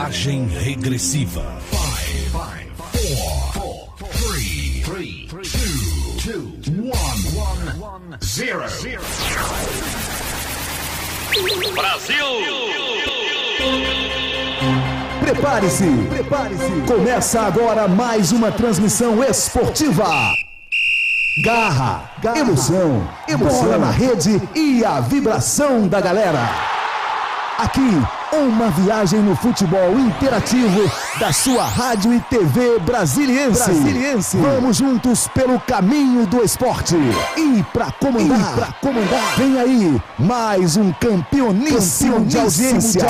Contagem regressiva. 5, 4, 3, 2, 1, 0. Brasil! Prepare-se, prepare-se. Começa agora mais uma transmissão esportiva. Garra, emoção, bola na rede e a vibração da galera. Aqui, uma viagem no futebol interativo da sua rádio e TV brasiliense. Vamos juntos pelo caminho do esporte. E para comandar, vem aí mais um campeoníssimo de audiência.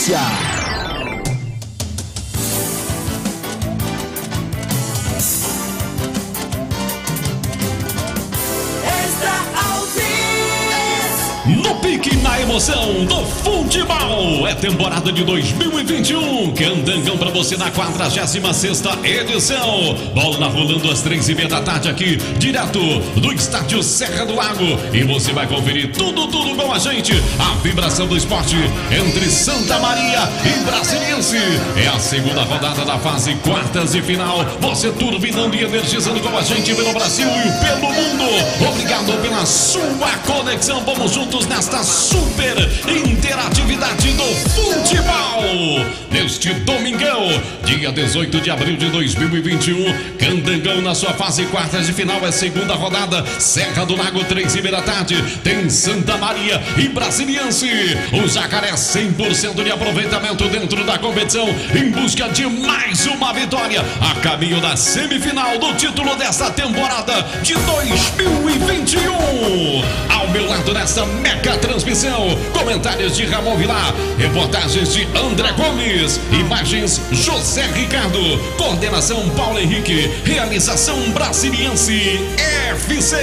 No pique, na emoção do futebol, é temporada de 2021, Candangão pra você na 46ª edição. Bola rolando às 3:30 da tarde aqui, direto do estádio Serra do Lago. E você vai conferir tudo com a gente. A vibração do esporte entre Santa Maria e Brasiliense. É a segunda rodada da fase quartas de final. Você turbinando e energizando com a gente pelo Brasil e pelo mundo. Obrigado pela sua conexão. Vamos juntos nesta super interatividade do futebol. Neste domingão, dia 18 de abril de 2021, Candangão na sua fase quartas de final, é segunda rodada, Serra do Lago, 3:30 da tarde, tem Santa Maria e Brasiliense. O Jacaré 100% de aproveitamento dentro da competição, em busca de mais uma vitória, a caminho da semifinal do título desta temporada de 2021. Ao meu lado nessa mega transmissão, comentários de Ramon Vilar, reportagens de André Gomes, imagens José Ricardo, coordenação Paulo Henrique, realização Brasiliense FC.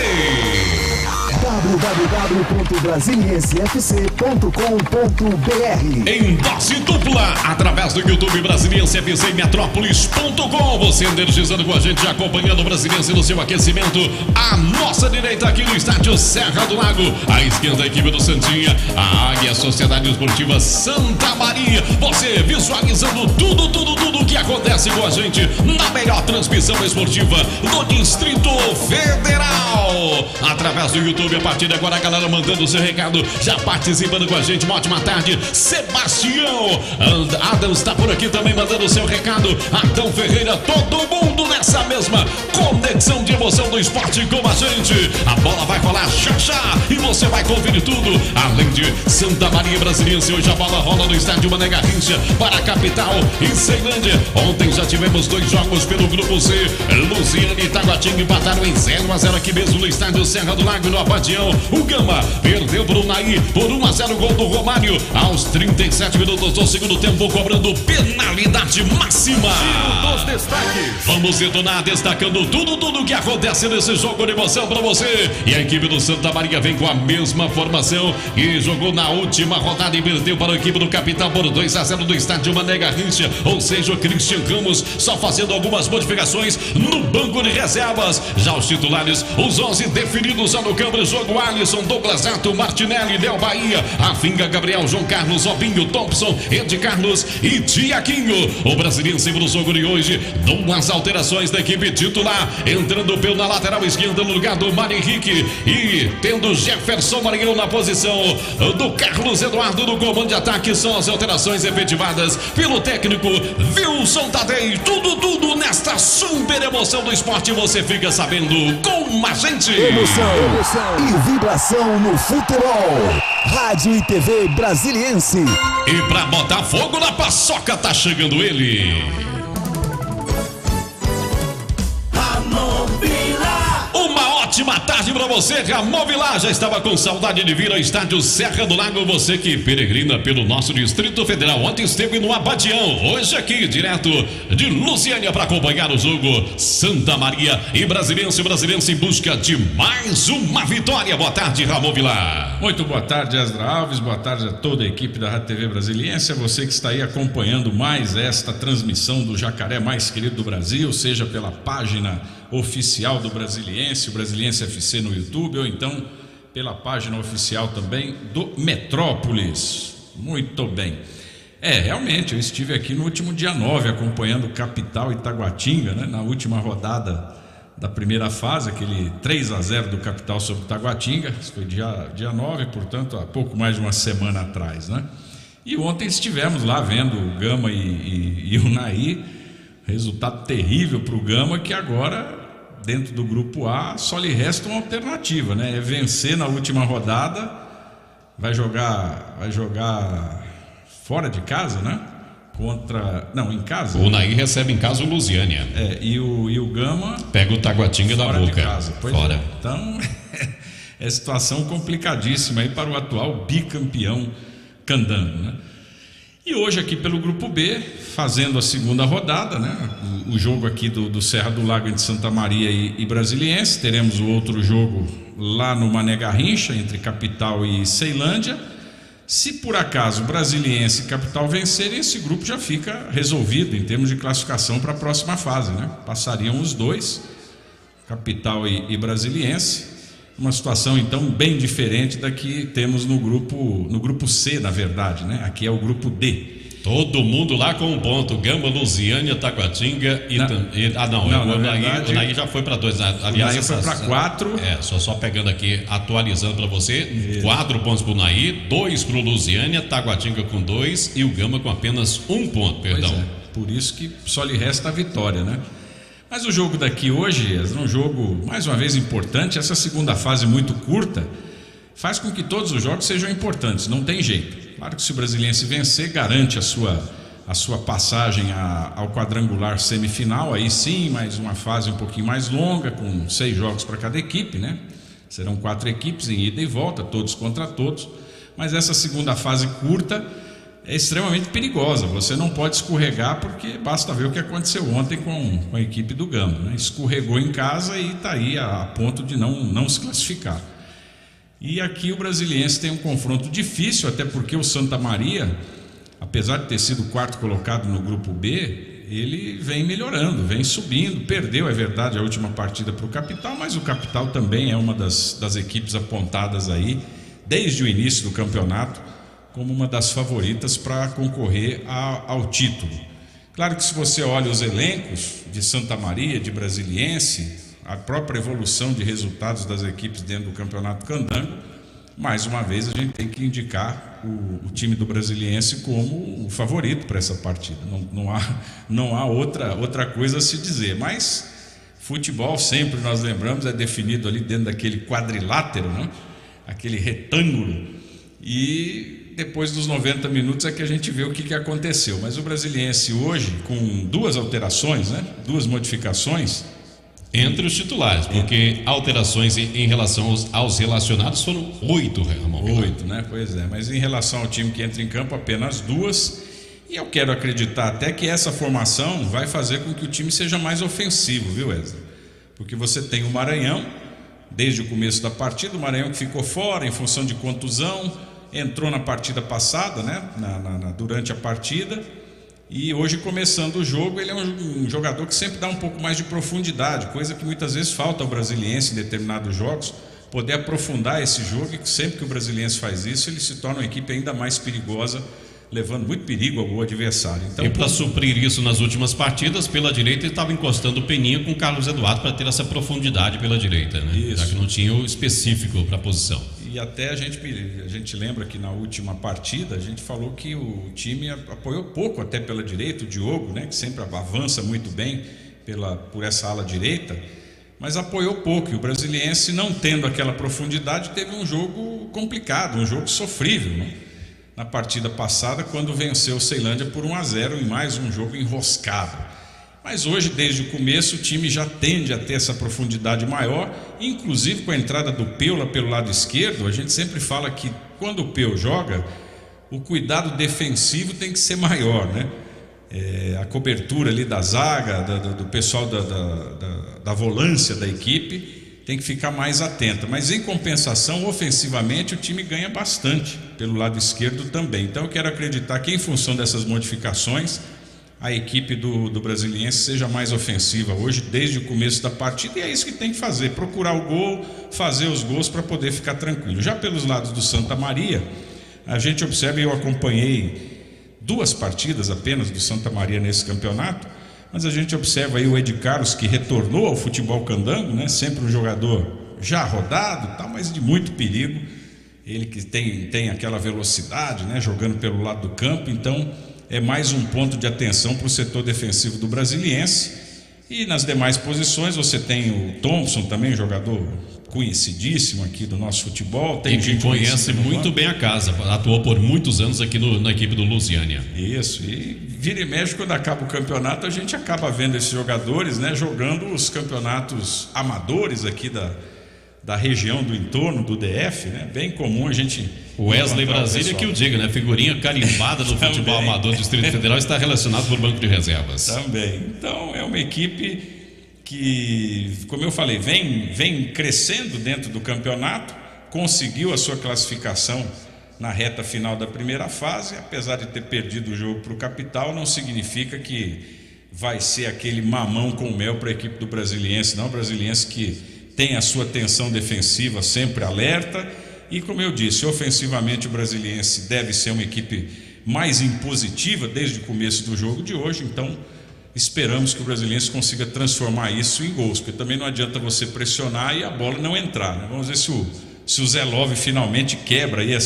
www.brasiliensefc.com.br. Em dose dupla, através do YouTube Brasiliense FC e Metrópolis.com. Você energizando com a gente, acompanhando o Brasiliense no seu aquecimento. À nossa direita aqui no estádio Serra do Lago, à esquerda a equipe do Santinha, a Águia Sociedade Esportiva Santa Maria. Você visualizando tudo que acontece com a gente na melhor transmissão esportiva do Distrito Federal. Através do YouTube, a partir de agora, a galera mandando o seu recado, já participando com a gente. Uma ótima tarde, Sebastião Adams está por aqui também mandando o seu recado. Adão Ferreira, todo mundo nessa mesma conexão de emoção do esporte com a gente. A bola vai rolar já e você vai conferir tudo. Além de Santa Maria Brasiliense, hoje a bola rola no estádio Mané Garrincha para a capital e Ceilândia. Ontem já tivemos 2 jogos pelo grupo C. Luciano e Taguatinga empataram em 0-0 aqui mesmo no estádio Serra do Lago, no Abadião. O Gama perdeu para o Naí por 1-0, gol do Romário aos 37 minutos do segundo tempo, cobrando penalidade máxima. Giro dos destaques. Vamos detonar, destacando tudo que acontece nesse jogo de emoção para você. E a equipe do Santa Maria vem com a mesma formação que jogou na última rodada e perdeu para a equipe do Capital por 2-0 do estádio Mané Garrincha. Ou seja, o Cristian Ramos só fazendo algumas modificações no banco de reservas. Já os titulares, os 11 definidos já no campo de jogo: Alisson, Douglas Ato, Martinelli, Léo Bahia, Afinga, Gabriel, João Carlos, Robinho, Thompson, Ed Carlos e Tiaquinho. O Brasiliense pro jogo de hoje, 2 alterações da equipe titular, entrando pela lateral esquerda no lugar do Mário Henrique e tendo Jefferson Maranhão na posição do Carlos Eduardo no comando de ataque. São as alterações efetivadas pelo técnico Wilson Tadei. Tudo nesta super emoção do esporte, você fica sabendo com a gente. Emoção e vibração no futebol. Rádio e TV Brasiliense. E pra botar fogo na paçoca tá chegando ele. Uma ótima tarde pra você, Ramon Vilar. Já estava com saudade de vir ao estádio Serra do Lago. Você que peregrina pelo nosso Distrito Federal. Ontem esteve no Abadião, hoje aqui direto de Lusiânia para acompanhar o jogo Santa Maria e Brasiliense. Brasiliense em busca de mais uma vitória. Boa tarde, Ramon Vilar. Muito boa tarde, Ezra Alves. Boa tarde a toda a equipe da Rádio TV Brasiliense. A você que está aí acompanhando mais esta transmissão do Jacaré mais querido do Brasil, seja pela página oficial do Brasiliense, o Brasiliense FC no YouTube, ou então pela página oficial também do Metrópolis. Muito bem. Realmente, eu estive aqui no último dia 9 acompanhando o Capital e Taguatinga, né, na última rodada da primeira fase, aquele 3-0 do Capital sobre o Taguatinga. Isso foi dia 9, portanto, há pouco mais de uma semana atrás, né? E ontem estivemos lá vendo o Gama e o Unaí. Resultado terrível para o Gama, que agora, dentro do grupo A, só lhe resta uma alternativa, né? É vencer na última rodada, vai jogar fora de casa, né? Em casa. O Unaí recebe em casa o Lusiânia. E o Gama pega o Taguatinga da boca. De casa. Fora. Então, é situação complicadíssima aí para o atual bicampeão Candango, né? E hoje aqui pelo grupo B, fazendo a segunda rodada, né? O jogo aqui do Serra do Lago entre Santa Maria e Brasiliense. Teremos o outro jogo lá no Mané Garrincha, entre Capital e Ceilândia. Se por acaso Brasiliense e Capital vencerem, esse grupo já fica resolvido em termos de classificação para a próxima fase, né? Passariam os dois, Capital e Brasiliense. Uma situação então bem diferente da que temos no grupo C, na verdade, né? Aqui é o grupo D. Todo mundo lá com um ponto. Gama, Lusiânia, Taguatinga e... O Unaí já foi para 2. Aliás, o Unaí foi para 4. Só pegando aqui, atualizando para você. 4 pontos para o Unaí, 2 para o Lusiânia, Taguatinga com 2 e o Gama com apenas 1 ponto, perdão. Por isso que só lhe resta a vitória, né? Mas o jogo daqui hoje é um jogo, mais uma vez, importante. Essa segunda fase muito curta faz com que todos os jogos sejam importantes, não tem jeito. Claro que se o Brasiliense vencer, garante a sua passagem ao quadrangular semifinal, aí sim, mais uma fase um pouquinho mais longa, com 6 jogos para cada equipe, né? Serão 4 equipes em ida e volta, todos contra todos. Mas essa segunda fase curta é extremamente perigosa, você não pode escorregar, porque basta ver o que aconteceu ontem com a equipe do Gama, né? Escorregou em casa e está aí a ponto de não se classificar. E aqui o Brasiliense tem um confronto difícil, até porque o Santa Maria, apesar de ter sido o 4º colocado no grupo B, ele vem melhorando, vem subindo. Perdeu, é verdade, a última partida para o Capital, mas o Capital também é uma das equipes apontadas aí desde o início do campeonato como uma das favoritas para concorrer ao título. Claro que se você olha os elencos de Santa Maria, de Brasiliense, a própria evolução de resultados das equipes dentro do Campeonato Candango, mais uma vez a gente tem que indicar o time do Brasiliense como o favorito para essa partida. Não há outra coisa a se dizer, mas futebol, sempre nós lembramos, é definido ali dentro daquele quadrilátero, né? Aquele retângulo, e depois dos 90 minutos é que a gente vê o que aconteceu. Mas o Brasiliense hoje, com 2 alterações, né? 2 modificações entre os titulares, porque alterações em relação aos relacionados foram 8, Ramon. 8, né? Pois é, mas em relação ao time que entra em campo, apenas 2. E eu quero acreditar até que essa formação vai fazer com que o time seja mais ofensivo, viu, Wesley? Porque você tem o Maranhão, desde o começo da partida, o Maranhão que ficou fora em função de contusão, entrou na partida passada, né? Durante a partida. E hoje, começando o jogo, ele é um jogador que sempre dá um pouco mais de profundidade, coisa que muitas vezes falta ao Brasiliense em determinados jogos, poder aprofundar esse jogo, e sempre que o Brasiliense faz isso, ele se torna uma equipe ainda mais perigosa, levando muito perigo ao adversário. Então, e para suprir isso nas últimas partidas, pela direita ele estava encostando o Peninha com o Carlos Eduardo para ter essa profundidade pela direita, né? Isso. Já que não tinha o específico para a posição. E até a gente lembra que na última partida a gente falou que o time apoiou pouco até pela direita, o Diogo, né, que sempre avança muito bem por essa ala direita, mas apoiou pouco, e o Brasiliense, não tendo aquela profundidade, teve um jogo complicado, um jogo sofrível, né? Na partida passada, quando venceu o Ceilândia por 1-0 em mais um jogo enroscado. Mas hoje, desde o começo, o time já tende a ter essa profundidade maior, inclusive com a entrada do Peu lá pelo lado esquerdo. A gente sempre fala que quando o Peu joga, o cuidado defensivo tem que ser maior, né? A cobertura ali da zaga, do pessoal da volância da equipe, tem que ficar mais atenta. Mas em compensação, ofensivamente, o time ganha bastante pelo lado esquerdo também. Então eu quero acreditar que, em função dessas modificações, a equipe do Brasiliense seja mais ofensiva hoje, desde o começo da partida, e é isso que tem que fazer, procurar o gol, fazer os gols para poder ficar tranquilo. Já pelos lados do Santa Maria, a gente observa, e eu acompanhei 2 partidas apenas do Santa Maria nesse campeonato, mas a gente observa aí o Ed Carlos, que retornou ao futebol candango, né? Sempre um jogador já rodado, tal, mas de muito perigo. Ele que tem aquela velocidade, né? Jogando pelo lado do campo, então é mais um ponto de atenção para o setor defensivo do Brasiliense. E nas demais posições você tem o Thompson também, jogador conhecidíssimo aqui do nosso futebol. Tem gente que conhece muito bem a casa, atuou por muitos anos aqui na equipe do Lusiânia. Isso, e vira e mexe, quando acaba o campeonato, a gente acaba vendo esses jogadores, né, jogando os campeonatos amadores aqui da região do entorno do DF, né? Bem comum a gente... O Wesley Brasília que o diga, né? Figurinha carimbada no futebol amador do Distrito Federal, está relacionado por banco de reservas. Também. Então é uma equipe que, como eu falei, vem crescendo dentro do campeonato, conseguiu a sua classificação na reta final da primeira fase, apesar de ter perdido o jogo para o Capital, não significa que vai ser aquele mamão com mel para a equipe do Brasiliense, não. O Brasiliense que tem a sua tensão defensiva sempre alerta e, como eu disse, ofensivamente o Brasiliense deve ser uma equipe mais impositiva desde o começo do jogo de hoje, então esperamos que o Brasiliense consiga transformar isso em gols, porque também não adianta você pressionar e a bola não entrar, né? Vamos ver se o Zé Love finalmente quebra aí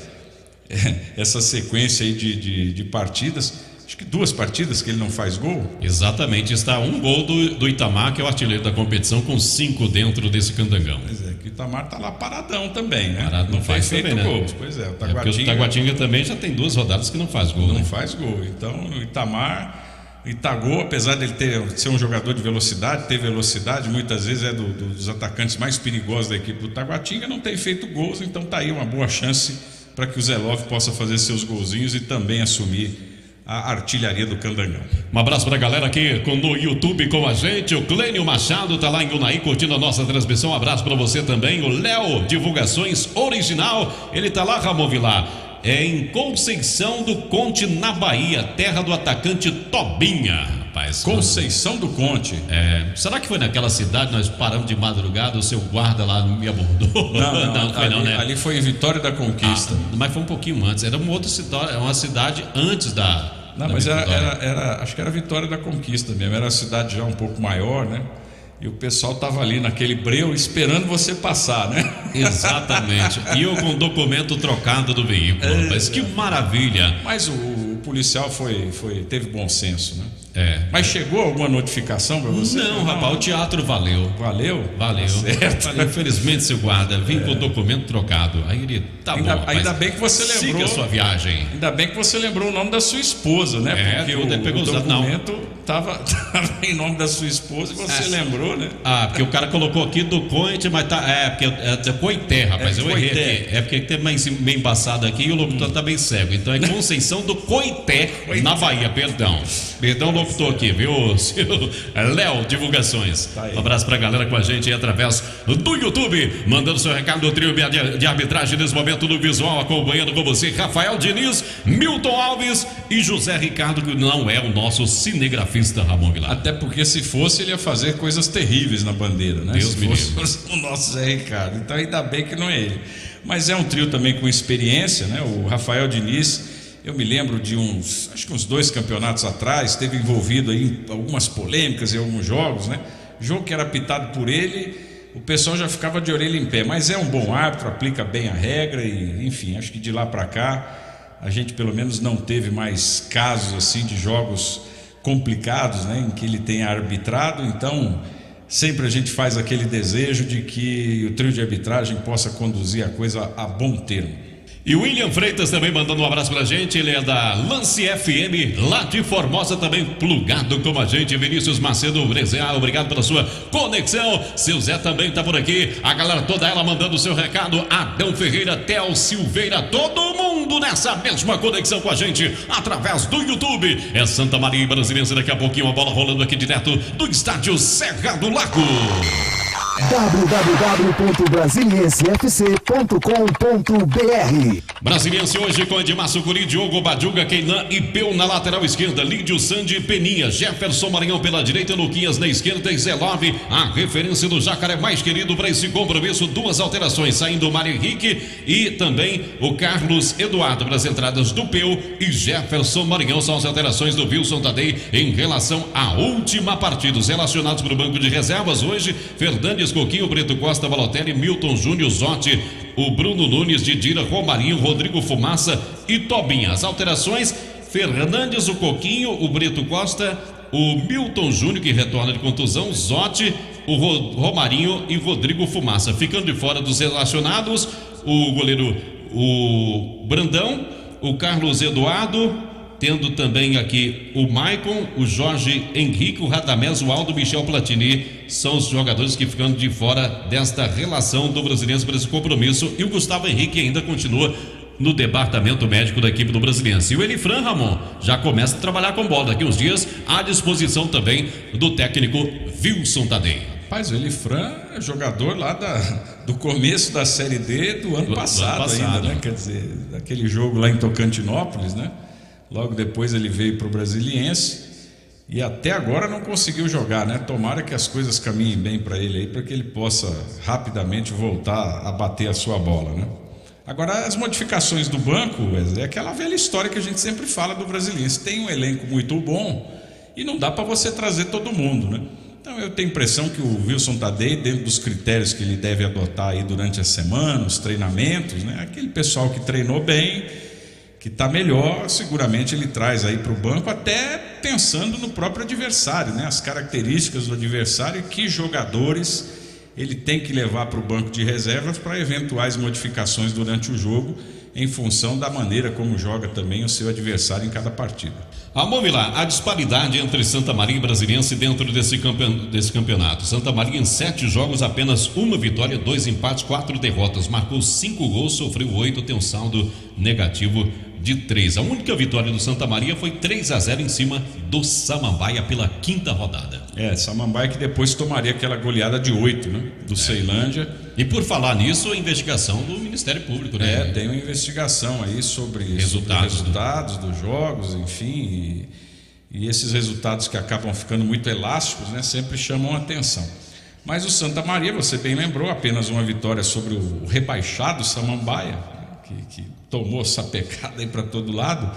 essa sequência aí de partidas. Acho que 2 partidas que ele não faz gol. Exatamente, está um gol do Itamar, que é o artilheiro da competição, com 5 dentro desse candangão. Pois é, que o Itamar está lá paradão também, né? Parado, não faz feito também, gols. Né? Pois é, porque o Taguatinga também já tem 2 rodadas que não faz gol. Não faz gol. Então o Itagol, apesar de ele ser um jogador de velocidade, ter velocidade, muitas vezes é dos atacantes mais perigosos da equipe do Taguatinga, não tem feito gols, então está aí uma boa chance para que o Zé Love possa fazer seus golzinhos e também assumir a artilharia do Candangão. Um abraço para a galera aqui no YouTube com a gente. O Clênio Machado está lá em Unai curtindo a nossa transmissão. Um abraço para você também. O Léo Divulgações Original, ele está lá, Ramon Vilar, em Conceição do Conte, na Bahia, terra do atacante Tobinha. Rapaz, Conceição do Conte. Será que foi naquela cidade? Nós paramos de madrugada, o seu guarda lá me abordou? Não foi não, né? Ali foi em Vitória da Conquista. Mas foi um pouquinho antes. Era uma outra cidade, uma cidade antes da... Não, mas acho que era Vitória da Conquista mesmo. Era uma cidade já um pouco maior, né? E o pessoal estava ali naquele breu esperando você passar, né? Exatamente. E eu com o documento trocado do veículo. Mas que maravilha. Mas o policial teve bom senso, né? Mas chegou alguma notificação para você? Não, rapaz, o teatro valeu. Valeu? Valeu. Certo. Valeu. Infelizmente, seu guarda, vim com o documento trocado. Aí ele, ainda bem que você lembrou. Siga a sua viagem. Ainda bem que você lembrou o nome da sua esposa, né? Porque o documento estava em nome da sua esposa e você lembrou, né? Porque o cara colocou aqui do Conte, mas porque é Coité, rapaz, eu errei aqui. É porque tem meio embaçado aqui e o locutor tá bem cego. Então é Conceição do Coité, na Bahia, perdão. Perdão, locutor aqui, viu? Seu Léo Divulgações. Um abraço pra galera com a gente aí através do YouTube, mandando seu recado do trio de arbitragem nesse momento no visual, acompanhando com você Rafael Diniz, Milton Alves e José Ricardo, que não é o nosso cinegrafista Ramon Vilar. Até porque se fosse, ele ia fazer coisas terríveis na bandeira, né? Deus me livre. Se fosse o nosso Zé Ricardo. Então ainda bem que não é ele. Mas é um trio também com experiência, né? O Rafael Diniz, eu me lembro de acho que uns 2 campeonatos atrás, esteve envolvido aí em algumas polêmicas em alguns jogos, né? Jogo que era apitado por ele, o pessoal já ficava de orelha em pé, mas é um bom árbitro, aplica bem a regra e, enfim, acho que de lá para cá a gente pelo menos não teve mais casos assim de jogos complicados, né? Em que ele tenha arbitrado, então sempre a gente faz aquele desejo de que o trio de arbitragem possa conduzir a coisa a bom termo. E o William Freitas também mandando um abraço pra gente, ele é da Lance FM, lá de Formosa, também plugado com a gente. Vinícius Macedo, obrigado pela sua conexão. Seu Zé também tá por aqui, a galera toda ela mandando o seu recado. Adão Ferreira, Tel Silveira, todo mundo nessa mesma conexão com a gente através do YouTube. É Santa Maria e Brasiliense, daqui a pouquinho a bola rolando aqui direto do estádio Serra do Lago. www.brasiliensefc.com.br Brasiliense hoje com Edmar Sucuri, Diogo Badjuga, Keinan e Peu na lateral esquerda, Lídio, Sandy, Peninha, Jefferson Maranhão pela direita, Luquinhas na esquerda e Zé Love, a referência do Jacaré mais querido para esse compromisso. 2 alterações, saindo o Mário Henrique e também o Carlos Eduardo para as entradas do Peu e Jefferson Maranhão. São as alterações do Wilson Tadei em relação à última partida. Os relacionados para o banco de reservas hoje: Fernandes, Coquinho, Brito Costa, Balotelli, Milton Júnior, Zotti, o Bruno Nunes, Didira, Romarinho, Rodrigo Fumaça e Tobinha. As alterações: Fernandes, o Coquinho, o Brito Costa, o Milton Júnior, que retorna de contusão, Zotti, o Romarinho e Rodrigo Fumaça. Ficando de fora dos relacionados, o goleiro, o Brandão, o Carlos Eduardo, tendo também aqui o Maicon, o Jorge Henrique, o Radamés, o Aldo, Michel Platini. São os jogadores que ficam de fora desta relação do Brasiliense para esse compromisso. E o Gustavo Henrique ainda continua no departamento médico da equipe do Brasiliense. E o Elifran, Ramon, já começa a trabalhar com bola daqui uns dias, à disposição também do técnico Wilson Tadei. Rapaz, o Elifran é jogador lá do começo da Série D do ano passado ainda, né? Quer dizer, daquele jogo lá em Tocantinópolis, né? Logo depois ele veio para o Brasiliense e até agora não conseguiu jogar, né? Tomara que as coisas caminhem bem para ele aí, para que ele possa rapidamente voltar a bater a sua bola, né? Agora, as modificações do banco, é aquela velha história que a gente sempre fala do Brasiliense. Tem um elenco muito bom e não dá para você trazer todo mundo, né? Então eu tenho a impressão que o Wilson Tadei, dentro dos critérios que ele deve adotar aí durante a semana, os treinamentos, né? Aquele pessoal que treinou bem, que está melhor, seguramente ele traz aí para o banco, até pensando no próprio adversário, né? As características do adversário e que jogadores ele tem que levar para o banco de reservas para eventuais modificações durante o jogo, em função da maneira como joga também o seu adversário em cada partida. Vamos lá, a disparidade entre Santa Maria e Brasiliense dentro desse campeonato. Santa Maria em 7 jogos, apenas 1 vitória, 2 empates, 4 derrotas, marcou 5 gols, sofreu 8, tem um saldo negativo de 3. A única vitória do Santa Maria foi 3-0 em cima do Samambaia pela 5ª rodada. Samambaia que depois tomaria aquela goleada de 8, né? Do Ceilândia. E por falar nisso, a investigação do Ministério Público, né? Tem uma investigação aí sobre resultados dos jogos, enfim, e esses resultados que acabam ficando muito elásticos, né? Sempre chamam a atenção. Mas o Santa Maria, você bem lembrou, apenas uma vitória sobre o rebaixado Samambaia, que tomou essa pecada aí para todo lado.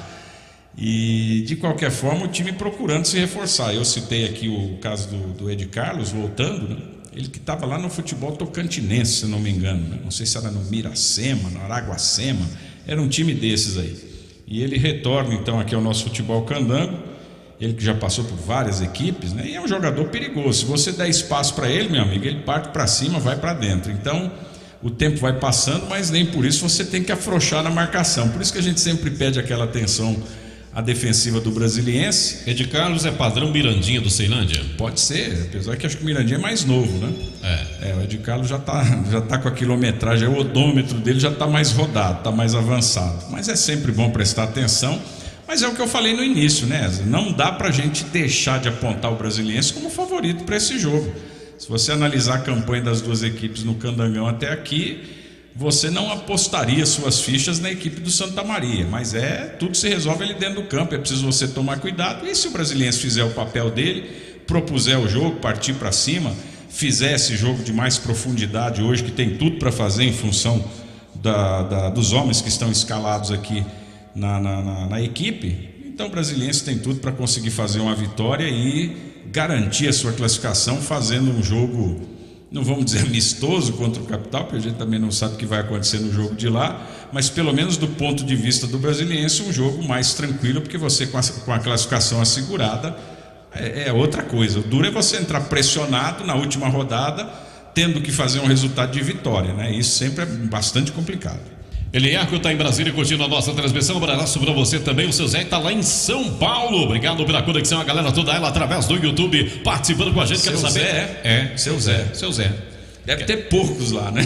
E de qualquer forma o time procurando se reforçar. Eu citei aqui o caso do Ed Carlos voltando, né? Ele que estava lá no futebol tocantinense, se não me engano, né? Não sei se era no Miracema, no Araguacema, era um time desses aí. E ele retorna então aqui ao nosso futebol candango, ele que já passou por várias equipes, né? E é um jogador perigoso. Se você der espaço para ele, meu amigo, ele parte para cima, vai para dentro. Então o tempo vai passando, mas nem por isso você tem que afrouxar na marcação. Por isso que a gente sempre pede aquela atenção à defensiva do Brasiliense. Ed Carlos é padrão Mirandinha do Ceilândia? Pode ser, apesar que acho que o Mirandinha é mais novo, né? O Ed Carlos já tá com a quilometragem, o odômetro dele já está mais rodado, está mais avançado. Mas é sempre bom prestar atenção. Mas é o que eu falei no início, né? Não dá pra gente deixar de apontar o Brasiliense como favorito para esse jogo. Se você analisar a campanha das duas equipes no Candangão até aqui, você não apostaria suas fichas na equipe do Santa Maria, mas tudo se resolve ali dentro do campo, é preciso você tomar cuidado. E se o Brasiliense fizer o papel dele, propuser o jogo, partir para cima, fizer esse jogo de mais profundidade hoje, que tem tudo para fazer em função dos homens que estão escalados aqui na equipe, então o Brasiliense tem tudo para conseguir fazer uma vitória e garantir a sua classificação, fazendo um jogo, não vamos dizer amistoso contra o Capital, porque a gente também não sabe o que vai acontecer no jogo de lá, mas pelo menos do ponto de vista do Brasiliense, um jogo mais tranquilo, porque você com a classificação assegurada é outra coisa. O duro é você entrar pressionado na última rodada, tendo que fazer um resultado de vitória, né? Isso sempre é bastante complicado. Eliarco está em Brasília curtindo a nossa transmissão. Um abraço para você também. O seu Zé está lá em São Paulo. Obrigado pela conexão, a galera toda ela através do YouTube participando com a gente. Quero saber. Seu Zé. Deve ter poucos lá, né?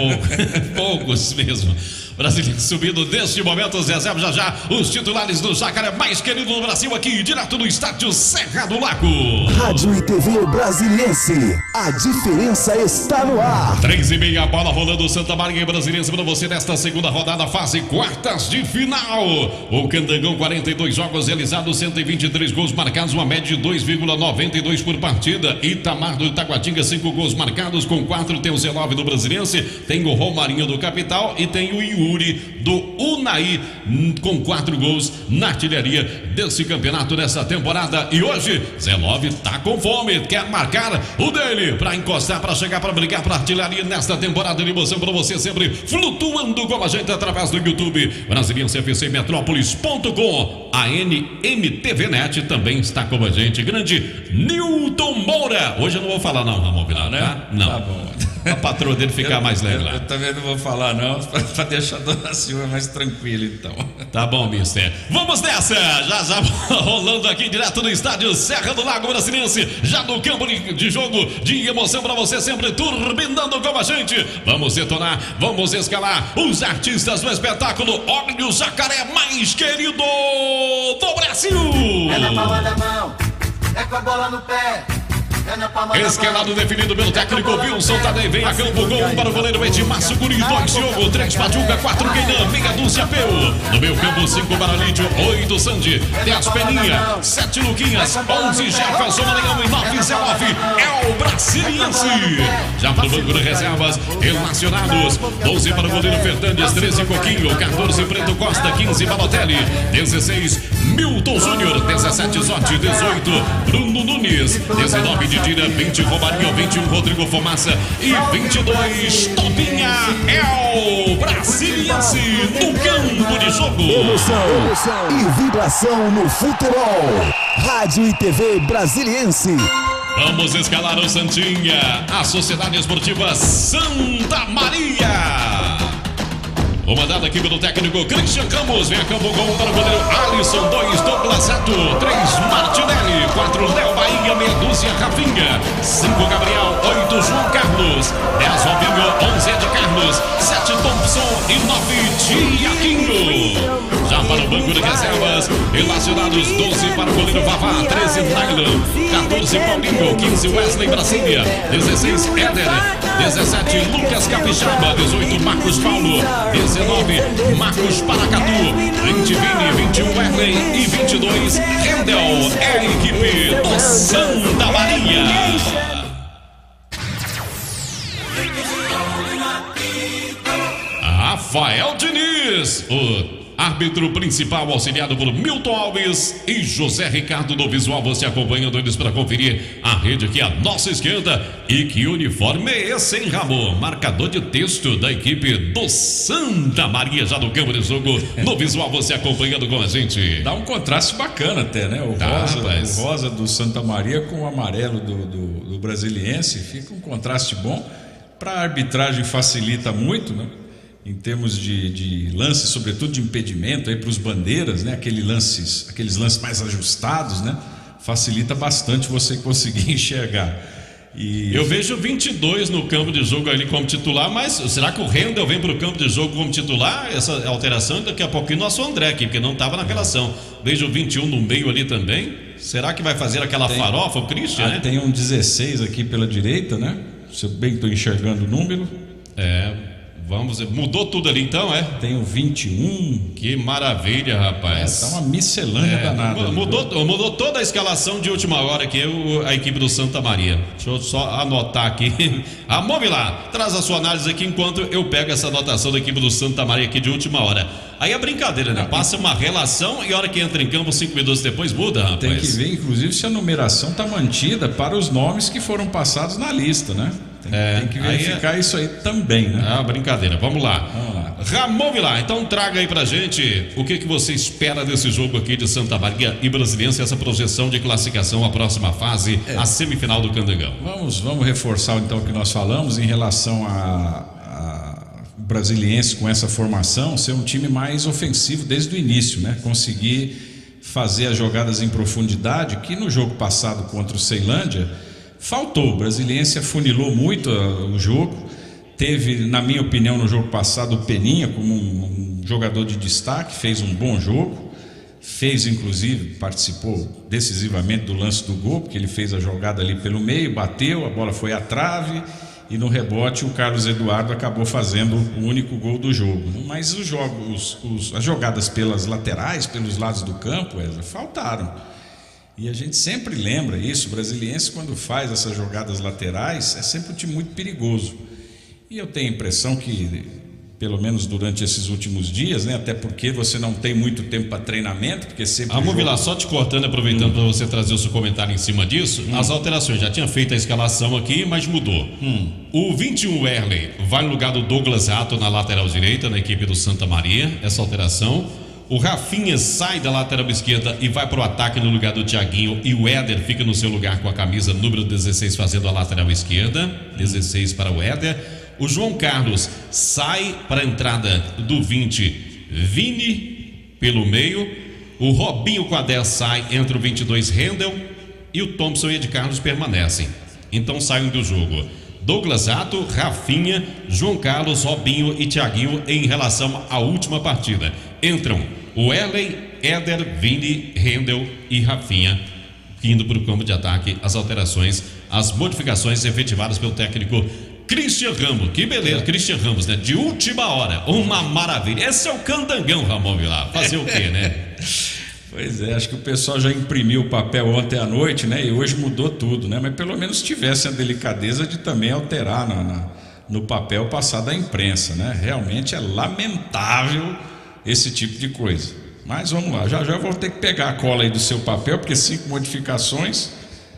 Poucos mesmo. Brasileiro subindo neste momento, Zezé, já os titulares do Jacaré mais querido do Brasil, aqui direto do estádio Serra do Lago. Rádio e TV Brasiliense, a diferença está no ar. 3:30, bola rolando, Santa Maria e Brasiliense para você nesta segunda rodada, fase quartas de final. O Candangão, 42 jogos realizados, 123 gols marcados, uma média de 2,92 por partida. Itamar do Itaguatinga, 5 gols marcados, com 4 tem o Z9 do Brasiliense, tem o Romarinho do Capital e tem o Yuri do Unai, com 4 gols na artilharia desse campeonato nessa temporada. E hoje, Z9 tá com fome, quer marcar o dele para encostar, para chegar, para brigar para artilharia nesta temporada de emoção para você, sempre flutuando com a gente através do YouTube Brasiliense FC Metrópolis.com. A NMTVnet também está com a gente. Grande Nilton Moura. Hoje eu não vou falar não, Ramon Vilar, né? Tá? Não. Tá bom. A patroa dele ficar mais leve lá. Eu também não vou falar não, para deixar a dona Silva mais tranquila, então. Tá bom, mister. Vamos nessa! Já rolando aqui direto do estádio Serra do Lago Brasiliense, já no campo de jogo de emoção para você, sempre turbinando com a gente. Vamos detonar, vamos escalar os artistas do espetáculo. Olha o Jacaré mais querido do Brasil! É na palma da mão, é com a bola no pé. Escalado definido pelo técnico Wilson Tadei. Vem a campo, gol para o goleiro Edmárcio Guri. 2 Diogo, 3 Pachuca, 4 Queinan, meia dúzia Peu. No meio campo, 5 Baralídio, 8 Sandy, 10 Peninha, 7 Luquinhas, 11 Jefferson Maranhão e 9 Zé Love. É o Brasiliense. Já para o banco de reservas, relacionados: 12 para o goleiro Fernandes, 13 Coquinho, 14 Preto Costa, 15 Balotelli, 16 Milton Júnior, 17 Zotti, 18 Bruno Nunes, 19 Didira, 20 Romarinho, 21 Rodrigo Fumaça e 22 Topinha. É o Brasiliense no campo de jogo. Emoção e vibração no futebol. Rádio e TV Brasiliense. Vamos escalar o Santinha, a Sociedade Esportiva Santa Maria. Comandado aqui pelo técnico Christian Campos. Vem a campo, gol para o goleiro Alisson, 2 Douglas Sato, 3 Martinelli, 4 Léo Bahia, meia dúzia Rafinha, 5 Gabriel, 8 João Carlos, 10 Robinho, 11 Ed Carlos, 7 Thompson e 9 Tiaguinho. Já para o banco de reservas, relacionados: 12 para o goleiro Vavá, 13 Nylon, 14 Paulinho, 15 Wesley Brasília, 16 Éder, 17 Lucas Capixaba, 18 Marcos Paulo, 19 Marcos Paracatu, 20 Vini, 21 Wesley e 22 Rendel. É a equipe do Santa Maria. Rafael Diniz, o árbitro principal, auxiliado por Milton Alves e José Ricardo do Visual. Você acompanhando eles para conferir a rede aqui à nossa esquerda. E que uniforme é esse, hein, Ramon? Marcador de texto da equipe do Santa Maria, já no campo de jogo. No Visual, você acompanhando com a gente. Dá um contraste bacana até, né? O rosa do Santa Maria com o amarelo do Brasiliense. Fica um contraste bom. Para a arbitragem facilita muito, né? Em termos de lances, sobretudo de impedimento, aí para os bandeiras, né? Aqueles lances mais ajustados, né? Facilita bastante você conseguir enxergar. E eu vejo 22 no campo de jogo ali como titular, mas será que o Rendel vem para o campo de jogo como titular? Essa alteração, daqui a pouquinho nosso André aqui, porque não estava naquela ação. Vejo 21 no meio ali também. Será que vai fazer aquela farofa, o Christian, né? Tem um 16 aqui pela direita, né? Se eu bem estou enxergando o número. Vamos, mudou tudo ali então, é? Tem o 21. Que maravilha, rapaz. Tá uma miscelânea danada. Mudou toda a escalação de última hora aqui, a equipe do Santa Maria. Deixa eu só anotar aqui. Vamos lá, traz a sua análise aqui enquanto eu pego essa anotação da equipe do Santa Maria aqui de última hora. Aí é brincadeira, né? Passa uma relação e a hora que entra em campo, 5 minutos depois muda, rapaz. Tem que ver, inclusive, se a numeração tá mantida para os nomes que foram passados na lista, né? Tem que verificar isso aí também, né? Brincadeira, vamos lá. Ramon Vilar, então traga aí pra gente o que você espera desse jogo aqui de Santa Maria e Brasiliense, essa projeção de classificação à próxima fase, a semifinal do Candangão. Vamos reforçar então o que nós falamos em relação a Brasiliense com essa formação, ser um time mais ofensivo desde o início, né? Conseguir fazer as jogadas em profundidade, que no jogo passado contra o Ceilândia faltou. O Brasiliense afunilou muito o jogo. Teve, na minha opinião, no jogo passado, o Peninha como um jogador de destaque, fez um bom jogo, fez inclusive, participou decisivamente do lance do gol, porque ele fez a jogada ali pelo meio, bateu, a bola foi à trave e no rebote o Carlos Eduardo acabou fazendo o único gol do jogo. Mas os jogos, as jogadas pelas laterais, pelos lados do campo, faltaram. E a gente sempre lembra isso, o Brasiliense quando faz essas jogadas laterais é sempre um time muito perigoso. E eu tenho a impressão que, pelo menos durante esses últimos dias, né, até porque você não tem muito tempo para treinamento, porque sempre. Vamos lá, só te cortando, aproveitando para você trazer o seu comentário em cima disso. As alterações, já tinha feito a escalação aqui, mas mudou. O 21 Werley vai no lugar do Douglas Rato na lateral direita, na equipe do Santa Maria, essa alteração. O Rafinha sai da lateral esquerda e vai para o ataque no lugar do Thiaguinho, e o Éder fica no seu lugar com a camisa número 16 fazendo a lateral esquerda, 16 para o Éder. O João Carlos sai para a entrada do 20, Vini pelo meio. O Robinho com a 10 sai, entra o 22 Rendel, e o Thompson e Ed Carlos permanecem. Então saem do jogo Douglas Rato, Rafinha, João Carlos, Robinho e Thiaguinho em relação à última partida. Entram o Ellen, Éder, Vini, Rendel e Rafinha, indo para o campo de ataque. As alterações, as modificações efetivadas pelo técnico Christian Ramos. Que beleza, Christian Ramos, né? De última hora, uma maravilha. Esse é o candangão, Ramon Vilar. Fazer o quê, né? Pois é, acho que o pessoal já imprimiu o papel ontem à noite, né? E hoje mudou tudo, né? Mas pelo menos tivesse a delicadeza de também alterar no papel passado à imprensa, né? Realmente é lamentável esse tipo de coisa. Mas vamos lá, já vou ter que pegar a cola aí do seu papel, porque 5 modificações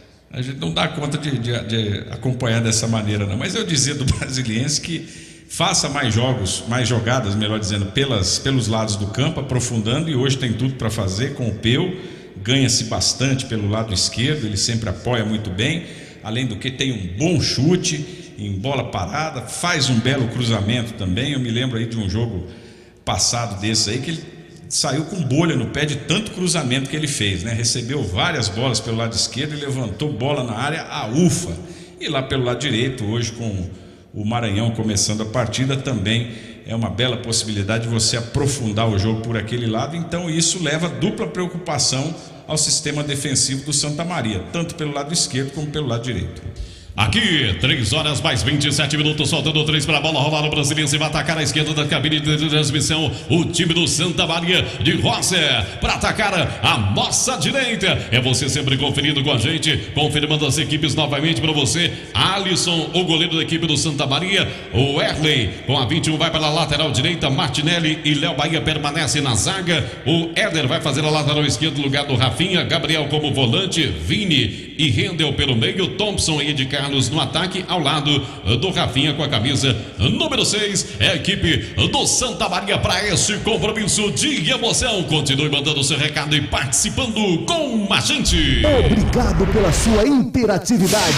a gente não dá conta de acompanhar dessa maneira, não. Mas eu dizia do Brasiliense que faça mais jogos, mais jogadas, melhor dizendo, pelos lados do campo, aprofundando, e hoje tem tudo para fazer com o Peu. Ganha-se bastante pelo lado esquerdo, ele sempre apoia muito bem, além do que tem um bom chute em bola parada, faz um belo cruzamento também. Eu me lembro aí de um jogo passado desse aí que ele saiu com bolha no pé de tanto cruzamento que ele fez, né? Recebeu várias bolas pelo lado esquerdo e levantou bola na área a ufa. E lá pelo lado direito, hoje com o Maranhão começando a partida, também é uma bela possibilidade de você aprofundar o jogo por aquele lado. Então isso leva dupla preocupação ao sistema defensivo do Santa Maria, tanto pelo lado esquerdo como pelo lado direito. Aqui, 3 horas mais 27 minutos, faltando 3 para a bola rolar. O Brasiliense vai atacar a esquerda da cabine de transmissão. O time do Santa Maria de Rosser para atacar a nossa direita. É você sempre conferindo com a gente, confirmando as equipes novamente para você. Alisson, o goleiro da equipe do Santa Maria. O Erley com a 21 vai para a lateral direita. Martinelli e Léo Bahia permanecem na zaga. O Éder vai fazer a lateral esquerda no lugar do Rafinha. Gabriel como volante. Vini e Rendel pelo meio. Thompson e Ed Carlos no ataque, ao lado do Rafinha com a camisa número 6. É a equipe do Santa Maria para esse compromisso de emoção. Continue mandando seu recado e participando com a gente. Obrigado pela sua interatividade.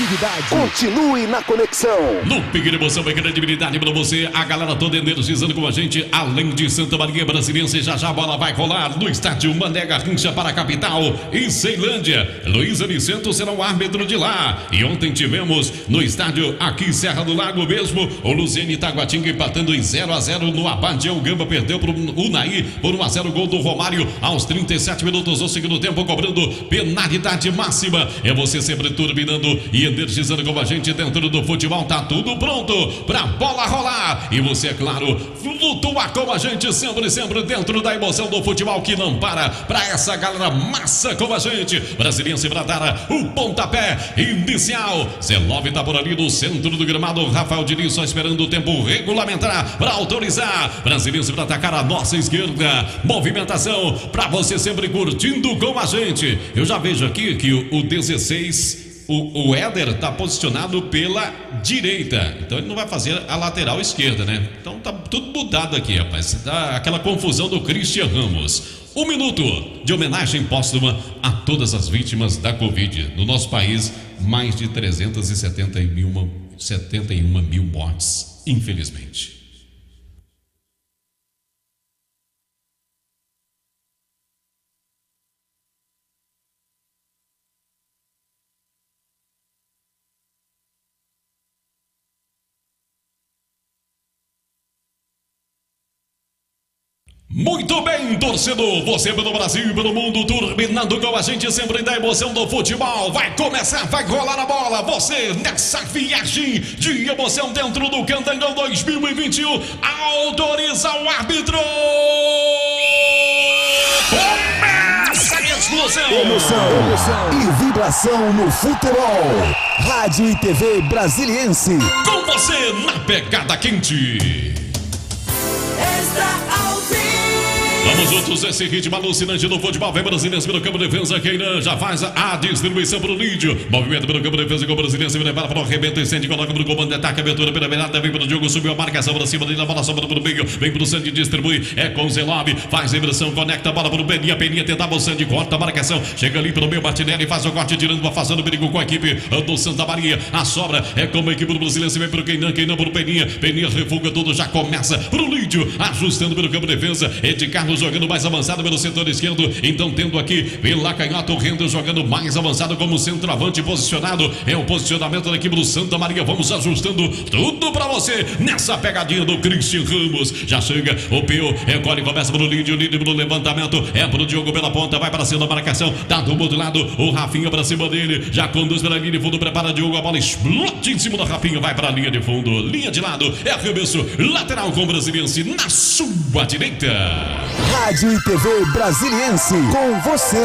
Continue na conexão. No Pique de Emoção e credibilidade para você, a galera toda energizando com a gente. Além de Santa Maria, Brasiliense, já a bola vai rolar no estádio Mané Garrincha para a capital e Ceilândia. Luiz Anicento será o árbitro de lá. E ontem tivemos no estádio aqui Serra do Lago mesmo, o Luziane Taguatinga empatando em 0-0 no Abade. O Gamba perdeu para o Unaí por 1-0, gol do Romário aos 37 minutos do segundo tempo, cobrando penalidade máxima. É você sempre turbinando e energizando com a gente dentro do futebol. Tá tudo pronto pra bola rolar e você, é claro, flutuar com a gente sempre dentro da emoção do futebol que não para. Pra essa galera massa com a gente, Brasiliense para dar o pontapé inicial. Zelov tá por ali no centro do gramado. Rafael Diniz só esperando o tempo regulamentar para autorizar. Brasiliense para atacar a nossa esquerda. Movimentação para você sempre curtindo com a gente. Eu já vejo aqui que o 16, o Éder tá posicionado pela direita. Então ele não vai fazer a lateral esquerda, né? Então tá tudo mudado aqui, rapaz. Dá aquela confusão do Christian Ramos. 1 minuto de homenagem póstuma a todas as vítimas da Covid. No nosso país, mais de 371 mil mortes, infelizmente. Muito bem, torcedor, você pelo Brasil e pelo mundo, turbinando com a gente sempre da emoção do futebol. Vai começar, vai rolar a bola, você nessa viagem de emoção dentro do Candangão 2021, autoriza o árbitro. Começa a explosão. Emoção e vibração no futebol. Rádio e TV Brasiliense. Com você na pegada quente. Vamos juntos, esse ritmo alucinante do futebol. Vem Brasiliense pelo campo de defesa. Keinan já faz a distribuição pro Lídio. Movimento pelo campo de defesa com o Brasiliense. Leva para o arrebento. Incende, coloca pro comando de ataque. Abertura pela beirada. Vem pro Diogo. Subiu a marcação para cima dele. A bola sobra pro meio. Vem pro Sandy, distribui. É com o Zelob. Faz a inversão. Conecta a bola pro Peninha. Peninha tentava o Sandy. Corta a marcação. Chega ali pelo meio. Martinelli faz o corte. Tirando, afastando o perigo com a equipe do Santa Maria. A sobra é como a equipe do Brasiliense. Vem pro Keinan. Keinan pro Peninha. Peninha refuga tudo. Já começa pro Lídio. Ajustando pelo campo de defesa. Ed Carlos jogando mais avançado pelo setor esquerdo, então tendo aqui pela canhota o Rendo jogando mais avançado como centroavante posicionado, é o posicionamento da equipe do Santa Maria. Vamos ajustando tudo pra você nessa pegadinha do Christian Ramos. Já chega o Pio, recolhe, começa pro Lídio, Lídio pro levantamento, é pro Diogo pela ponta, vai para cima da marcação, tá do outro lado, o Rafinha pra cima dele, já conduz pela linha de fundo, prepara Diogo, a bola explode em cima do Rafinha, vai pra linha de fundo, linha de lado, é arremesso lateral com o Brasiliense na sua direita. Rádio e TV Brasiliense, com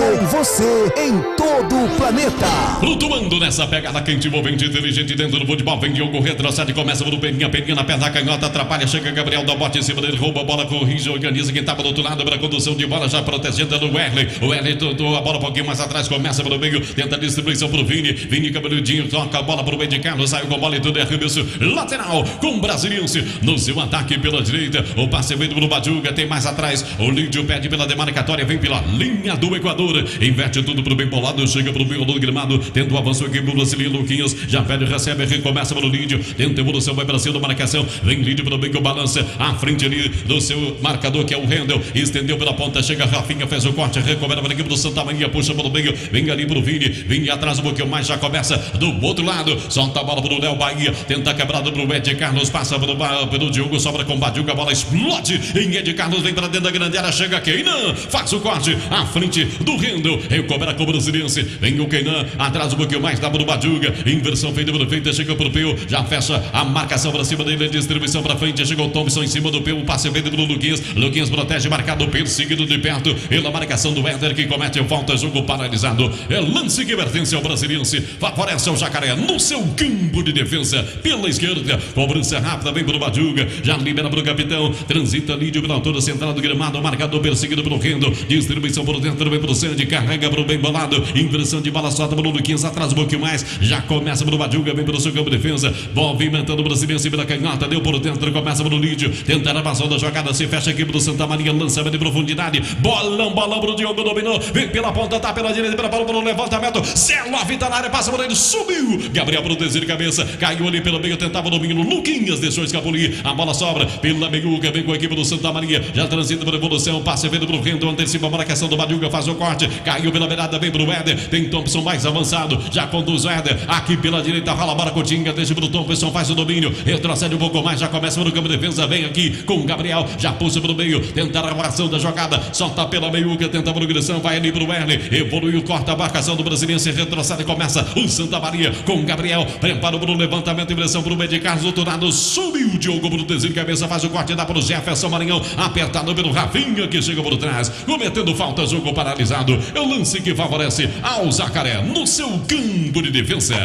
você em todo o planeta. Flutuando nessa pegada quente, envolvente, inteligente dentro do futebol. Vem Diogo, retrocede, começa pro Peninha, Peninha na perna canhota, atrapalha, chega Gabriel, dá bote em cima dele, rouba a bola, corrige, organiza quem tava do outro lado para a condução de bola, já protegendo do Wesley. O Wesley totou a bola um pouquinho mais atrás, começa pelo meio, tenta a distribuição pro Vini, Vini cabeludinho, toca a bola pro meio de Carlos, saiu com a bola e tudo é arremesso lateral com o Brasiliense no seu ataque pela direita. O passe vem pro Badjuga, tem mais atrás, o Lídio pede pela demarcatória, vem pela linha do Equador, inverte tudo pro bem bolado, chega pro meio do gramado, tenta o avanço aqui pro brasileiro Luquinhas, já pede, recebe, recomeça pelo Lídio, tenta a evolução, vai pra cima da marcação, vem Lídio pelo meio, balança à frente ali do seu marcador que é o Rendel, estendeu pela ponta, chega Rafinha, fez o corte, recupera para a equipe do Santa Maria, puxa pelo meio, vem ali pro Vini, Vini atrás um pouquinho mais, já começa do outro lado, solta a bola pro Léo Bahia, tenta a quebrada pro Ed Carlos, passa pelo Diogo, sobra com o Badjuga, a bola explode em Ed Carlos, vem pra dentro da grande área, chega Keinan, faz o corte à frente do Rendel, recobra com o Brasiliense, vem o Keinan, atrás um pouquinho mais, dá pro Badjuga, inversão feita pelo feita, chega pro Peu, já fecha a marcação pra cima dele, distribuição pra frente, chegou o Thompson em cima do Peu, passe feito pelo Luquinhas, Luquinhas protege, marcado, perseguido de perto, pela marcação do Éder, que comete falta, jogo paralisado, é lance que pertence ao Brasiliense, favorece ao Jacaré, no seu campo de defesa, pela esquerda, cobrança rápida, vem pro Badjuga, já libera pro capitão, transita Lídio pela altura central do gramado, marcador perseguido pelo Rendo, distribuição por dentro, vem pro Sandy, carrega pro bem bolado, inversão de bala, solta pro Luquinhas, atrás um pouquinho mais, já começa pro Badjuga, vem pelo seu campo de defesa, movimentando o Brasiliense pela canhota, deu por dentro, começa pro Lídio, tentando a passão da jogada, se fecha a equipe do Santa Maria, lançamento de profundidade, bolão pro Diogo, dominou, vem pela ponta, tá pela direita, pela bola pro levantamento, Zelov tá na área, passa por ele, subiu, Gabriel pro desvio de cabeça, caiu ali pelo meio, tentava o domínio, Luquinhas deixou escapulir, a bola sobra pela meiuca, vem com a equipe do Santa Maria, já transita para evolução, passe vendo pro Rendo, antecipa a marcação do Badjuga, faz o corte, caiu pela beirada, vem pro Éder, tem Thompson mais avançado, já conduz o Éder, aqui pela direita, rola a bola Coutinho, deixa pro Thompson, faz o domínio, retrocede um pouco mais, já começa no campo de defesa, vem aqui com o Gabriel, já puxa pro meio, tenta a abração da jogada, solta pela meiuca, tenta a progressão, vai ali pro Erle, evoluiu, corta a marcação do Brasiliense, retrocede, começa o Santa Maria com o Gabriel, prepara pro levantamento e pressão pro meio de Carlos, do outro lado, subiu o Diogo pro desvio de cabeça, faz o corte, dá pro Jefferson Maranhão, apertado pelo Rafinha, que chega por trás, cometendo falta, jogo paralisado, é o lance que favorece ao Jacaré no seu campo de defesa.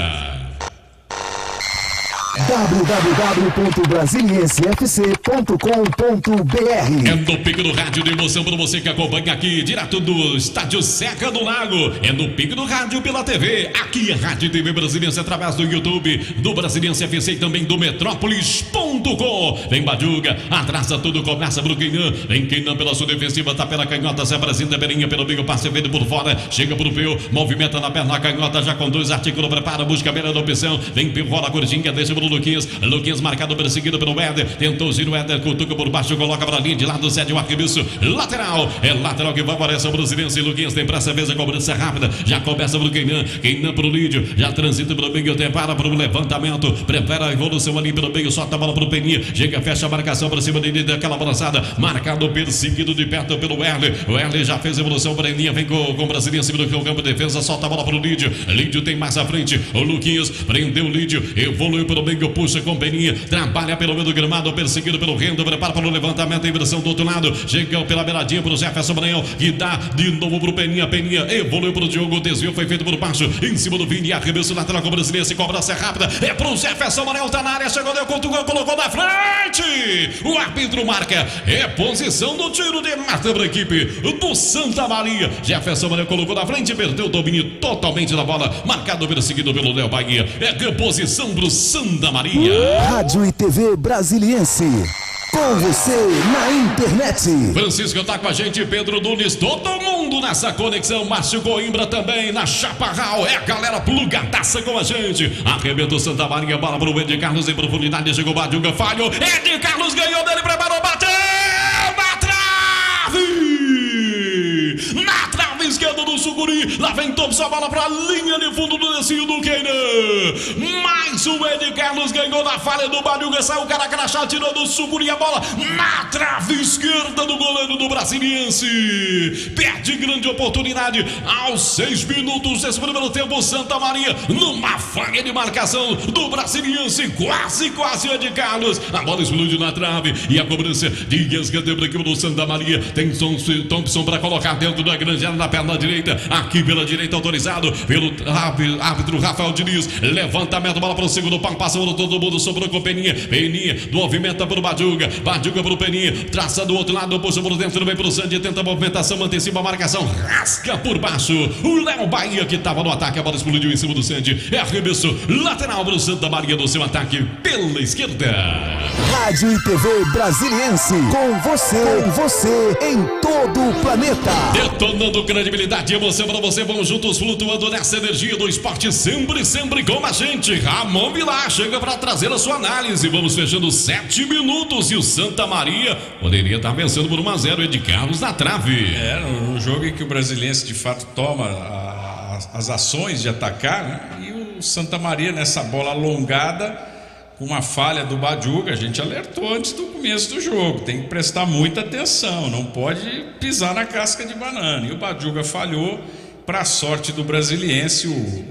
www.brasiliensefc.com.br. É no pico do rádio de emoção para você que acompanha aqui, direto do estádio Serra do Lago. É no pico do rádio pela TV. Aqui é Rádio TV Brasiliense através do YouTube, do Brasiliense FC e também do Metrópolis.com. Vem Badjuga, atrasa tudo, começa pro Keinan. Vem Keinan pela sua defensiva, tá pela canhota, se apresenta Berinha pelo meio, passe feito por fora, chega pro Peu, movimenta na perna, canhota, já conduz, articula, prepara, busca a beira da opção. Vem Peu, rola a curtinha, deixa pro Luquinhas. Luquinhas marcado, perseguido pelo Éder. Tentou o giro, Éder cutuca por baixo, coloca pra linha de lado, cede o arremesso. Lateral. É lateral que favorece o Brasiliense. Luquinhas tem pressa, vez a cobrança rápida. Já começa pro Keinan. Keinan pro Lídio. Já transita pelo meio, para pro levantamento. Prepara a evolução ali pelo meio, solta a bola pro Peninha. Chega, fecha a marcação pra cima dele, daquela balançada. Marcado, perseguido de perto pelo Erle. O Erle já fez a evolução, Breninha vem com o Brasiliense em cima do campo de defesa, solta a bola pro Lídio. Lídio tem mais à frente. O Luquinhas prendeu o Lídio, evoluiu pelo meio, puxa com Peninha, trabalha pelo meio do gramado, perseguido pelo Rendo, prepara para o levantamento, inversão do outro lado. Chega pela beiradinha pro Jefferson Maranhão, que dá de novo pro Peninha. Peninha evoluiu pro Diogo, desvio foi feito por baixo, em cima do Vini, arremesso lateral com o Brasiliense, cobrança rápida, é pro Jefferson Maranhão, tá na área, chegou, deu contra o gol, colocou na frente. O árbitro marca, é posição do tiro de mata para a equipe do Santa Maria. Jefferson Maranhão colocou na frente, perdeu o domínio totalmente da bola, marcado, perseguido pelo Léo Bahia. É reposição pro Santa Maria. Rádio e TV Brasiliense. Com você na internet. Francisco tá com a gente, Pedro Nunes, todo mundo nessa conexão. Márcio Coimbra também na Chaparral. É a galera plugadaça com a gente. Arrebenta o Santa Maria, bola pro Ed Carlos em profundidade. Chegou o Badiuga, falhou. Ed Carlos ganhou dele, preparou, bateu na trave. Na trave esquerda do Sucuri. Lá vem Thompson, a bola pra linha de fundo do descio do Keinan. Mais o Ed Carlos ganhou na falha do Badiuga. Saiu o cara crachado, tirou do Sucuri a bola na trave esquerda do goleiro do Brasiliense. Perde grande oportunidade aos 6 minutos desse primeiro tempo. Santa Maria numa falha de marcação do Brasiliense. Quase o Ed Carlos. A bola explodiu na trave e a cobrança de escanteio para a equipe do Santa Maria. Tem Thompson para colocar dentro da grande área na perna direita. Aqui pela direita, autorizado pelo árbitro Rafael Diniz. Levantamento, bola para o segundo pau. Passou todo mundo, sobrou com Peninha. Peninha movimenta para o Badiuga. Badiuga para o Peninha. Traça do outro lado, puxa por dentro, vem para o Sandy. Tenta a movimentação, antecipa a marcação. Rasca por baixo. O Léo Bahia que estava no ataque. A bola explodiu em cima do Sandy. É arremesso lateral para o Santa Maria no seu ataque pela esquerda. Rádio e TV Brasiliense. Com você em todo o planeta. Detonando credibilidade e emoção para você. Vamos juntos flutuando nessa energia do esporte. Sempre com a gente. Ramon Vilar chega para trazer a sua análise. Vamos fechando 7 minutos. E o Santa Maria poderia estar vencendo por 1-0. Ed Carlos na trave. No jogo em que o Brasiliense de fato toma as ações de atacar, né? E o Santa Maria nessa bola alongada, com uma falha do Badiuga, a gente alertou antes do começo do jogo, tem que prestar muita atenção, não pode pisar na casca de banana. E o Badiuga falhou, para a sorte do Brasiliense.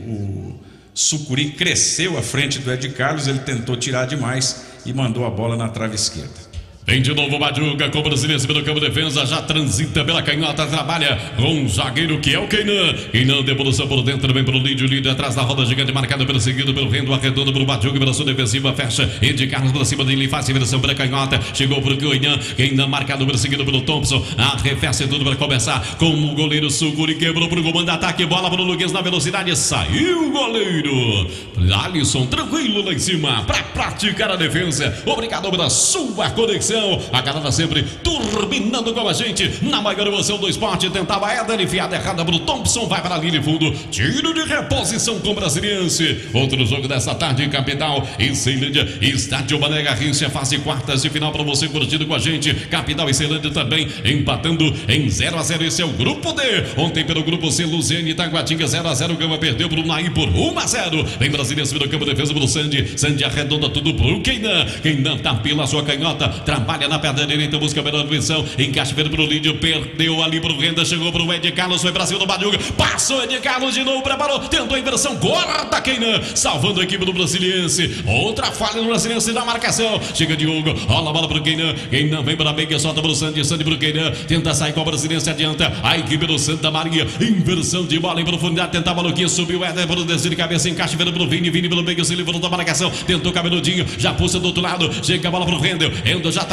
O Sucuri cresceu à frente do Ed Carlos, ele tentou tirar demais e mandou a bola na trave esquerda. Tem de novo o Badiuga com o Brasiliense pelo campo de defesa, já transita pela canhota, trabalha com o zagueiro que é o Keinan. Keinan, devolução por dentro, vem pro Lídio, Lídio atrás da roda gigante, marcado perseguido pelo Rendo, arredondo pro Badiuga, pela sua defensiva, fecha, Ed Carlos pra cima dele, faz inversão pela canhota, chegou pro Keinan, Keinan marcado, perseguido pelo Thompson, arrefece tudo para começar com o goleiro Sucuri, quebrou pro comando, ataque, bola pro Luquinhas na velocidade, saiu o goleiro. Alisson, tranquilo lá em cima, pra praticar a defesa. Obrigado pela sua conexão. A galera sempre turbinando com a gente na maior emoção do esporte. Tentava Éder, enfiada errada pro Thompson, vai para a linha de fundo, tiro de reposição com o Brasiliense. Outro jogo dessa tarde em capital, em Ceilândia, estádio Mané Garrincha, fase quartas de final para você curtindo com a gente. Capital e Ceilândia também empatando em 0-0. Esse é o grupo D. Ontem pelo grupo C, Luziane e Taguatinga 0-0. Gama perdeu pro Naí por 1-0. Vem Brasiliense no campo de defesa pro Sandy. Sandy arredonda tudo pro Keinan. Keinan tá pela sua canhota, trabalha na perna direita, busca a melhor direção, encaixa para o Lídio, perdeu ali pro Renda, chegou pro Ed Carlos, foi pra cima do Badiuga, passou Ed Carlos de novo, preparou, tentou a inversão, corta Keinan, salvando a equipe do Brasiliense. Outra falha no Brasiliense na marcação, chega Diogo, rola a bola pro Keinan, Keinan vem para a meia, solta pro Sandy, Sandy pro Keinan, tenta sair com o Brasiliense, adianta a equipe do Santa Maria, inversão de bola em profundidade, tentava Luquinha, subiu Éder pro descer de cabeça, encaixa vendo pro Vini, Vini pelo meio, se livrou da marcação, tentou Cabeludinho, já puxa do outro lado, chega a bola pro Rendel, Rendel já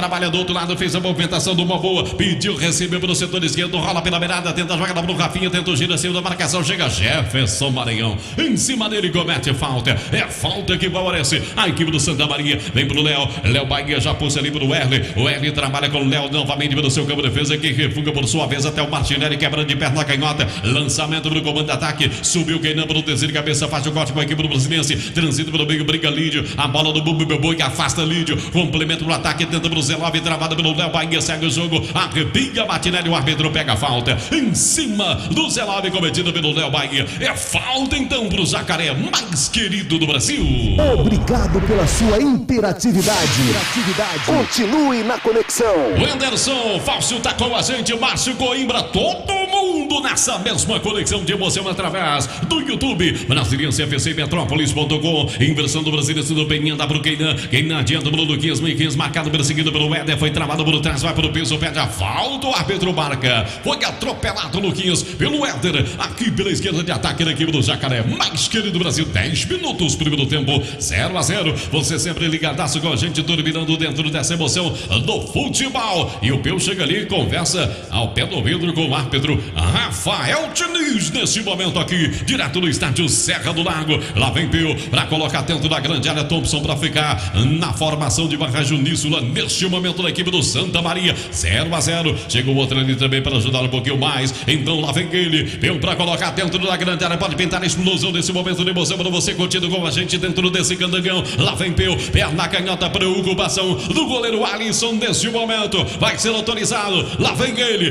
trabalha do outro lado, fez a movimentação de uma boa, pediu, recebeu pelo setor esquerdo, rola pela beirada, tenta jogar pro Rafinha, tenta o giro, saiu da marcação, chega Jefferson Maranhão, em cima dele comete falta, é falta que favorece a equipe do Santa Maria, vem pro Léo Bahia já puxa ali pro Erle, o Erle trabalha com o Léo novamente pelo seu campo de defesa, que refuga por sua vez até o Martinelli, quebrando de perna canhota, lançamento pro comando de ataque, subiu Keinan pro desvio de cabeça, faz o corte com a equipe do Brasiliense, transita pelo meio, briga Lídio, a bola do Bubu Beboi que afasta Lídio, complemento pro ataque, tenta pro Zelov, travada pelo Léo Bahia, segue o jogo, arrepia Martinelli, o árbitro pega a falta, em cima do Zelov, cometida pelo Léo Bahia, é falta então pro Jacaré, mais querido do Brasil. Obrigado pela sua interatividade. Continue na conexão. O Anderson Fácil tá com a gente, Márcio Coimbra, todo mundo nessa mesma conexão de emoção através do YouTube, Brasiliense FC Metrópolis.com, inversão do Brasiliense do Peninha, dá pro Keinan adianta pro Luquinhas, Luquinhas marcado, perseguido pelo Éder, foi travado por trás, vai pro piso, pede a falta, o árbitro marca, foi atropelado Luquinhas pelo Éder, aqui pela esquerda de ataque da equipe do Jacaré, mais querido do Brasil, 10 minutos, primeiro tempo, 0-0, você sempre ligadaço com a gente, turbinando dentro dessa emoção do futebol, e o Peu chega ali e conversa ao pé do vidro com o árbitro Rafael Diniz, nesse momento aqui, direto do estádio Serra do Lago, lá vem Peu, para colocar dentro da grande área, Thompson para ficar na formação de barra Juníssula, neste momento da equipe do Santa Maria, 0-0, chegou outro ali também para ajudar um pouquinho mais, então lá vem ele, Peu para colocar dentro da grande área, pode pintar a explosão nesse momento de emoção para você curtindo com a gente dentro desse candangão, lá vem Peu, perna canhota, preocupação do goleiro Alisson nesse momento, vai ser autorizado, lá vem ele,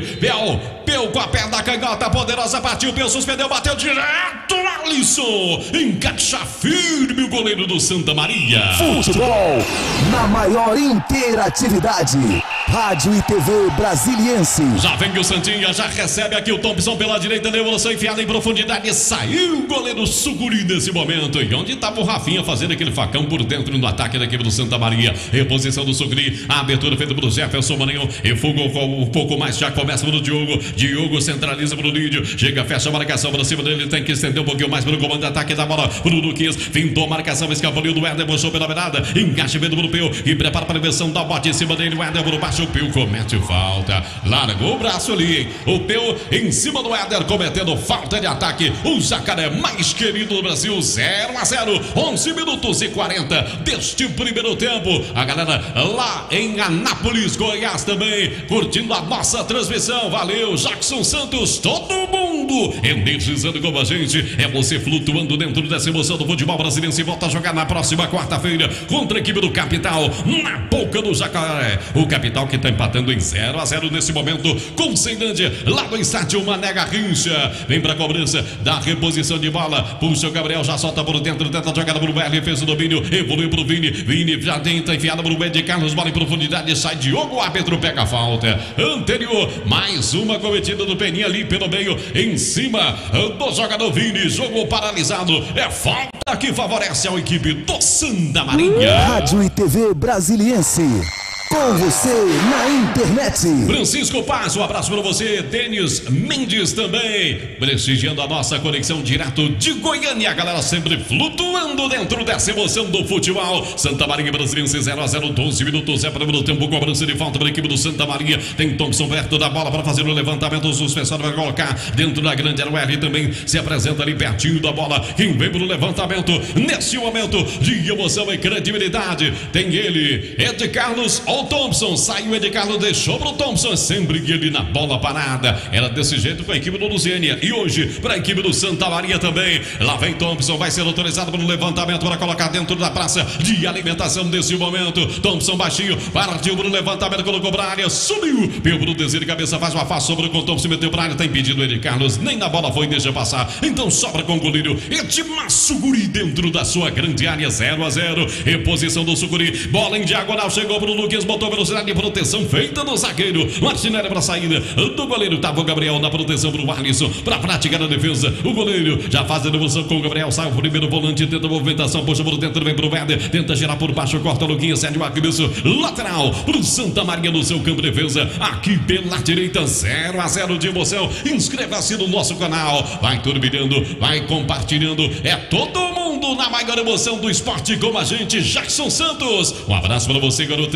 Peu com a perna canhota poderosa, partiu, Peu suspendeu, bateu direto, Alisson, encaixa firme o goleiro do Santa Maria. Futebol na maior interatividade. Rádio e TV Brasiliense. Já vem o Santinha, já recebe aqui o Thompson pela direita, devolução enfiada em profundidade, saiu o goleiro Suguri nesse momento, e onde estava o Rafinha fazendo aquele facão por dentro no ataque da equipe do Santa Maria, reposição do Suguri, a abertura feita pelo Jefferson Maranhão, refugou um pouco mais, já começa pelo Diogo centraliza pro Lídio, chega, fecha a marcação pra cima dele, tem que estender um pouquinho mais pelo comando de ataque da bola, pro Luquinhas, fintou a marcação, escapoliu do Éder, puxou pela beirada, encaixa vendo pro Peu, e prepara para a inversão da bote em cima dele, o Éder por baixo, o Peu comete falta, largou o braço ali, hein? O Peu em cima do Éder, cometendo falta de ataque, o Jacaré mais querido do Brasil, 0-0, 11 minutos e 40 deste primeiro tempo, a galera lá em Anápolis, Goiás também, curtindo a nossa transmissão, valeu, Jackson Santos, todo mundo energizando com a gente, é você flutuando dentro dessa emoção do futebol brasileiro, se volta a jogar na próxima quarta-feira contra a equipe do Capital, na boca do Jacaré, o Capital que está empatando em 0-0 nesse momento com o Ceilândia, lá no estádio Mané Garrincha, vem para a cobrança da reposição de bola, puxa o Gabriel, já solta por dentro, tenta a jogada pro Berli, fez o domínio, evoluiu pro Vini já tenta enfiada pro Ed Carlos, bola em profundidade, sai Diogo, o árbitro pega a falta anterior, mais uma cometida do Peninha ali pelo meio, em cima do jogador Vini, jogo paralisado, é falta que favorece a equipe do Santa Maria. Rádio e TV Brasiliense, com você na internet. Francisco Paz, um abraço para você. Denis Mendes também, prestigiando a nossa conexão direto de Goiânia. A galera sempre flutuando dentro dessa emoção do futebol. Santa Maria Brasiliense 0-0, 12 minutos. É para o tempo, cobrança de falta para a equipe do Santa Maria. Tem Thompson perto da bola para fazer o levantamento. O suspensório vai colocar dentro da grande área. O R também se apresenta ali pertinho da bola. Quem vem para o levantamento nesse momento de emoção e credibilidade? Tem ele, Ed Carlos ou Thompson, saiu Ed Carlos, deixou pro Thompson, sempre ele na bola parada, era desse jeito com a equipe do Luziânia, e hoje para a equipe do Santa Maria também, lá vem Thompson, vai ser autorizado para o levantamento, para colocar dentro da praça de alimentação desse momento, Thompson baixinho, partiu para o levantamento, colocou para a área, subiu, pelo desvio de cabeça, faz uma face sobre o Thompson, meteu para a área, tá impedido Ed Carlos, nem na bola foi, deixa passar, então sobra com o goleiro Edmar Suguri dentro da sua grande área, 0-0, reposição do Suguri, bola em diagonal, chegou para o Lucas, botou velocidade de proteção feita no zagueiro, Martinelli para a saída do goleiro, tava o Gabriel na proteção para o Alisson, para praticar a defesa, o goleiro já faz a devolução com o Gabriel, sai o primeiro volante, tenta a movimentação, puxa por dentro, vem para o Éder, tenta girar por baixo, corta o Luquinha, cede o arremesso lateral para o Santa Maria no seu campo de defesa, aqui pela direita, 0-0 de emoção, inscreva-se no nosso canal, vai turbilhando, vai compartilhando, é todo mundo na maior emoção do esporte com a gente, Jackson Santos, um abraço para você, garotão, sempre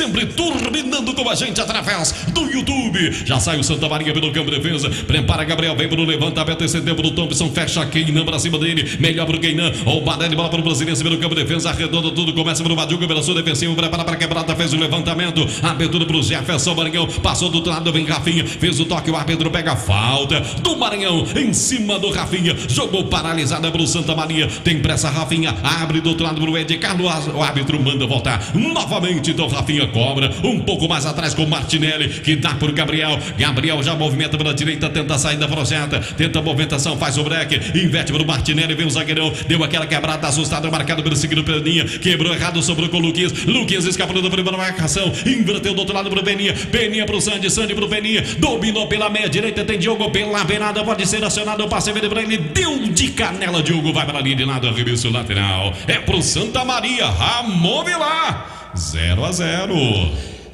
sempre turbinando com a gente através do YouTube. Já sai o Santa Maria pelo campo de defesa, prepara Gabriel, vem pro levantamento, esse tempo do Thompson, fecha Keinan pra cima dele, melhor pro Keinan, o Badé de bola pro Brasiliense pelo campo de defesa, arredonda tudo, começa pro Baduga pela sua defensiva, prepara pra quebrada, fez o levantamento, abertura pro Jefferson Maranhão, passou do outro lado, vem Rafinha, fez o toque, o árbitro pega a falta do Maranhão em cima do Rafinha, jogou paralisada pro Santa Maria, tem pressa Rafinha, abre do outro lado pro Ed Carlos, o árbitro manda voltar novamente, então Rafinha cobra, um pouco mais atrás com Martinelli, que dá por Gabriel, Gabriel já movimenta pela direita, tenta a saída, projeta, tenta a movimentação, faz o break, inverte pro Martinelli, vem o zagueirão, deu aquela quebrada, assustado, marcado pelo segundo Peninha, quebrou errado, sobrou com o Luquinhas escapou da primeira marcação, inverteu do outro lado pro Peninha pro Sandy pro Peninha, dominou pela meia direita, tem Diogo pela beirada, pode ser acionado, o passe verde pra ele, deu de canela, Diogo vai para a linha de lado, arremesso lateral, é pro Santa Maria, Ramon Vilar, 0-0.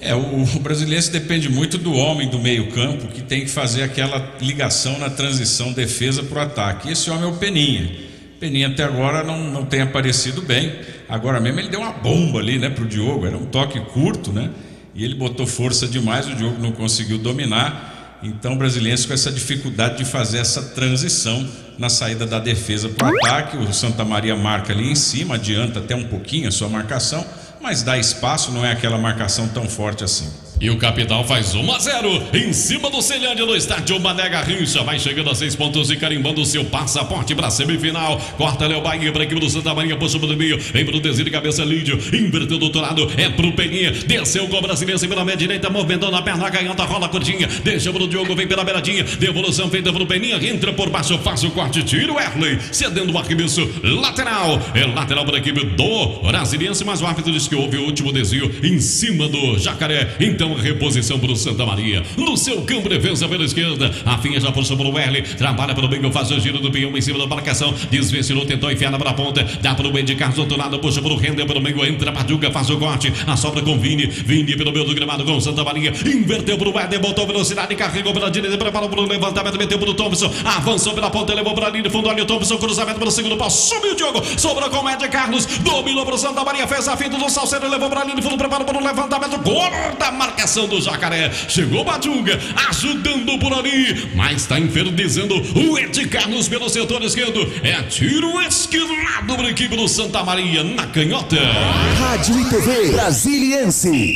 O Brasiliense depende muito do homem do meio campo, que tem que fazer aquela ligação na transição defesa para o ataque. Esse homem é o Peninha. Peninha até agora não tem aparecido bem. Agora mesmo ele deu uma bomba ali, né, pro Diogo. Era um toque curto, né? E ele botou força demais, o Diogo não conseguiu dominar. Então o Brasiliense com essa dificuldade de fazer essa transição na saída da defesa para o ataque. O Santa Maria marca ali em cima, adianta até um pouquinho a sua marcação, mas dá espaço, não é aquela marcação tão forte assim. E o Capital faz 1-0 em cima do Celândia no estádio Mané Garrincha. Vai chegando a 6 pontos e carimbando o seu passaporte para a semifinal. Corta Léo Bahia para a equipe do Santa Maria, puxa pro meio, vem pro desvio de cabeça Lídio, inverteu do outro lado, é pro Peninha, desceu com o Brasiliense pela meia direita, movimentando a perna, canhota, rola curtinha, deixa pro Diogo, vem pela beiradinha, devolução feita pro Peninha, entra por baixo, faz o corte, tira o Erley, cedendo o arremesso lateral, é lateral para a equipe do Brasiliense, mas o árbitro diz que houve o último desvio em cima do Jacaré, então reposição para o Santa Maria, no seu campo de defesa pela esquerda, Rafinha já puxou para o Erley, trabalha pelo meio, faz o giro do pinhão em cima da marcação, desvencilhou, tentou enfiar para a ponta, dá para o Ed Carlos do outro lado, puxa para o Render pelo meio, entra para Duga, faz o corte, a sobra com Vini pelo meio do gramado com Santa Maria, inverteu para o Éder, botou velocidade, carregou pela direita, preparou para o levantamento, meteu para o Thompson, avançou pela ponta, levou para a linha de fundo, olha o Thompson, cruzamento para o segundo pau, subiu o Diogo, sobrou com o Ed Carlos, dominou para o Santa Maria, fez a finta do Salcedo, levou para a linha de fundo, preparou para o levantamento, gorda marcação do Jacaré, chegou Badunga, ajudando por ali, mas está infernizando o Ed Carlos pelo setor esquerdo, é tiro esquivado para a equipe do Santa Maria, na canhota. Rádio e TV Brasiliense.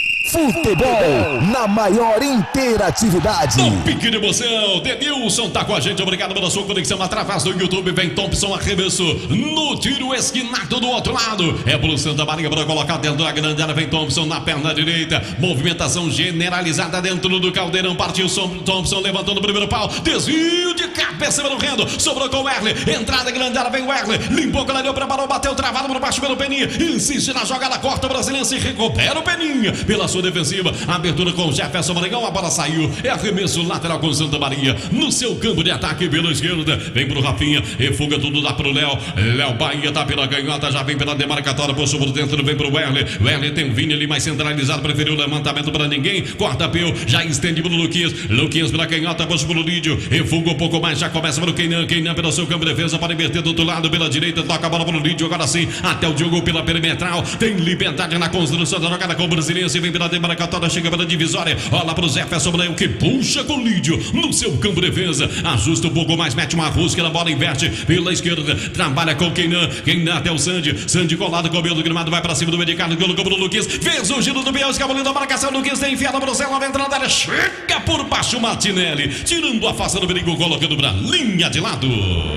Futebol na maior interatividade. No pique de emoção, Denilson tá com a gente, obrigado pela sua conexão através do YouTube. Vem Thompson, arremesso no tiro esquinado do outro lado, é pro Santa Maria para colocar dentro da grande área, vem Thompson na perna direita, movimentação generalizada dentro do caldeirão, partiu Thompson, levantou no primeiro pau, desvio de cabeça pelo Rendo, sobrou com o Erle, entrada grande área, vem o Erle, limpou com o preparou, bateu, travado por baixo pelo Peninha, insiste na jogada, corta o Brasiliense, recupera o Peninha pela sua defensiva, abertura com Jefferson Maranhão, a bola saiu, é arremesso lateral com Santa Maria, no seu campo de ataque pela esquerda, vem pro Rafinha, refuga tudo, dá pro Léo Bahia tá pela canhota, já vem pela demarcatória, puxa por dentro, vem pro Erle, o Erle tem o Vini ali mais centralizado, preferiu o levantamento para ninguém, corta Peu, já estende pro Luquinhas pela canhota, puxa pro Lídio, refuga um pouco mais, já começa pelo Keinan pelo seu campo de defesa, para inverter do outro lado, pela direita, toca a bola pro Lídio, agora sim, até o Diogo pela perimetral, tem liberdade na construção da jogada com o Brasiliense, vem pela demarcatória, chega pela divisória, olha pro Jefferson Maranhão, que puxa com o Lídio, no seu campo de defesa, ajusta um pouco mais, mete uma rusca na bola, inverte pela esquerda, trabalha com Keinan até o Sandy colado com o meio do gramado, vai pra cima do Ed Carlos, colocou pro Luquinhas, fez o giro do Biel, escabulando a marcação, Luquinhas tem enfiado pro céu, na entrada da área, chega por baixo Martinelli, tirando a face do perigo, colocando pra linha de lado.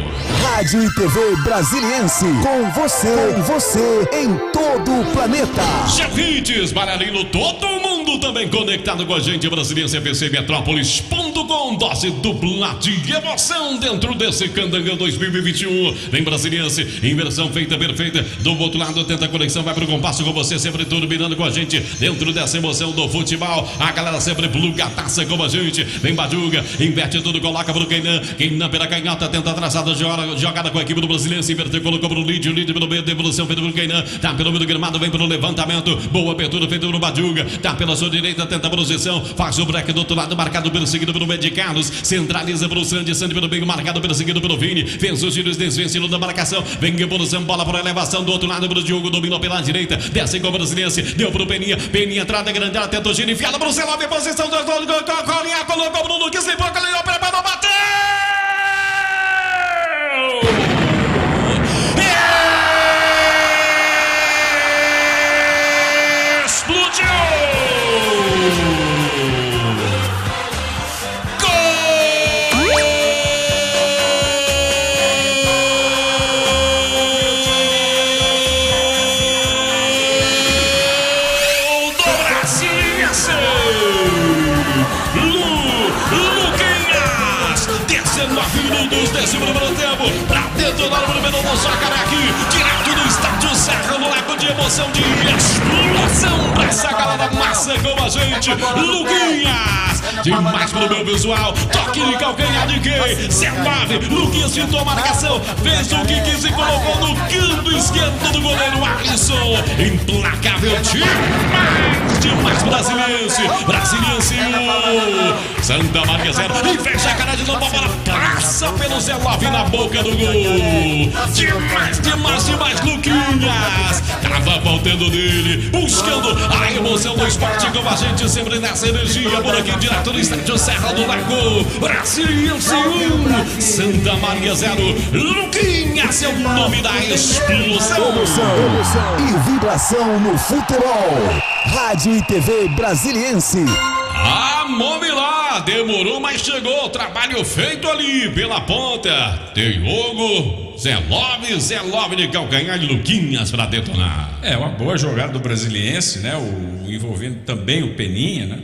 Rádio e TV Brasiliense, com você em todo o planeta. Hits, Baralino, todo mundo também conectado com a gente, Brasiliense FC Metrópolis.com, dose dupla de emoção dentro desse Candangão 2021. Vem Brasiliense, inversão feita perfeita, do outro lado tenta a conexão, vai pro compasso com você, sempre turbinando com a gente, dentro dessa emoção do futebol, a galera sempre plugataça com a gente, vem Baduga, inverte tudo, coloca pro Keinan pela canhota, tenta atrasada, jogada com a equipe do Brasiliense, inverteu, colocou pro Lídio pelo meio, devolução feita pro Keinan, tá pelo meio do gramado, vem pelo levantamento, boa abertura feita no Baduga, tá pela sua direita, tenta a posição, faz o break do outro lado, marcado pelo seguido pelo o Ed Carlos, centraliza pro Sandy pelo meio, marcado pelo seguido pelo Vini, fez os giros, desvencilou da marcação, vem evolução, bola por elevação do outro lado pro Diogo, dominou pela direita, desce com o Brasiliense, deu pro Peninha, entrada grande, ela tentou giro, enfiada pro Zelov, posição do gol, colocou pro Lucas, limpou, calhou, preparou, bateu! Explodiu! Desse primeiro tempo, pra detonar o primeiro do Jacaré aqui, direto do estádio Serra, no Lago de emoção, de explosão pra essa galera massa como a gente, Luquinhas, demais pro meu visual, toque de calcanhar de quem? C9, Luquinhas fintou a marcação, fez o que quis e colocou no canto esquerdo do goleiro Alisson, implacável demais Brasiliense 1, Santa Maria 0, e fecha a cara de novo, a bola passa pelo Zé Love na boca do gol. Demais, Luquinhas. Tava faltando dele, buscando a emoção do esporte como a gente sempre nessa energia. Por aqui, direto do estádio Serra do Lago. Brasiliense 1, Santa Maria 0. Luquinhas é o nome da explosão. Emoção e vibração no futebol. Rádio e TV Brasiliense. Vamos lá, demorou, mas chegou. Trabalho feito ali pela ponta. Diogo, Zé Love de calcanhar de Luquinhas para detonar. É uma boa jogada do Brasiliense, né? Envolvendo também o Peninha, né?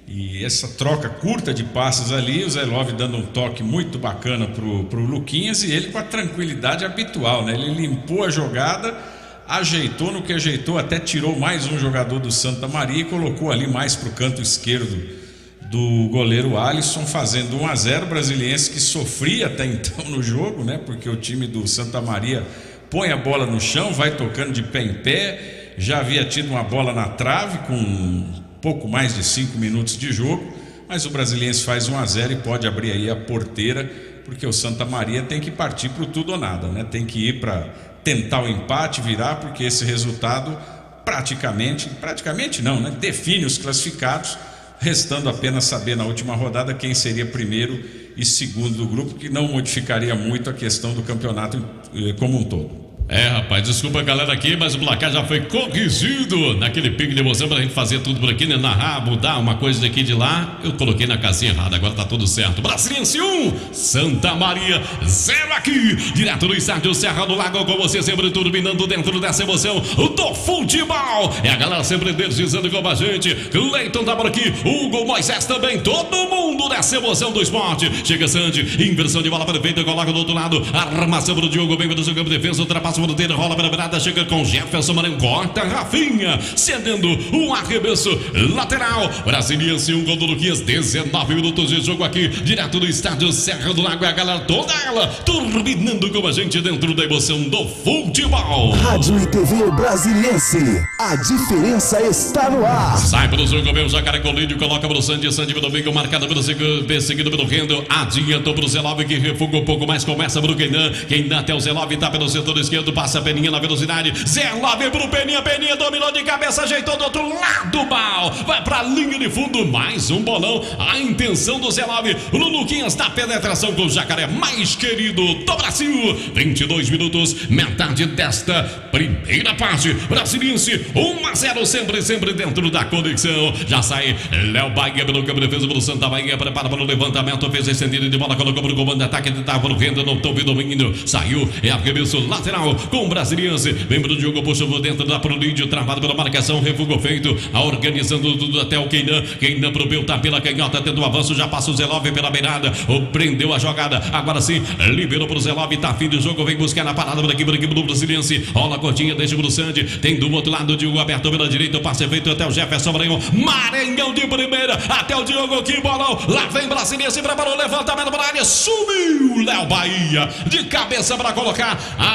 E essa troca curta de passes ali, o Zé Love dando um toque muito bacana pro Luquinhas e ele com a tranquilidade habitual, né? Ele limpou a jogada, ajeitou no que ajeitou, até tirou mais um jogador do Santa Maria e colocou ali mais pro canto esquerdo do goleiro Alisson, fazendo 1-0. Brasiliense que sofria até então no jogo, né? Porque o time do Santa Maria põe a bola no chão, vai tocando de pé em pé, já havia tido uma bola na trave com pouco mais de 5 minutos de jogo, mas o Brasiliense faz 1-0 e pode abrir aí a porteira, porque o Santa Maria tem que partir pro tudo ou nada, né? Tem que ir para tentar o empate, virar, porque esse resultado praticamente não, né? Define os classificados, restando apenas saber na última rodada quem seria primeiro e segundo do grupo, que não modificaria muito a questão do campeonato como um todo. Rapaz, desculpa a galera aqui, mas o placar já foi corrigido naquele pique de emoção pra gente fazer tudo por aqui, né? Narrar, mudar uma coisa daqui de lá. Eu coloquei na casinha errada, agora tá tudo certo. Brasiliense 1, Santa Maria 0 aqui, direto do estádio Serra do Lago, com você sempre turbinando dentro dessa emoção do futebol. É a galera sempre energizando com a gente. Cleiton tá por aqui, Hugo, Moisés também, todo mundo nessa emoção do esporte. Chega Sandy, inversão de bola perfeita, coloca do outro lado, armação pro Diogo, bem do seu campo de defesa, ultrapassa fronteira, rola para a virada, chega com Jefferson Maranhão, corta Rafinha, cedendo um arremesso lateral. Brasiliense 1, gol do Luquinhas, 19 minutos de jogo aqui, direto do estádio Serra do Lago, a galera toda ela turbinando com a gente dentro da emoção do futebol. Rádio e TV Brasiliense, a diferença está no ar. Sai pelo jogo, meu Jacaré Colídio, coloca para o Sandy pelo meio, marcado pelo seguido pelo Rendo, adiantou para o Zelov, que refuga um pouco mais, começa para o Keinan até o Zelov, tá pelo setor esquerdo, passa a Peninha na velocidade, Zé Love pro Peninha dominou de cabeça, ajeitou do outro lado, mal, vai pra linha de fundo, mais um bolão, a intenção do Zé Love, o Luquinhas na penetração com o Jacaré mais querido do Brasil. 22 minutos, metade desta primeira parte, Brasiliense 1-0, sempre dentro da conexão, já sai Léo Bahia pelo campo de defesa pelo Santa Bahia, prepara para o levantamento, fez estendido de bola, colocou pro comando de ataque, tentava no Rendo, não teve domínio, saiu, é arremesso lateral com o Brasiliense, vem pro Diogo, puxa por dentro da Prolídio, travado pela marcação, refugo feito, organizando tudo até o Keinan pro Belta pela canhota, tendo o avanço, já passa o Zelov pela beirada, prendeu a jogada, agora sim, liberou pro Zelov, tá fim do jogo, vem buscar na parada por aqui do Brasiliense, rola a cortinha, deixa pro Sandy, tem do outro lado o Diogo aberto pela direita, o passe feito até o Jefferson Maranhão de primeira, até o Diogo, que bolão, lá vem Brasiliense, preparou o levantamento para a área, sumiu Léo Bahia, de cabeça para colocar a esse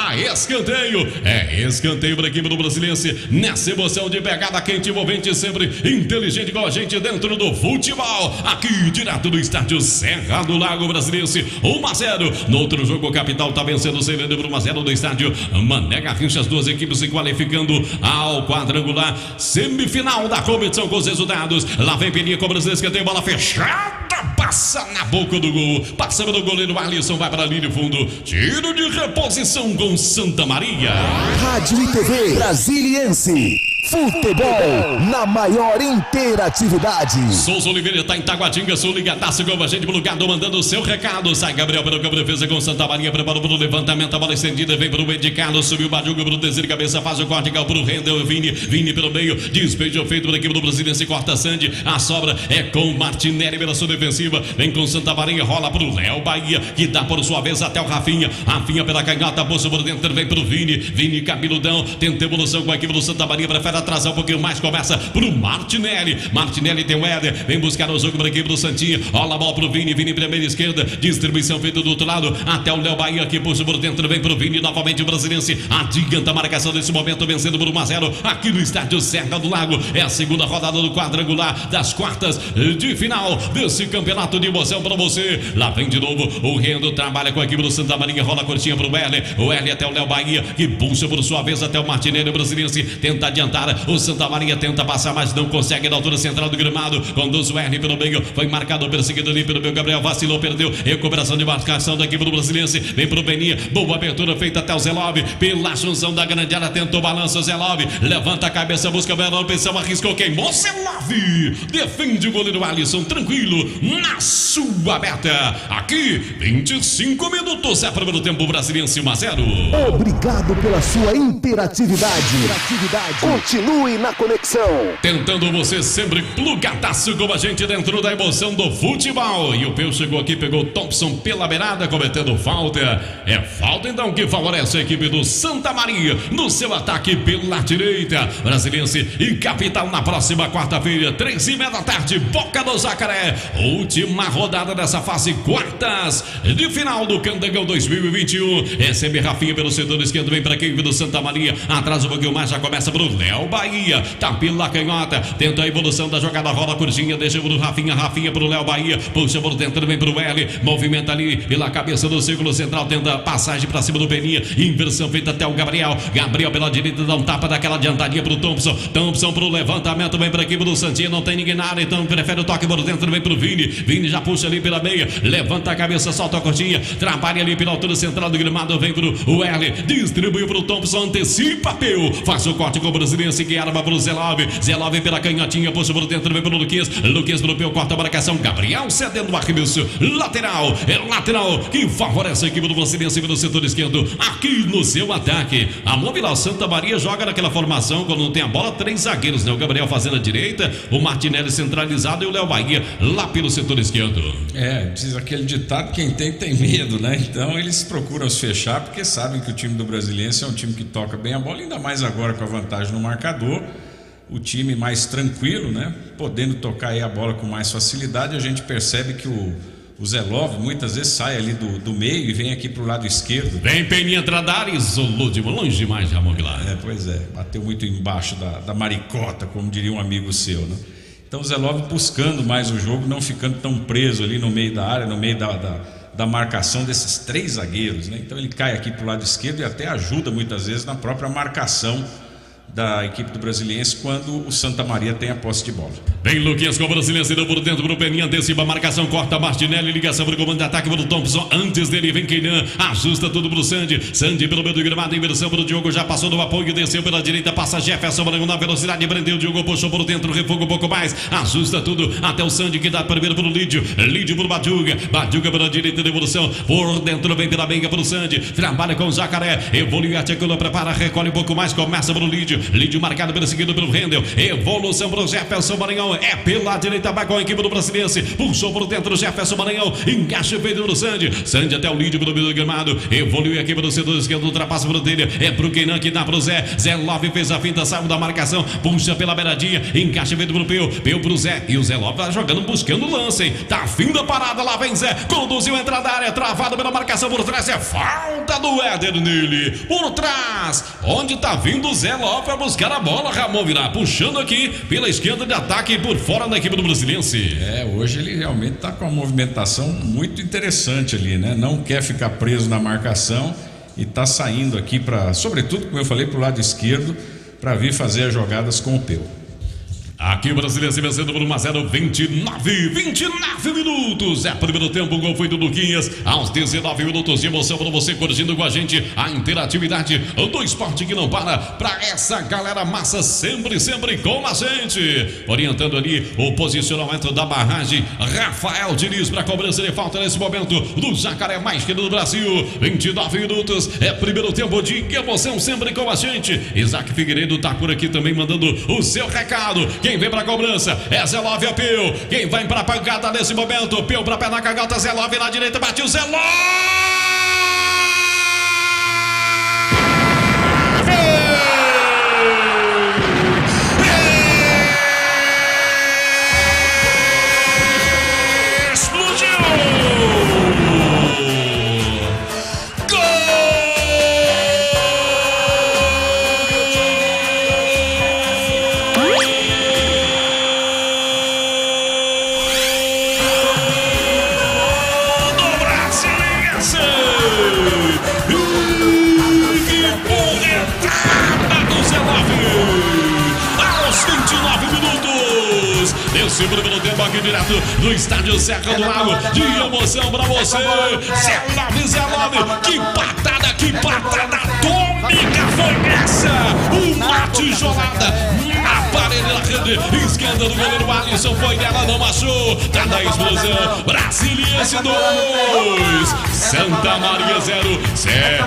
escanteio. É escanteio para a equipe do Brasiliense. Nessa emoção de pegada quente, envolvente, sempre inteligente com a gente dentro do futebol. Aqui, direto do estádio Serra do Lago Brasiliense. 1-0. No outro jogo, o Capital está vencendo o Sereno por 1-0 do estádio Mané Garrincha. As duas equipes se qualificando ao quadrangular semifinal da competição com os resultados. Lá vem Peninha com o Brasiliense, que tem bola fechada. Passa na boca do gol. Passa pelo goleiro Alisson, vai para a linha de fundo. Tiro de reposição com Santa Maria. Rádio e TV Brasiliense. Futebol na maior interatividade. Souza Oliveira está em Taguatinga Sul, ligadaço com a gente pro lugar, mandando o seu recado. Sai Gabriel para o campo de defesa com Santa Maria, preparou para o levantamento, a bola estendida, vem para o Ed Carlos, subiu o Bajuga para o desvio de cabeça, faz o corte para o Rendel, Vini pelo meio, despejo feito pela equipe do Brasiliense, corta Sandy, a sobra é com Martinelli pela sua defensiva, vem com Santa Maria, rola para o Léo Bahia, que dá por sua vez até o Rafinha pela canhota, bolsa por dentro, vem para o Vini cabeludão, tenta evolução com a equipe do Santa Maria, prefere atrasar um pouquinho mais, começa pro Martinelli tem o Éder, vem buscar o jogo para a equipe do Santinha, rola a bola pro Vini primeira esquerda, distribuição feita do outro lado, até o Léo Bahia que puxa por dentro, vem pro Vini, novamente o Brasiliense, adianta a marcação nesse momento, vencendo por 1-0, aqui no estádio Serra do Lago, é a segunda rodada do quadrangular das quartas de final desse campeonato de emoção para você, lá vem de novo, o Rendo trabalha com a equipe do Santa Maria, rola a curtinha pro o L até o Léo Bahia, que puxa por sua vez até o Martinelli, o Brasiliense tenta adiantar, o Santa Maria tenta passar, mas não consegue na altura central do gramado, conduz o R pelo meio, foi marcado, perseguido ali pelo meu Gabriel, vacilou, perdeu, recuperação de marcação da equipe do Brasiliense, vem pro Beninha, boa abertura feita até o Zelov, pela junção da grande área, tentou balanço, Zelov, levanta a cabeça, busca a bola, pensão, arriscou, queimou, Zelov, defende o goleiro Alisson, tranquilo, na sua meta, aqui, 25 minutos, é primeiro tempo, Brasiliense 1-0. Obrigado pela sua interatividade. Continue na conexão. Tentando você sempre plugadaço com a gente dentro da emoção do futebol. E o Peu chegou aqui, pegou o Thompson pela beirada, cometendo falta. É falta então que favorece a equipe do Santa Maria no seu ataque pela direita. Brasiliense e Capital na próxima quarta-feira, 3:30 da tarde, Boca do Jacaré. Última rodada dessa fase, quartas de final do Candangão 2021. Recebe Rafinha pelo setor esquerdo, vem para a equipe do Santa Maria. Atrás um pouquinho mais, já começa pro Léo Bahia. Tá pela canhota, tenta a evolução da jogada, rola a curtinha, deixa pro Rafinha pro Léo Bahia, puxa por dentro, vem pro L, movimenta ali pela cabeça do círculo central, tenta passagem pra cima do Beninha, inversão feita até o Gabriel pela direita, dá um tapa daquela adiantadinha pro Thompson pro levantamento, vem pra equipe do Santinha, não tem ninguém na área, então prefere o toque por dentro, vem pro Vini já puxa ali pela meia, levanta a cabeça, solta a curtinha, trabalha ali pela altura central do gramado, vem pro L, distribuiu pro Thompson, antecipa Peu, faz o corte com o Brasiliense, que arma pro Zelov pela canhotinha, puxa por dentro, vem pro Luquez pro Peu, corta a marcação, Gabriel cedendo o arremesso, lateral que favorece a equipe do Brasiliense pelo setor esquerdo, aqui no seu ataque, a Mobilal Santa Maria joga naquela formação, quando não tem a bola, 3 zagueiros, né? O Gabriel fazendo a direita, o Martinelli centralizado e o Léo Bahia lá pelo setor esquerdo. Diz aquele ditado, quem tem medo, né? Então eles procuram se fechar, porque sabem que o time do Brasiliense é um time que toca bem a bola, ainda mais agora com a vantagem no marcador, o time mais tranquilo, né? Podendo tocar aí a bola com mais facilidade, a gente percebe que o Zelov muitas vezes sai ali do meio e vem aqui pro lado esquerdo. Vem Peninha entrar da área, isolou de longe demais, Ramon Aguilar. Pois é, bateu muito embaixo da maricota, como diria um amigo seu, né? Então o Zelov buscando mais o jogo, não ficando tão preso ali no meio da área, no meio da marcação desses 3 zagueiros, né? Então ele cai aqui pro lado esquerdo e até ajuda muitas vezes na própria marcação da equipe do Brasiliense quando o Santa Maria tem a posse de bola. Vem Luquinhas com o Brasiliense, deu por dentro pro Peninha, antecipa a marcação, corta Martinelli, ligação pro comando de ataque pro Thompson, antes dele vem Keinan, ajusta tudo pro Sandy pelo meio do gramado, inversão pro Diogo, já passou no apoio, desceu pela direita, passa Jefferson na velocidade, prendeu o Diogo, puxou por dentro, refoga um pouco mais, ajusta tudo até o Sandy, que dá primeiro pro Lídio pro Bajuga pela direita, devolução por dentro, vem pela benga pro Sandy, trabalha com o Jacaré, evolui, articula, prepara, recolhe um pouco mais, começa pro Lídio, Lídio marcado pelo seguido pelo Rendel. Evolução pro Jefferson Maranhão. É pela direita, vai com a equipe do Brasiliense. Puxou por dentro o Jefferson Maranhão. Encaixa feito pro Sandy. Sandy até o Lídio pelo meio do gramado. Evoluiu a equipe do setor esquerdo. Ultrapassa por dele. É pro Kenan que dá pro Zé. Zé Love fez a finta, saiu da marcação. Puxa pela beiradinha. Encaixa feito pro Peu. Peu pro Zé. E o Zé Love vai jogando, buscando o lance, hein? Tá fim da parada. Lá vem Zé. Conduziu a entrada da área. Travado pela marcação por trás. É falta do Éder nele. Por trás. Onde tá vindo o Zé Love para buscar a bola. Ramon Vilar puxando aqui pela esquerda de ataque por fora da equipe do Brasiliense. Hoje ele realmente tá com uma movimentação muito interessante ali, né? Não quer ficar preso na marcação e tá saindo aqui para, sobretudo, como eu falei, pro lado esquerdo, para vir fazer as jogadas com o Peu. Aqui o Brasiliense vencendo por 1-0, 29 minutos. É primeiro tempo, o gol foi do Luquinhas. Aos 19 minutos de emoção para você curtindo com a gente a interatividade do esporte que não para essa galera massa sempre com a gente. Orientando ali o posicionamento da barragem, Rafael Diniz para cobrança de falta nesse momento do Jacaré mais querido do Brasil. 29 minutos, é primeiro tempo de emoção sempre com a gente. Isaac Figueiredo tá por aqui também mandando o seu recado. Quem vem pra cobrança é Zé Love, é Peu. Quem vai pra pancada nesse momento, Peu pra pé na cagota, Zé Love na direita, bateu Zé Love! Segundo pelo tempo aqui direto do estádio Serra do Lago, de emoção pra você. Zé Love, que patada atômica foi essa? Uma tijolada na parede da rede esquerda do goleiro Alisson, foi dela, não achou. Tá na explosão. Brasiliense 2, Santa Maria 0. Zé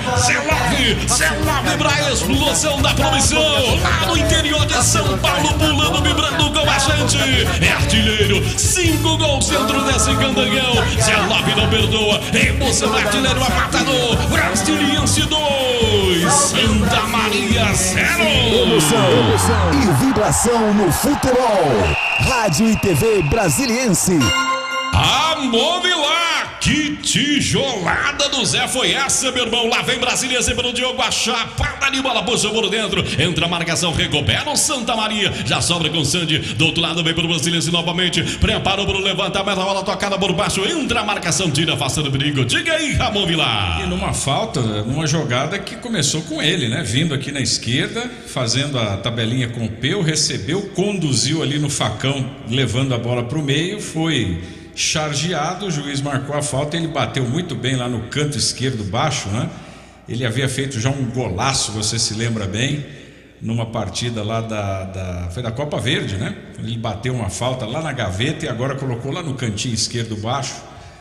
Love pra explosão da promissão lá no interior de São Paulo, pulando, vibrando com a gente. É artilheiro, 5 gols dentro desse candangão. Zé Love não perdoa. Emoção, artilheiro, matador. Brasiliense 2, Santa Maria 0. Emoção e vibração no futebol. Rádio e TV Brasiliense. Ramon Vilar, que tijolada do Zé foi essa, meu irmão? Lá vem Brasiliense pelo Diogo, a chapada de bola, puxa por dentro, entra a marcação, recupera o Santa Maria, já sobra com o Sandy, do outro lado vem pro Brasiliense novamente, preparou pro levantamento, a bola tocada por baixo, entra a marcação, tira, afastando o perigo. Diga aí, Ramon Vilar. E numa falta, numa jogada que começou com ele, né? Vindo aqui na esquerda, fazendo a tabelinha com o Peu, recebeu, conduziu ali no facão, levando a bola pro meio, foi chargeado, o juiz marcou a falta, ele bateu muito bem lá no canto esquerdo baixo, né? Ele havia feito já um golaço, você se lembra bem, numa partida lá foi da Copa Verde, né? Ele bateu uma falta lá na gaveta e agora colocou lá no cantinho esquerdo baixo.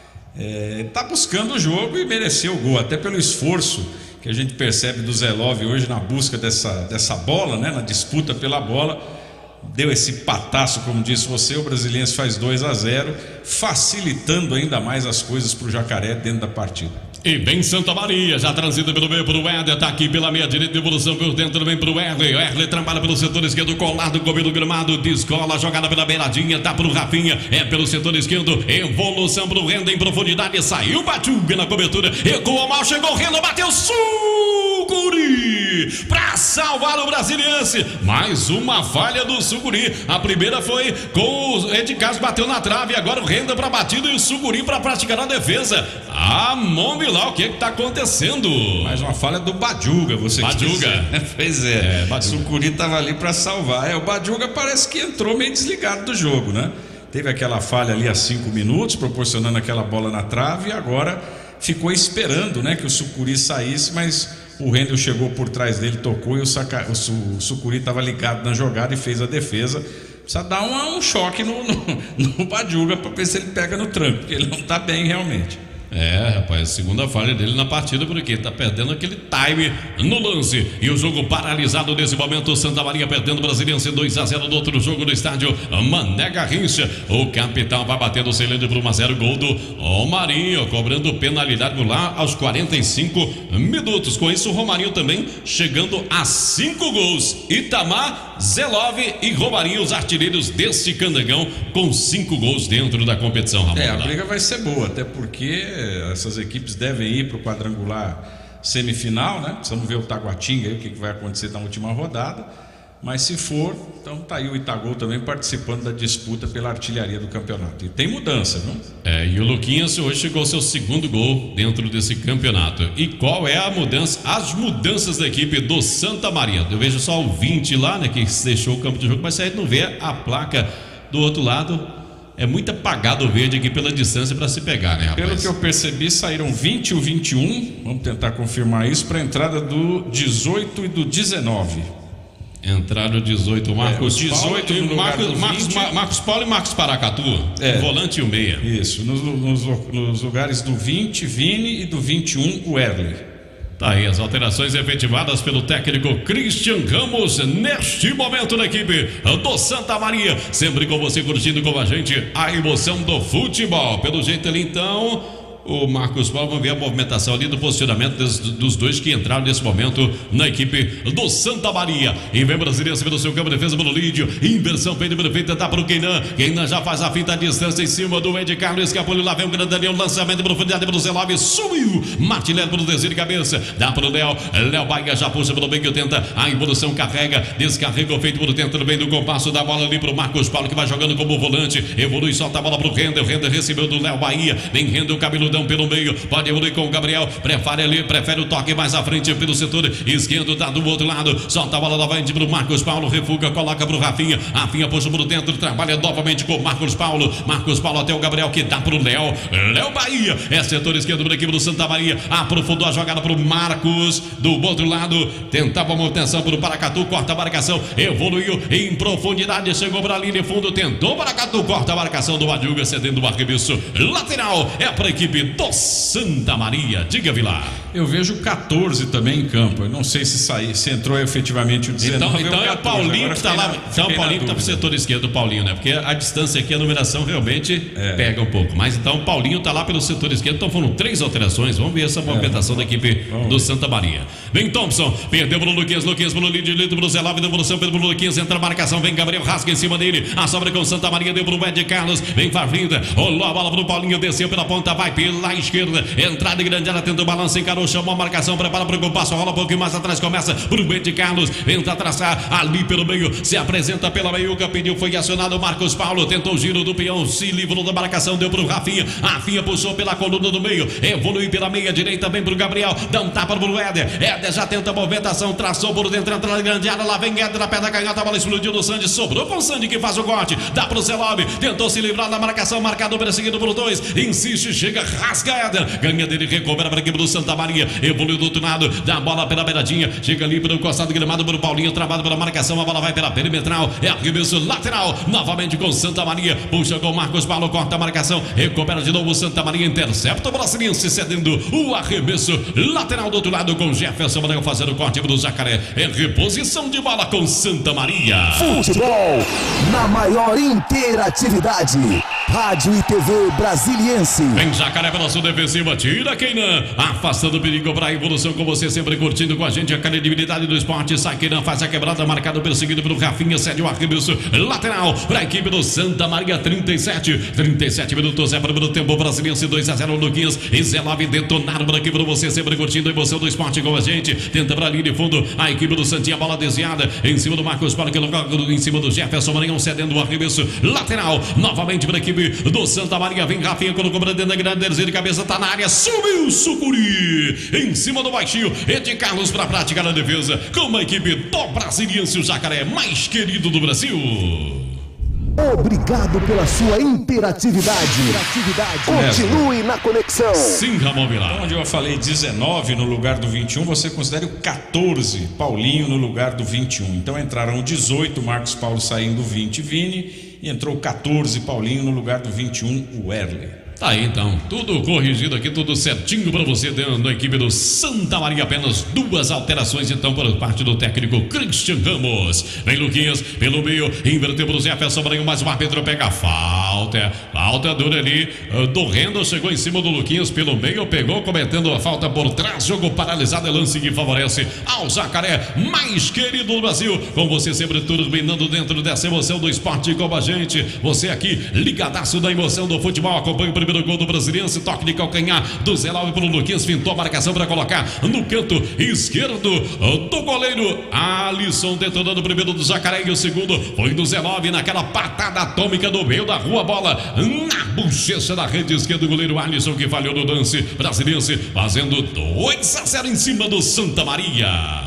Tá buscando o jogo e mereceu o gol, até pelo esforço que a gente percebe do Zé Love hoje na busca dessa bola, né? Na disputa pela bola. Deu esse pataço, como disse você, o Brasiliense faz 2-0, facilitando ainda mais as coisas para o Jacaré dentro da partida. E vem Santa Maria, já transita pelo meio pro Éder, tá aqui pela meia direita, evolução por dentro, vem pro Erle. O Erle trabalha pelo setor esquerdo, colado com o do gramado, descola, jogada pela beiradinha, tá pro Rafinha, é pelo setor esquerdo, evolução pro Renda em profundidade, saiu Batuga na cobertura, recuou mal, chegou o Renda, bateu Sucuri pra salvar o Brasiliense. Mais uma falha do Sucuri, a primeira foi com o Ed Carlos, bateu na trave, agora o Renda pra batida e o Sucuri pra praticar a defesa. Ramon Vilar, o que tá acontecendo? Mais uma falha do Badiuga, você Badiuga. Pois é, o Sucuri tava ali para salvar. O Badiuga parece que entrou meio desligado do jogo, né? Teve aquela falha ali há 5 minutos, proporcionando aquela bola na trave, e agora ficou esperando, né, que o Sucuri saísse, mas o Rendel chegou por trás dele, tocou e o Sucuri estava ligado na jogada e fez a defesa. Precisa dar um choque no Badiuga para ver se ele pega no tranco, porque ele não está bem realmente. Rapaz, segunda falha dele na partida, porque tá perdendo aquele time no lance. E o jogo paralisado nesse momento. Santa Maria perdendo o Brasiliense 2-0 do outro jogo no estádio Mané Garrincha. O capitão vai batendo o cilindro por 1-0. Gol do Romarinho, cobrando penalidade lá aos 45 minutos. Com isso, o Romarinho também chegando a 5 gols. Itamar, Zelov e Romarinho, os artilheiros desse Candangão, com 5 gols dentro da competição, Ramon. A briga vai ser boa, até porque essas equipes devem ir para o quadrangular semifinal, né? Precisamos ver o Taguatinga aí, o que vai acontecer na última rodada. Mas se for, então tá aí o Itagol também participando da disputa pela artilharia do campeonato. E tem mudança, viu? E o Luquinhas hoje chegou ao seu segundo gol dentro desse campeonato. E qual é a mudança? As mudanças da equipe do Santa Maria. Eu vejo só o 20 lá, né? Que deixou o campo de jogo, mas se a gente não vê a placa do outro lado. É muito apagado o verde aqui pela distância para se pegar, né, rapaz? Pelo que eu percebi, saíram 20 e o 21. Vamos tentar confirmar isso para a entrada do 18 e do 19. Entraram 18, Marcos 18 Paulo, no lugar do 20. Marcos Paulo e Marcos Paracatu, o volante e o meia. Isso, nos lugares do 20, Vini, e do 21, o Erle. Tá aí as alterações efetivadas pelo técnico Christian Ramos neste momento na equipe do Santa Maria. Sempre com você, curtindo com a gente a emoção do futebol. Pelo jeito ali, então, o Marcos Paulo, vamos ver a movimentação ali do posicionamento dos dois que entraram nesse momento na equipe do Santa Maria. E vem Brasiliense pelo seu campo, defesa pelo Lídio, inversão feita pelo feita, tá pro Keinan já faz a finta à distância em cima do Ed Carlos, escapou, lá vem o grande Daniel, lançamento em profundidade pelo Zelov, subiu, Martinelli pelo desvio de cabeça, dá pro Léo Bahia já puxa pelo meio, tenta a evolução, carrega, descarrega, feito por dentro, bem do compasso da bola ali pro Marcos Paulo, que vai jogando como volante, evolui, solta a bola pro Render, recebeu do Léo Bahia, vem Render, o cabeludão pelo meio, pode evoluir com o Gabriel, prefere o toque mais à frente pelo setor esquerdo, tá do outro lado, solta a bola novamente pro Marcos Paulo, refuga, coloca pro Rafinha puxa por dentro, trabalha novamente com o Marcos Paulo até o Gabriel, que dá pro Léo Bahia, setor esquerdo da equipe do Santa Maria, aprofundou a jogada pro Marcos, do outro lado, tentava a manutenção pro Paracatu, corta a marcação, evoluiu em profundidade, chegou pra linha de fundo, tentou Paracatu, corta a marcação do Adjuga, cedendo o arremesso lateral, pra equipe do Santa Maria. Diga, Vilar. Eu vejo 14 também em campo. Eu não sei se entrou efetivamente o 19. Então é o Paulinho que está lá. Então o Paulinho que está pro setor esquerdo, o Paulinho, né? Porque a distância aqui, a numeração realmente pega um pouco. Mas então o Paulinho está lá pelo setor esquerdo. Então foram 3 alterações. Vamos ver essa movimentação da equipe do Santa Maria. Vem Thompson, perdeu pro Luquinhas pelo Lídio, pro Zelov, devolução pelo Luquinhas, entra a marcação, vem Gabriel, rasga em cima dele, a sobra com o Santa Maria, deu pro Ed Carlos, vem Favrinda, rolou a bola pro Paulinho, desceu pela ponta, vai pela esquerda, entrada de grande área, tenta o balanço, encarou, chamou a marcação, prepara para o compasso, rola um pouquinho mais atrás, começa pro Ed Carlos, tenta traçar ali pelo meio, se apresenta pela meiuca, pediu, foi acionado o Marcos Paulo, tentou o giro do peão, se livrou da marcação, deu pro Rafinha puxou pela coluna do meio, evoluiu pela meia direita, vem pro Gabriel, dá um tapa pro Éder já tenta a movimentação, traçou por dentro, entra na grande área, lá vem Éder na perna canhota, a bola explodiu no Sandy, sobrou com o Sandy que faz o corte, dá pro Zelov, tentou se livrar da marcação, marcado perseguido por 2, insiste, chega, rasga Éder, ganha dele, recupera para a equipe do Santa Maria, evoluiu do outro lado, dá a bola pela beiradinha, chega ali pelo costado gramado pelo Paulinho, travado pela marcação, a bola vai pela perimetral, arremesso lateral, novamente com Santa Maria, puxa com Marcos Paulo, corta a marcação, recupera de novo Santa Maria, intercepta o Brasiliense, cedendo o arremesso lateral do outro lado com Jefferson Maranhão fazendo o corte do Jacaré, reposição de bola com Santa Maria. Futebol na maior interatividade. Rádio e TV Brasiliense. Vem Jacaré pela sua defensiva, tira Keinan, afastando o perigo para a evolução com você, sempre curtindo com a gente a credibilidade do esporte. Sai Keinan, faz a quebrada, marcado perseguido pelo Rafinha, cede o arremesso lateral para a equipe do Santa Maria. 37 minutos, é para o primeiro tempo, Brasiliense 2-0, Luquinhas e Zelov detonaram para a equipe do você, sempre curtindo a emoção do esporte com a gente. Tenta para a linha de fundo, a equipe do Santinha, bola desviada em cima do Marcos Paulo, que coloca em cima do Jefferson Maranhão, cedendo o arremesso lateral, novamente para a equipe do Santa Maria, vem Rafinha, colocou para dentro da grande de cabeça, tá na área, subiu Sucuri, em cima do baixinho, Ed Carlos para praticar a defesa, com a equipe do Brasiliense, o Jacaré mais querido do Brasil. Obrigado pela sua interatividade. Continue na conexão. Sim, Ramon Vilar. Onde eu falei 19 no lugar do 21, você considera o 14, Paulinho, no lugar do 21. Então entraram 18, Marcos Paulo saindo 20, Vini, e entrou 14, Paulinho, no lugar do 21, o Erle. Tá aí então, tudo corrigido aqui, tudo certinho para você dentro da equipe do Santa Maria. Apenas 2 alterações então por parte do técnico Christian Ramos. Vem Luquinhas pelo meio, inverteu pro Jefferson Maranhão, mas o árbitro pega a falta dura ali do Rendo, chegou em cima do Luquinhas pelo meio, pegou cometendo a falta por trás, jogo paralisado, é lance que favorece ao Jacaré mais querido do Brasil. Com você sempre turbinando dentro dessa emoção do esporte com a gente. Você aqui ligadaço da emoção do futebol, acompanha o primeiro gol do Brasiliense, toque de calcanhar do Zé Love pro Luquinhas, fintou a marcação para colocar no canto esquerdo do goleiro Alisson, detonando o primeiro do Jacaré e o segundo foi do Zé Love naquela patada atômica do meio da rua, bola na bochecha da rede esquerda do goleiro Alisson, que falhou no lance. Brasiliense fazendo 2-0 em cima do Santa Maria.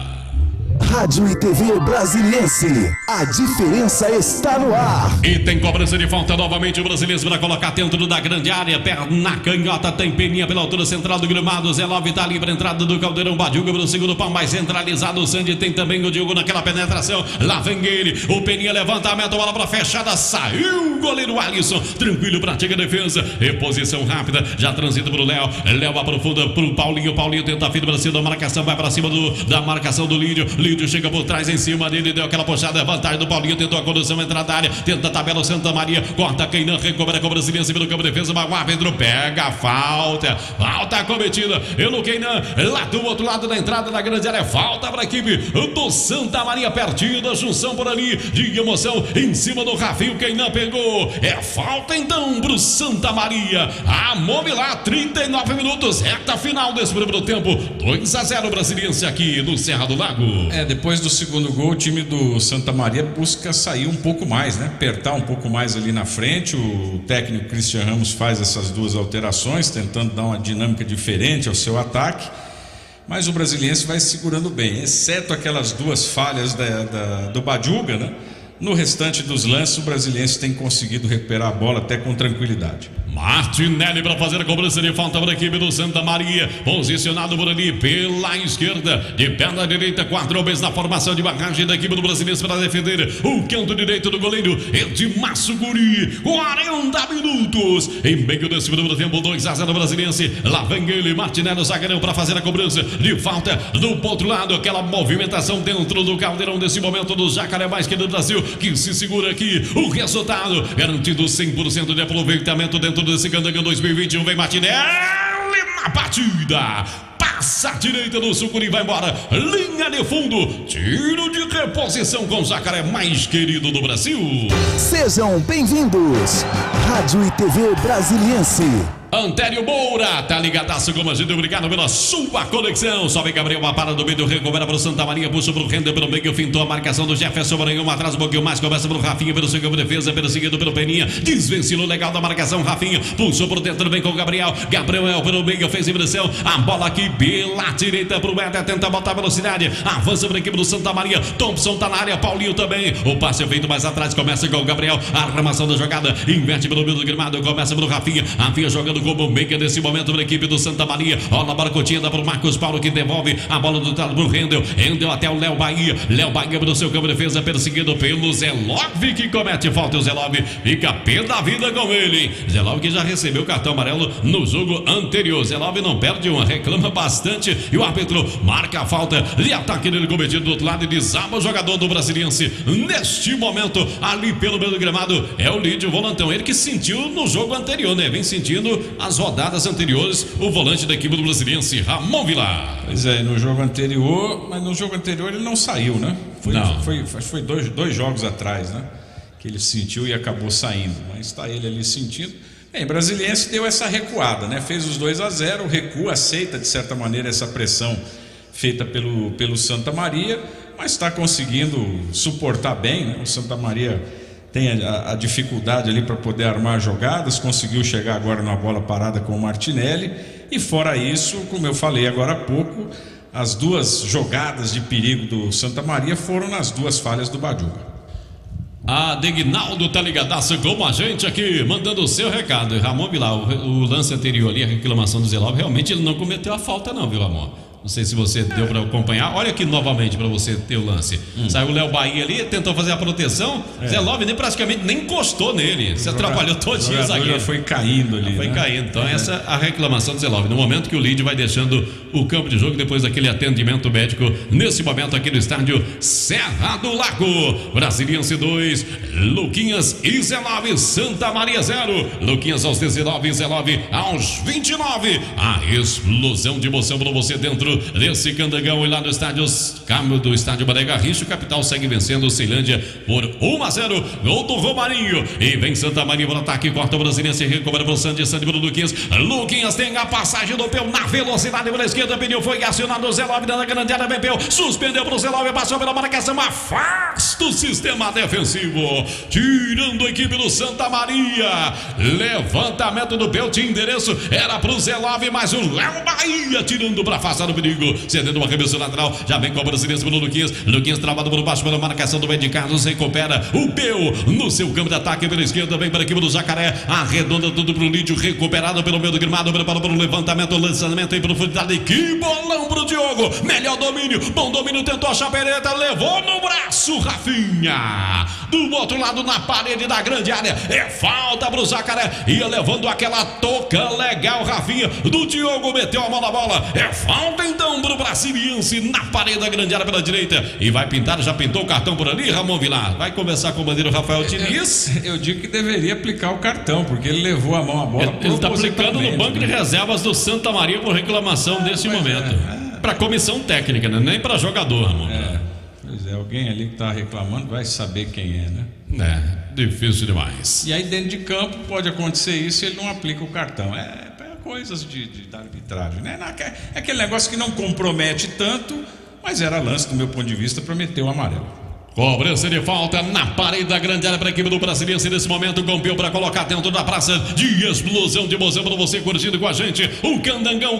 Rádio e TV Brasiliense, a diferença está no ar. E tem cobrança de falta novamente o Brasiliense para colocar dentro da grande área, perna canhota, tem peninha pela altura central do gramado. Zé Love tá ali para entrada do Caldeirão, Badiuga pelo segundo pau, mais centralizado o Sandy, tem também o Diogo naquela penetração, lá vem ele, o Peninha levantamento, bola para fechada, saiu o goleiro Alisson, tranquilo, pratica a defesa, reposição rápida, já transita pro Léo aprofunda pro Paulinho tenta a fita para cima da marcação, vai para cima da marcação do Lídio chega por trás em cima dele, deu aquela puxada, vantagem do Paulinho, tentou a condução, entrada da área, tenta a tabela o Santa Maria, corta Kainan, recobra com o Brasiliense pelo campo de defesa, mas o árbitro pega a falta cometida pelo Kainan, lá do outro lado da entrada da grande área, falta para a equipe do Santa Maria, pertinho da junção por ali, de emoção, em cima do Rafinho, Kainan pegou, é falta então pro Santa Maria, a Mobilar, 39 minutos, reta final desse primeiro tempo, 2-0 Brasiliense aqui no Serra do Lago. Depois do segundo gol, o time do Santa Maria busca sair um pouco mais, né? Apertar um pouco mais ali na frente. O técnico Christian Ramos faz essas 2 alterações, tentando dar uma dinâmica diferente ao seu ataque. Mas o Brasiliense vai segurando bem, exceto aquelas 2 falhas do Badiuga, né? No restante dos lances, o Brasiliense tem conseguido recuperar a bola até com tranquilidade. Martinelli para fazer a cobrança de falta para a equipe do Santa Maria, posicionado por ali pela esquerda, de perna direita, 4 homens na formação de barragem da equipe do Brasiliense para defender o canto direito do goleiro Edmaço Guri, 40 minutos em meio desse primeiro tempo, 2-0 Brasiliense, lá vem ele, Martinelli, o zagueirão, para fazer a cobrança de falta do outro lado, aquela movimentação dentro do caldeirão desse momento do Jacaré mais querido do Brasil, que se segura aqui, o resultado garantido 100% de aproveitamento dentro desse Candangão 2021, vem Martinelli na batida, passa à direita do Sucuri, vai embora, linha de fundo, tiro de reposição com o Jacaré mais querido do Brasil. Sejam bem-vindos, Rádio e TV Brasiliense. Antério Moura, tá ligadaço com a gente, obrigado pela sua conexão. Sobe Gabriel, a para do meio, recupera pro Santa Maria, puxa pro Render pelo meio, fintou a marcação do Jefferson Maranhão, atrás um pouquinho mais, começa pro Rafinha, pelo segundo defesa, perseguido pelo Peninha, desvencilou legal da marcação, Rafinha, puxou por dentro, vem com o Gabriel pelo meio, fez impressão, a bola aqui pela direita pro Éder, tenta botar velocidade, avança pra equipe do Santa Maria, Thompson tá na área, Paulinho também, o passe é feito mais atrás, começa com o Gabriel, a armação da jogada, inverte pelo meio do gramado, começa pelo Rafinha jogando como meia nesse momento para a equipe do Santa Maria. Olha a bola curtinha, dá para o Marcos Paulo, que devolve a bola do lado para o Rendel até o Léo Bahia no seu campo de defesa, perseguido pelo Zé Love, que comete falta. O Zé Love fica pé da vida com ele. Zé Love que já recebeu cartão amarelo no jogo anterior. Zé Love não perde uma, reclama bastante e o árbitro marca a falta de ataque dele cometido do outro lado e desarma o jogador do Brasiliense. Neste momento, ali pelo meio do gramado, é o Lídio Volantão, ele que sentiu no jogo anterior, né? Vem sentindo as rodadas anteriores o volante da equipe do Brasiliense, Ramon Vilar. Pois é, no jogo anterior, mas no jogo anterior ele não saiu, né? Foi dois jogos atrás, né? Que ele sentiu e acabou saindo, mas está ele ali sentindo. Bem, Brasiliense deu essa recuada, né? Fez os 2-0, recua, aceita de certa maneira essa pressão feita pelo Santa Maria, mas está conseguindo suportar bem, né? O Santa Maria tem a dificuldade ali para poder armar jogadas, conseguiu chegar agora na bola parada com o Martinelli, e fora isso, como eu falei agora há pouco, as 2 jogadas de perigo do Santa Maria foram nas 2 falhas do Badiuga. A Degnaldo tá ligadaço com a gente aqui, mandando o seu recado. Ramon Vilar, o lance anterior ali, a reclamação do Zé Love, realmente ele não cometeu a falta não, viu, Ramon? Não sei se você deu para acompanhar. Olha aqui novamente para você ter o lance. Saiu o Léo Bahia ali, tentou fazer a proteção. Zé Love praticamente nem encostou nele. Se atrapalhou todinho o zagueiro. Já foi caindo ali. Foi caindo. Então essa é a reclamação do Zé Love. No momento que o Lídio vai deixando o campo de jogo, depois daquele atendimento médico, nesse momento aqui no estádio Serra do Lago. Brasiliense 2, Luquinhas e Zé Love, Santa Maria 0. Luquinhas aos 19, Zé Love aos 29. A explosão de emoção para você dentro desse candangão e lá no estádio do estádio Mané Garrincha. O Capital segue vencendo o Ceilândia por 1-0. Gol do Romarinho. E vem Santa Maria para o ataque, corta o Brasiliense, recupera para o Sandy para o Luquinhas. Luquinhas tem a passagem do Peu na velocidade pela esquerda, pediu, foi acionado o Zé Love na grande área, vem Peu, suspendeu para o Zé Love, passou pela marcação, afasta o sistema defensivo, tirando a equipe do Santa Maria. Levantamento do Peu, tinha endereço, era para o Zé Love, mas o Léo Bahia tirando para afastar o perigo, cedendo uma arremesso lateral, já vem com a Brasiliense pelo Luquinhas. Luquinhas travado por baixo pela marcação do Ed Carlos, recupera o Peu no seu campo de ataque pela esquerda, vem para a equipe do Jacaré, arredonda tudo para o Lídio, recuperado pelo meio do gramado, preparado para o levantamento, lançamento em profundidade, que bolão para o Diogo, melhor domínio, bom domínio, tentou a chapereta, levou no braço, Rafinha, do outro lado na parede da grande área, é falta para o Jacaré, ia levando aquela toca legal, Rafinha, do Diogo, meteu a mão na bola, é falta então para o Brasiliense na parede da grande área pela direita, e vai pintar, já pintou o cartão por ali, Ramon Vilar, vai conversar com o bandeiro Rafael Diniz. Eu digo que deveria aplicar o cartão, porque ele levou a mão à bola. Ele está aplicando no banco de reservas do Santa Maria por reclamação desse momento. Para comissão técnica, né? Nem para jogador, Ramon. Pois é, alguém ali que está reclamando vai saber quem é, né? Difícil demais. E aí dentro de campo pode acontecer isso e ele não aplica o cartão. Coisas da arbitragem, né? É aquele negócio que não compromete tanto, mas era lance do meu ponto de vista para meter o amarelo. Cobrança de falta na parede da grande área para a equipe do Brasiliense nesse momento, Gompeu para colocar dentro da praça de explosão de emoção para você curtindo com a gente o Candangão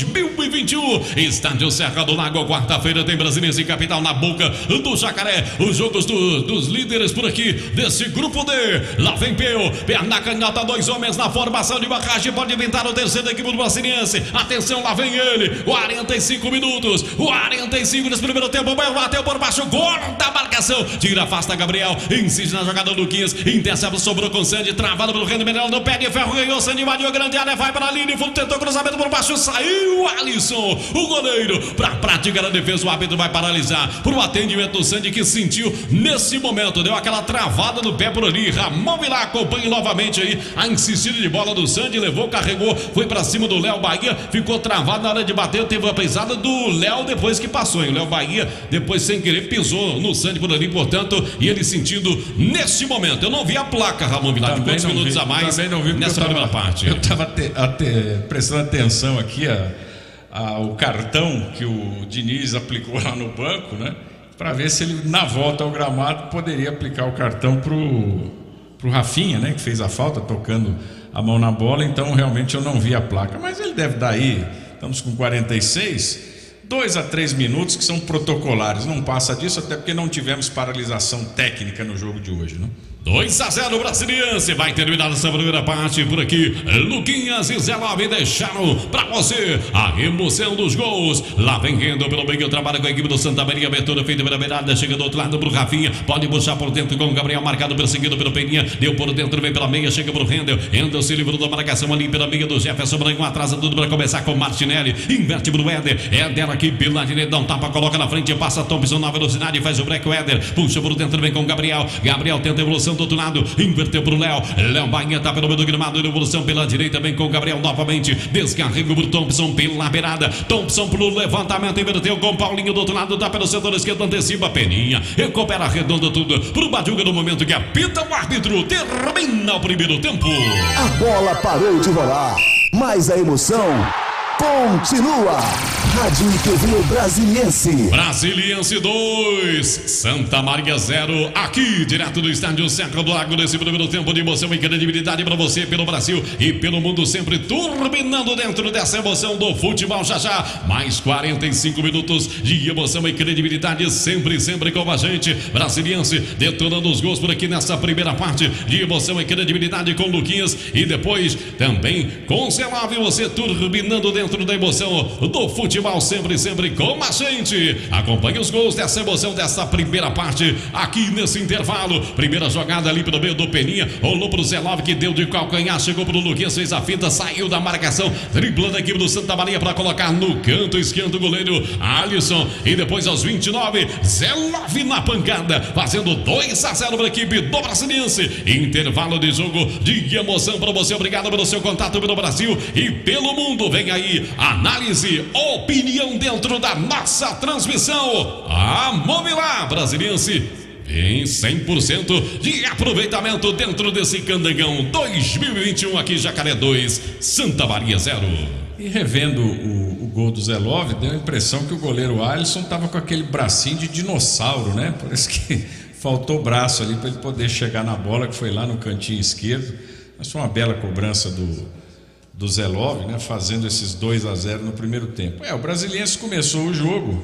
2021, estádio Serra do Lago. Quarta-feira tem Brasiliense e Capital na boca do Jacaré, os jogos dos líderes por aqui desse grupo D. Lá vem Peu, perna canhota, 2 homens na formação de barragem, pode inventar o terceiro da equipe do Brasiliense. Atenção, lá vem ele, 45 minutos, 45 nesse primeiro tempo, bateu por baixo, gol da marcação. Tira, afasta Gabriel, insiste na jogada do Luquinhas, intercepta, sobrou com o Sandy, travado pelo Rendo Menel, no pé de ferro, ganhou, Sandy invadiu a grande área, vai para a linha, tentou cruzamento por baixo, saiu Alisson, o goleiro, para a prática da defesa, o árbitro vai paralisar, pro atendimento do Sandy, que sentiu nesse momento, deu aquela travada no pé por ali. Ramon Vilar acompanha novamente aí a insistida de bola do Sandy, levou, carregou, foi para cima do Léo Bahia, ficou travado na hora de bater, teve a pisada do Léo depois que passou, hein? O Léo Bahia depois sem querer pisou no Sandy por ali, portanto, e ele sentindo nesse momento. Eu não vi a placa, Ramon Vilar, de quantos minutos a mais nessa primeira parte. Eu estava prestando atenção aqui ao cartão que o Diniz aplicou lá no banco, né? Para ver se ele, na volta ao gramado, poderia aplicar o cartão pro Rafinha, né? Que fez a falta, tocando a mão na bola. Então, realmente, eu não vi a placa. Mas ele deve dar aí, estamos com 46... 2 a 3 minutos que são protocolares, não passa disso, até porque não tivemos paralisação técnica no jogo de hoje, né? 2-0 Brasiliense, vai terminar essa primeira parte por aqui. Luquinhas e Zé Love deixaram pra você a emoção dos gols. Lá vem Rendo pelo meio, trabalha com a equipe do Santa Maria, abertura feita pela beirada, chega do outro lado pro Rafinha, pode puxar por dentro com o Gabriel, marcado, perseguido pelo Peninha, deu por dentro, vem pela meia, chega pro Rendel, Rendel se livrou da marcação ali pela meia do Jefferson Branco, atrasa tudo para começar com o Martinelli, inverte pro Éder, Éder aqui pela direita, dá um tapa, coloca na frente, passa Thompson na velocidade, faz o break, o Éder, puxa por dentro, vem com o Gabriel, Gabriel tenta a evolução do outro lado, inverteu pro Léo, Léo Bahia tá pelo meio do gramado, evolução pela direita, vem com o Gabriel novamente, descarrego pro Thompson pela beirada, Thompson pro levantamento, inverteu com o Paulinho do outro lado, tá pelo setor esquerdo, antecipa Peninha, recupera redondo tudo pro Badiuga no momento que apita o árbitro, termina o primeiro tempo. A bola parou de rolar, mas a emoção continua. Rádio e TV Brasiliense. Brasiliense 2, Santa Maria 0, aqui direto do estádio Serra do Lago, nesse primeiro tempo de emoção e credibilidade para você pelo Brasil e pelo mundo, sempre turbinando dentro dessa emoção do futebol. Já mais 45 minutos de emoção e credibilidade, sempre com a gente. Brasiliense detonando os gols por aqui nessa primeira parte de emoção e credibilidade com Luquinhas, e depois também com Zé Love, você turbinando dentro da emoção do futebol. futebol sempre com a gente. Acompanhe os gols dessa emoção dessa primeira parte aqui nesse intervalo. Primeira jogada ali pelo meio do Peninha, rolou pro Zé Love que deu de calcanhar, chegou pro Luquinhas, fez a finta, saiu da marcação, driblando a equipe do Santa Maria para colocar no canto esquerdo o goleiro Alisson. E depois aos 29, Zé Love na pancada, fazendo 2-0 para a equipe do Brasiliense. Intervalo de jogo de emoção para você. Obrigado pelo seu contato pelo Brasil e pelo mundo. Vem aí análise, opinião dentro da nossa transmissão. Vamos lá, Brasiliense. Em 100% de aproveitamento dentro desse Candangão 2021 aqui, Jacaré 2, Santa Maria 0. E revendo o gol do Zé Love, deu a impressão que o goleiro Alisson estava com aquele bracinho de dinossauro, né? Parece que faltou braço ali para ele poder chegar na bola, que foi lá no cantinho esquerdo. Mas foi uma bela cobrança do Zé Love, né? Fazendo esses 2-0 no primeiro tempo. O Brasiliense começou o jogo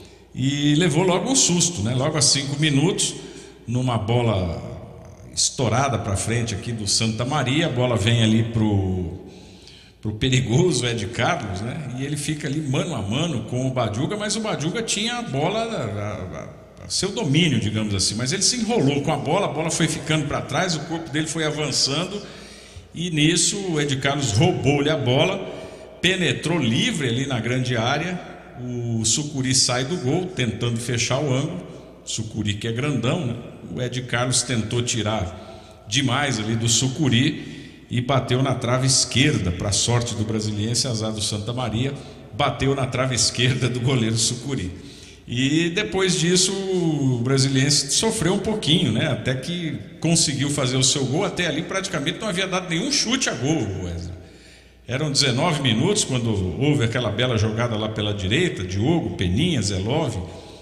e levou logo um susto, né? Logo a 5 minutos, numa bola estourada para frente aqui do Santa Maria, a bola vem ali pro perigoso Ed Carlos, né? E ele fica ali mano a mano com o Badiuga, mas o Badiuga tinha a bola a seu domínio, digamos assim, mas ele se enrolou com a bola foi ficando para trás, o corpo dele foi avançando e nisso o Ed Carlos roubou-lhe a bola, penetrou livre ali na grande área, o Sucuri sai do gol tentando fechar o ângulo, Sucuri que é grandão, né? O Ed Carlos tentou tirar demais ali do Sucuri e bateu na trave esquerda, para a sorte do Brasiliense, azar do Santa Maria, bateu na trave esquerda do goleiro Sucuri. E depois disso o Brasiliense sofreu um pouquinho, né? Até que conseguiu fazer o seu gol. Até ali praticamente não havia dado nenhum chute a gol, Wesley. Eram 19 minutos quando houve aquela bela jogada lá pela direita, Diogo, Peninha, Zé Love,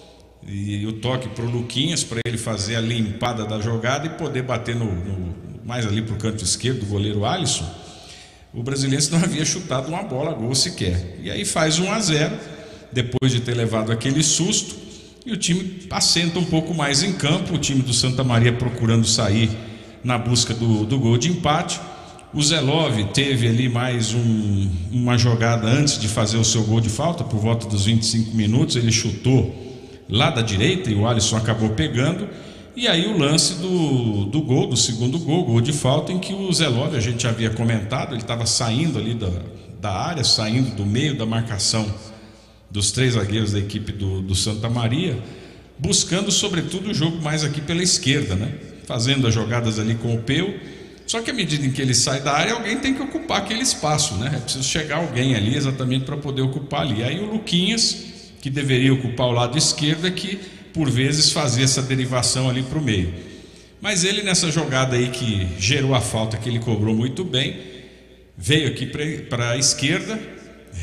e o toque para o Luquinhas para ele fazer a limpada da jogada e poder bater mais ali para o canto esquerdo do goleiro Alisson. O Brasiliense não havia chutado uma bola a gol sequer. E aí faz 1-0 depois de ter levado aquele susto, e o time assenta um pouco mais em campo, o time do Santa Maria procurando sair na busca do gol de empate. O Zé Love teve ali mais uma jogada antes de fazer o seu gol de falta, por volta dos 25 minutos, ele chutou lá da direita e o Alisson acabou pegando. E aí o lance do gol, do segundo gol de falta, em que o Zé Love, a gente já havia comentado, ele estava saindo ali da área, saindo do meio da marcação dos 3 zagueiros da equipe do Santa Maria, buscando sobretudo o jogo mais aqui pela esquerda, né? Fazendo as jogadas ali com o Peu. Só que à medida em que ele sai da área, alguém tem que ocupar aquele espaço, né? É preciso chegar alguém ali exatamente para poder ocupar ali. Aí o Luquinhas, que deveria ocupar o lado esquerdo, é que por vezes fazia essa derivação ali para o meio. Mas ele, nessa jogada aí que gerou a falta, que ele cobrou muito bem, veio aqui para a esquerda,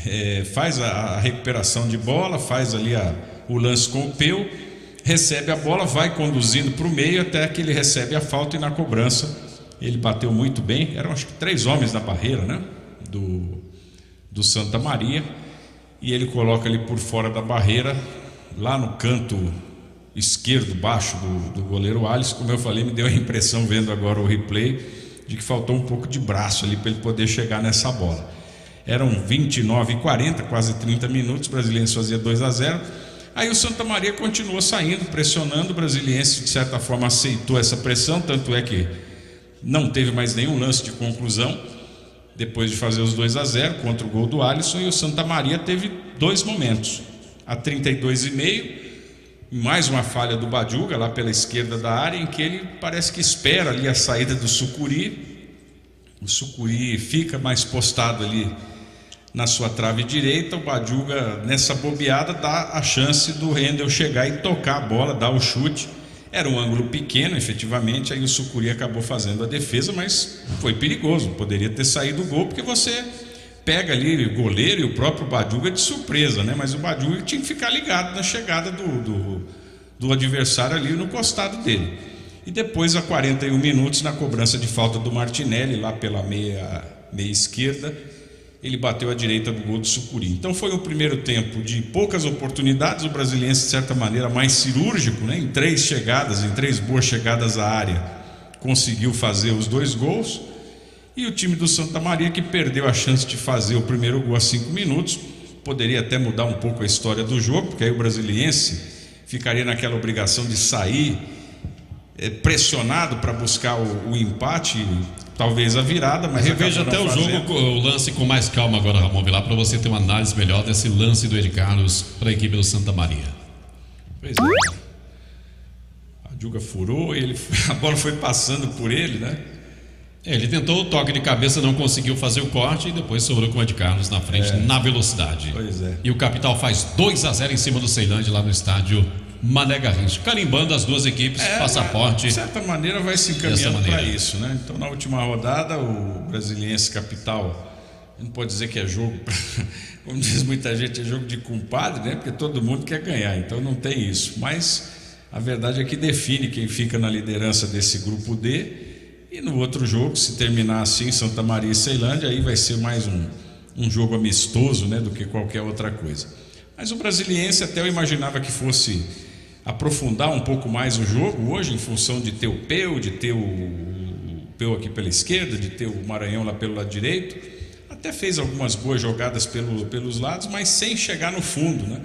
faz a recuperação de bola, faz ali o lance com o Peu, recebe a bola, vai conduzindo para o meio até que ele recebe a falta, e na cobrança ele bateu muito bem. Eram acho que 3 homens na barreira, né? Do Santa Maria, e ele coloca ali por fora da barreira, lá no canto esquerdo baixo do goleiro Alisson. Como eu falei, me deu a impressão, vendo agora o replay, de que faltou um pouco de braço ali para ele poder chegar nessa bola. Eram 29:40, quase 30 minutos, o Brasiliense fazia 2-0. Aí o Santa Maria continuou saindo, pressionando. O Brasiliense de certa forma aceitou essa pressão, tanto é que não teve mais nenhum lance de conclusão depois de fazer os 2-0 contra o gol do Alisson. E o Santa Maria teve 2 momentos, a 32,5, mais uma falha do Badiuga lá pela esquerda da área, em que ele parece que espera ali a saída do Sucuri. O Sucuri fica mais postado ali na sua trave direita. O Badiuga, nessa bobeada, dá a chance do Rendel chegar e tocar a bola, dar o chute. Era um ângulo pequeno, efetivamente. Aí o Sucuri acabou fazendo a defesa, mas foi perigoso, poderia ter saído o gol, porque você pega ali o goleiro e o próprio Badiuga de surpresa, né? Mas o Badiuga tinha que ficar ligado na chegada do adversário ali no costado dele. E depois, a 41 minutos, na cobrança de falta do Martinelli, lá pela meia esquerda, ele bateu à direita do gol do Sucuri. Então foi um primeiro tempo de poucas oportunidades, o Brasiliense de certa maneira mais cirúrgico, né? Em 3 boas chegadas à área, conseguiu fazer os 2 gols. E o time do Santa Maria, que perdeu a chance de fazer o primeiro gol a 5 minutos, poderia até mudar um pouco a história do jogo, porque aí o Brasiliense ficaria naquela obrigação de sair pressionado para buscar o empate, talvez a virada, mas reveja até o jogo, o lance com mais calma agora, Ramon Vilar, para você ter uma análise melhor desse lance do Ed Carlos para a equipe do Santa Maria. Pois é, a Juga furou, a bola foi passando por ele, né? Ele tentou o toque de cabeça, não conseguiu fazer o corte e depois sobrou com o Ed Carlos na frente, na velocidade. Pois é. E o Capital faz 2-0 em cima do Ceilândia lá no estádio Mané Garrincha, carimbando as duas equipes, passaporte. De certa maneira vai se encaminhando para isso, né? Então na última rodada o Brasiliense Capital, não pode dizer que é jogo, como diz muita gente, é jogo de compadre, né? Porque todo mundo quer ganhar, então não tem isso. Mas a verdade é que define quem fica na liderança desse grupo D. E no outro jogo, se terminar assim, Santa Maria e Ceilândia, aí vai ser mais um jogo amistoso, né, do que qualquer outra coisa. Mas o Brasiliense até eu imaginava que fosse aprofundar um pouco mais o jogo hoje, em função de ter o Peu, de ter o Peu aqui pela esquerda, de ter o Maranhão lá pelo lado direito. Até fez algumas boas jogadas pelos lados, mas sem chegar no fundo, né?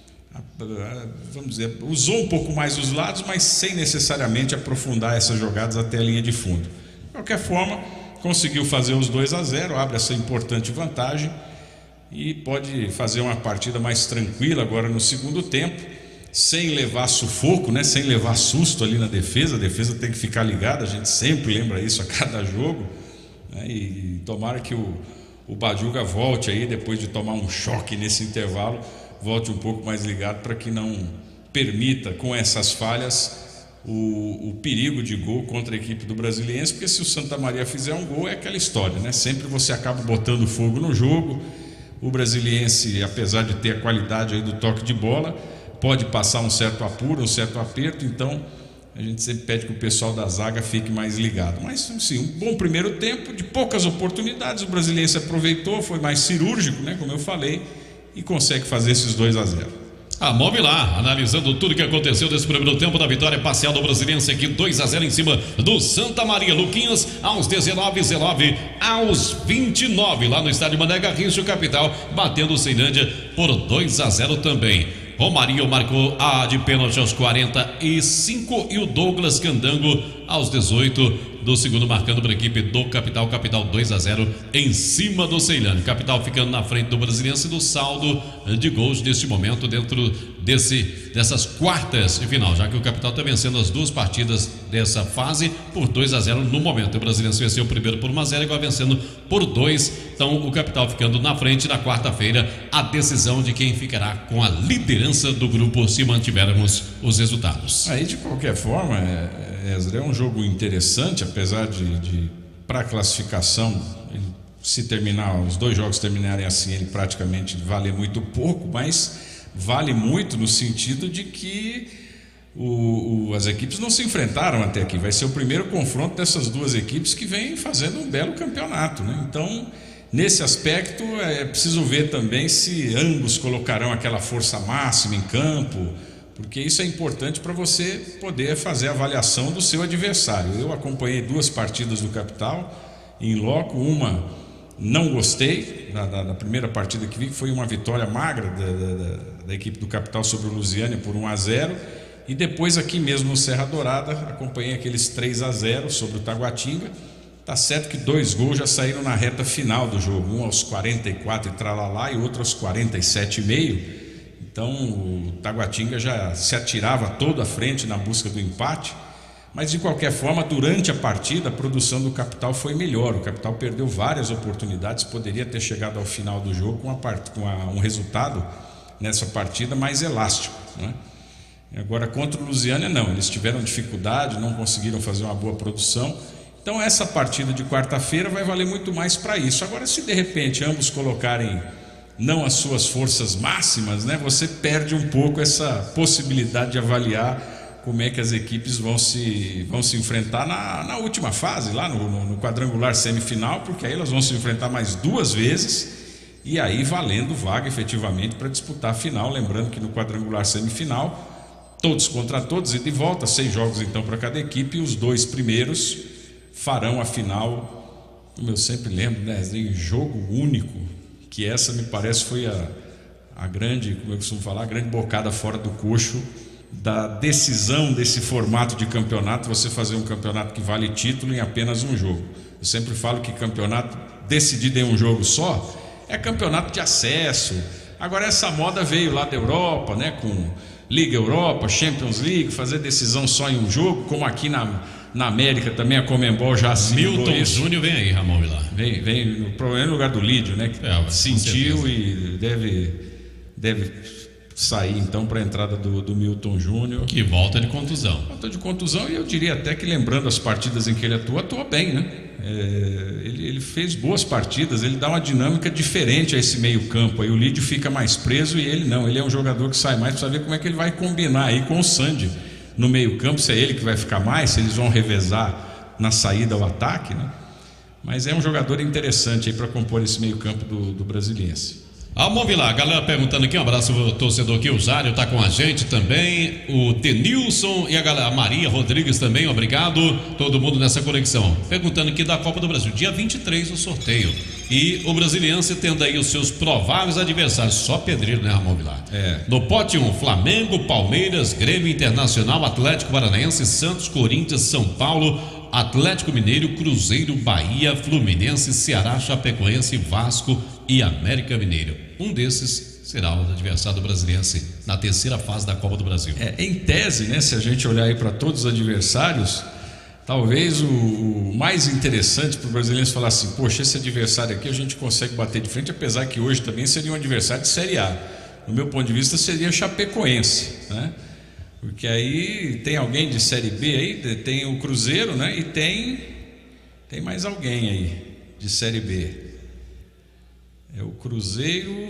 Vamos dizer, usou um pouco mais os lados, mas sem necessariamente aprofundar essas jogadas até a linha de fundo. De qualquer forma, conseguiu fazer os 2-0, abre essa importante vantagem e pode fazer uma partida mais tranquila agora no segundo tempo, sem levar sufoco, né? Sem levar susto ali na defesa. A defesa tem que ficar ligada, a gente sempre lembra isso a cada jogo, né? E tomara que o Badiuga volte aí, depois de tomar um choque nesse intervalo, volte um pouco mais ligado para que não permita, com essas falhas, o perigo de gol contra a equipe do Brasiliense, porque se o Santa Maria fizer um gol é aquela história, né? Sempre você acaba botando fogo no jogo. O Brasiliense, apesar de ter a qualidade aí do toque de bola, pode passar um certo apuro, um certo aperto, então a gente sempre pede que o pessoal da zaga fique mais ligado. Mas sim, um bom primeiro tempo, de poucas oportunidades, o Brasiliense aproveitou, foi mais cirúrgico, né? Como eu falei, e consegue fazer esses 2-0. Ramon Vilar, analisando tudo que aconteceu nesse primeiro tempo da vitória parcial do Brasiliense aqui, 2-0 em cima do Santa Maria. Luquinhas, aos 19 aos 29, lá no estádio Mané Garrincha, o Capital batendo o Ceilândia por 2-0 também. Romarinho marcou a de pênalti aos 45 e o Douglas Candango aos 18 do segundo, marcando para a equipe do Capital. Capital 2-0 em cima do Ceilândia. Capital ficando na frente do Brasiliense do saldo de gols neste momento dentro dessas quartas de final, já que o Capital está vencendo as duas partidas dessa fase por 2-0 no momento. O Brasiliense venceu o primeiro por 1-0 e agora vencendo por 2. Então o Capital ficando na frente. Na quarta-feira a decisão de quem ficará com a liderança do grupo se mantivermos os resultados. Aí de qualquer forma, Ezra, é um jogo interessante, apesar de para a classificação, se terminar, os dois jogos terminarem assim, ele praticamente vale muito pouco, mas vale muito no sentido de que as equipes não se enfrentaram até aqui. Vai ser o primeiro confronto dessas duas equipes que vêm fazendo um belo campeonato, né? Então, nesse aspecto, é preciso ver também se ambos colocarão aquela força máxima em campo, porque isso é importante para você poder fazer a avaliação do seu adversário. Eu acompanhei duas partidas do Capital em loco, uma não gostei da primeira partida que vi, que foi uma vitória magra da equipe do Capital sobre o Lusiânia por 1-0, e depois aqui mesmo no Serra Dourada acompanhei aqueles 3-0 sobre o Taguatinga. Tá certo que 2 gols já saíram na reta final do jogo, um aos 44 e tralalá e outro aos 47,5. Então o Taguatinga já se atirava todo à frente na busca do empate. Mas de qualquer forma, durante a partida, a produção do Capital foi melhor. O Capital perdeu várias oportunidades, poderia ter chegado ao final do jogo com um resultado nessa partida mais elástico, né? Agora contra o Lusiânia não, eles tiveram dificuldade, não conseguiram fazer uma boa produção. Então essa partida de quarta-feira vai valer muito mais para isso. Agora, se de repente ambos colocarem não as suas forças máximas, né, você perde um pouco essa possibilidade de avaliar como é que as equipes vão se enfrentar na última fase, lá no quadrangular semifinal, porque aí elas vão se enfrentar mais 2 vezes e aí valendo vaga efetivamente para disputar a final. Lembrando que no quadrangular semifinal, todos contra todos e de volta, 6 jogos então para cada equipe, e os 2 primeiros farão a final, como eu sempre lembro, né, em jogo único, que essa me parece foi grande, como eu costumo falar, a grande bocada fora do coxo da decisão desse formato de campeonato, você fazer um campeonato que vale título em apenas um jogo. Eu sempre falo que campeonato decidido em um jogo só é campeonato de acesso. Agora essa moda veio lá da Europa, né, com Liga Europa, Champions League, fazer decisão só em um jogo, como aqui na América também a Conmebol já assimilou Milton isso. Júnior vem aí, Ramon Vilar. Vem no problema no lugar do Lídio, né, que sentiu e deve sair então para a entrada do Milton Júnior. Que volta de contusão. Volta de contusão, e eu diria até que, lembrando as partidas em que ele atua bem, né? Ele fez boas partidas, ele dá uma dinâmica diferente a esse meio campo aí. O Lídio fica mais preso e ele não, ele é um jogador que sai mais. Precisa ver como é que ele vai combinar aí com o Sandy no meio campo, se é ele que vai ficar mais, se eles vão revezar na saída ao ataque, né? Mas é um jogador interessante aí para compor esse meio campo do Brasiliense. Vamos lá, galera perguntando aqui, um abraço pro torcedor aqui, o Zário tá com a gente também, o Tenilson e a Maria Rodrigues também, obrigado, todo mundo nessa conexão. Perguntando aqui da Copa do Brasil, dia 23 o sorteio, e o Brasiliense tendo aí os seus prováveis adversários, só pedreiro, né, Ramon Vilar? No pote 1, Flamengo, Palmeiras, Grêmio Internacional, Atlético Paranaense, Santos, Corinthians, São Paulo, Atlético Mineiro, Cruzeiro, Bahia, Fluminense, Ceará, Chapecoense, Vasco e América Mineiro. Um desses será o adversário do Brasiliense na terceira fase da Copa do Brasil. Em tese, né, se a gente olhar aí para todos os adversários, talvez o mais interessante para o Brasiliense falar assim, poxa, esse adversário aqui a gente consegue bater de frente, apesar que hoje também seria um adversário de Série A. No meu ponto de vista seria Chapecoense, né? Porque aí tem alguém de Série B aí, tem o Cruzeiro, né? E tem mais alguém aí de Série B. É o Cruzeiro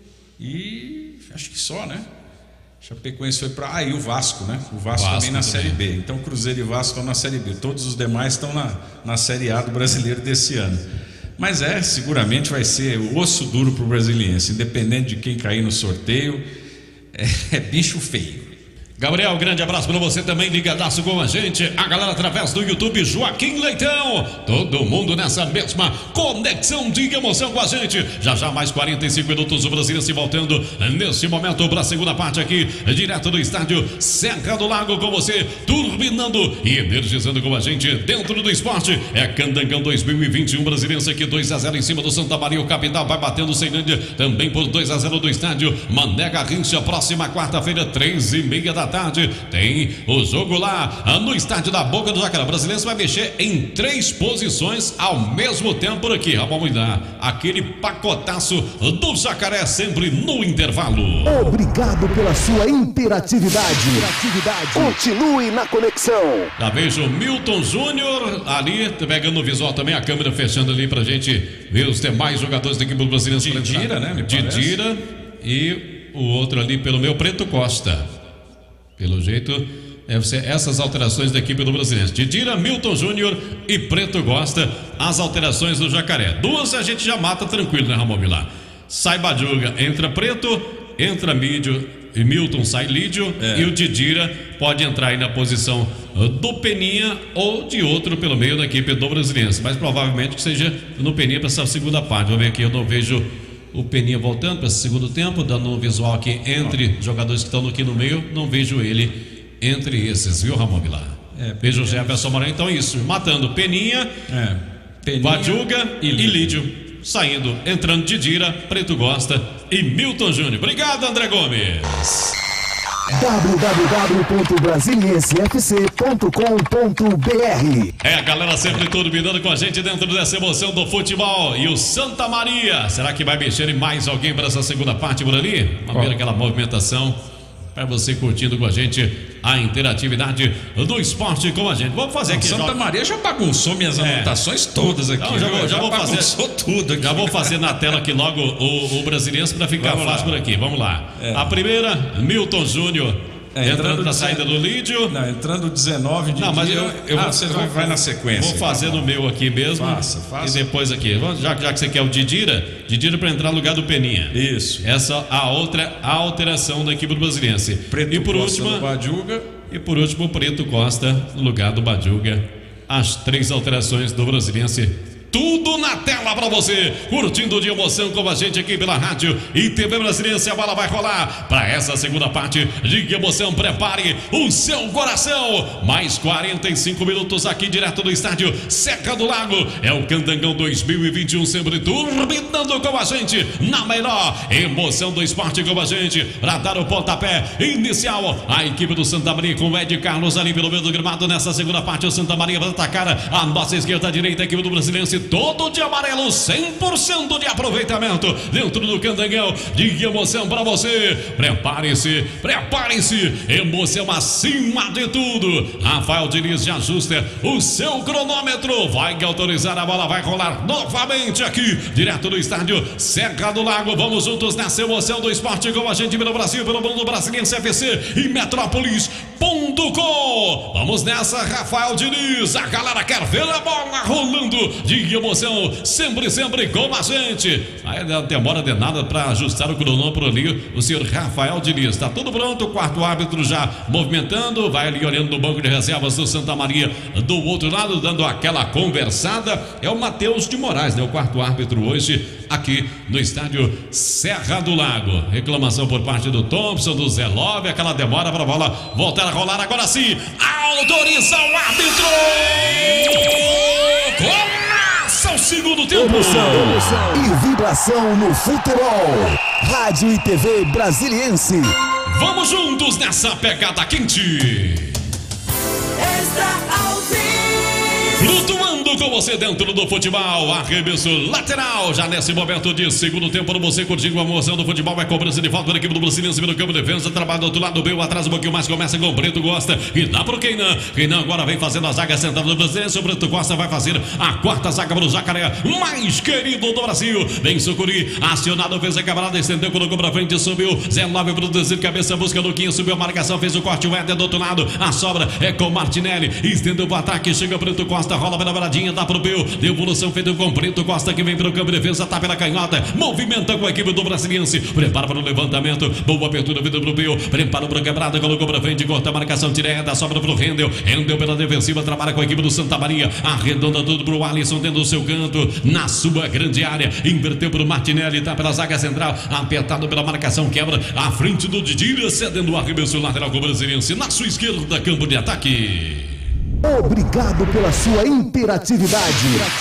e acho que só, né? Chapecoense foi para... e o Vasco, né? O Vasco também na Série B. Então Cruzeiro e Vasco estão na Série B. Todos os demais estão na Série A do Brasileiro desse ano. Mas seguramente vai ser o osso duro para o Brasiliense. Independente de quem cair no sorteio, é bicho feio. Gabriel, grande abraço para você também, ligadaço com a gente, a galera através do YouTube, Joaquim Leitão, todo mundo nessa mesma conexão de emoção com a gente. Já mais 45 minutos, o Brasília se voltando nesse momento para a segunda parte aqui, direto do estádio Serra do Lago, com você, turbinando e energizando com a gente dentro do esporte. É Candangão 2021, Brasiliense aqui 2-0 em cima do Santa Maria, o Capital vai batendo sem grande, também por 2-0 do estádio Mané Garrincha. Próxima quarta-feira, 3h30 da tarde, tem o jogo lá no estádio da Boca do Jacaré. O Brasiliense vai mexer em 3 posições ao mesmo tempo por aqui. Vamos dar aquele pacotaço do Jacaré sempre no intervalo. Obrigado pela sua interatividade. Continue na conexão. Já vejo o Milton Júnior ali, pegando o visual também, a câmera fechando ali pra gente ver os demais jogadores da equipe do Brasiliense. Didira, né? Didira e o outro ali pelo meu Preto Costa. Pelo jeito, deve ser essas alterações da equipe do Brasiliense. Didira, Milton Júnior e Preto Costa, as alterações do Jacaré. 2 a gente já mata tranquilo, né, Ramon Vilar? Sai Badjuga, entra Preto, entra Mídio e Milton, sai Lídio, e o Didira pode entrar aí na posição do Peninha ou de outro pelo meio da equipe do Brasiliense, mas provavelmente que seja no Peninha para essa segunda parte. Vamos ver aqui, eu não vejo o Peninha voltando para esse segundo tempo, dando um visual aqui entre jogadores que estão aqui no meio, não vejo ele entre esses, viu, Ramon Vilar? Vejo o Jefferson Moreira, então isso, matando Peninha, Badjuga e Lídio, saindo, entrando Didira, Preto Costa e Milton Júnior. Obrigado, André Gomes. www.brasiliensefc.com.br. A galera sempre turbinando com a gente dentro dessa emoção do futebol. E o Santa Maria, será que vai mexer em mais alguém para essa segunda parte por ali? Vamos ver aquela movimentação para você curtindo com a gente a interatividade do esporte com a gente. Vamos fazer aqui. Santa Maria já bagunçou minhas anotações todas aqui. Então, já vou fazer tudo aqui. Já vou fazer na tela aqui logo o Brasiliense para ficar fácil por aqui. Vamos lá. A primeira, Milton Júnior. Entrando na saída do Lídio. Não, entrando 19 de. Não, mas você vai na sequência. Vou fazer no meu aqui mesmo. Faça. E depois aqui. Já que você quer o Didira para entrar no lugar do Peninha. Isso. Essa a outra alteração da equipe do Brasiliense. E por último, Badjuga. E por último, Preto Costa no lugar do Badjuga. As 3 alterações do Brasiliense Tudo na tela pra você, curtindo de emoção com a gente aqui pela rádio e TV Brasiliense. A bola vai rolar para essa segunda parte de emoção. Prepare o seu coração. Mais 45 minutos aqui direto do estádio Serra do Lago. É o Candangão 2021 sempre turbinando com a gente na melhor emoção do esporte com a gente. Para dar o pontapé inicial, a equipe do Santa Maria com o Ed Carlos ali pelo meio do gramado. Nessa segunda parte o Santa Maria vai atacar a nossa esquerda, a direita, a equipe do Brasiliense todo de amarelo, 100% de aproveitamento dentro do Candangão de emoção para você. Prepare-se, emoção acima de tudo. Rafael Diniz já ajusta o seu cronômetro, vai autorizar, a bola vai rolar novamente aqui, direto do estádio Serra do Lago. Vamos juntos nessa emoção do esporte com a gente pelo Brasil, pelo mundo Brasiliense FC e Metrópolis.com. Vamos nessa, Rafael Diniz, a galera quer ver a bola rolando de emoção, sempre com a gente. Aí não demora de nada para ajustar o cronômetro ali, o senhor Rafael Diniz. Está tudo pronto, o quarto árbitro já movimentando, vai ali olhando no banco de reservas do Santa Maria do outro lado, dando aquela conversada. É o Matheus de Moraes, né? O quarto árbitro hoje aqui no estádio Serra do Lago. Reclamação por parte do Thompson, do Zé Love, aquela demora para a bola voltar a rolar. Agora sim, autoriza o árbitro! Começa o segundo tempo. Emoção e vibração no futebol. Rádio e TV Brasiliense. Vamos juntos nessa pegada quente. Extra ao vivo. Flutuando com você dentro do futebol. Arremesso lateral. Já nesse momento de segundo tempo, você curtindo a emoção do futebol. É cobrança de falta da equipe do Brasiliense pelo campo de defesa. Trabalha do outro lado, veio atrás um pouquinho mais. Começa com o Preto, gosta e dá pro Keinan. Keinan agora vem fazendo a zaga central do Brasiliense. O Preto Costa vai fazer a quarta zaga para o Jacaré mais querido do Brasil. Vem Sucuri, acionado, fez a camarada, estendeu, colocou pra frente, subiu. Zé Love produzindo cabeça, busca Luquinha, subiu a marcação, fez o corte. O Éder do outro lado, a sobra é com Martinelli. Estendeu pro ataque, chega Preto Costa, rola pela beiradinha, dá pro Peu. Devolução feita com Preto Costa que vem pro campo de defesa, tá pela canhota, movimenta com a equipe do Brasiliense. Prepara para o levantamento, boa abertura, vida pro Peu. Prepara pro quebrada, colocou pra frente, corta a marcação direta, sobra pro Rendel. Rendel pela defensiva, trabalha com a equipe do Santa Maria. Arredonda tudo pro Alisson dentro do seu canto, na sua grande área. Inverteu pro Martinelli, tá pela zaga central, apertado pela marcação, quebra à frente do Didira, cedendo o arremesso lateral com o Brasiliense na sua esquerda, campo de ataque. Obrigado pela sua interatividade.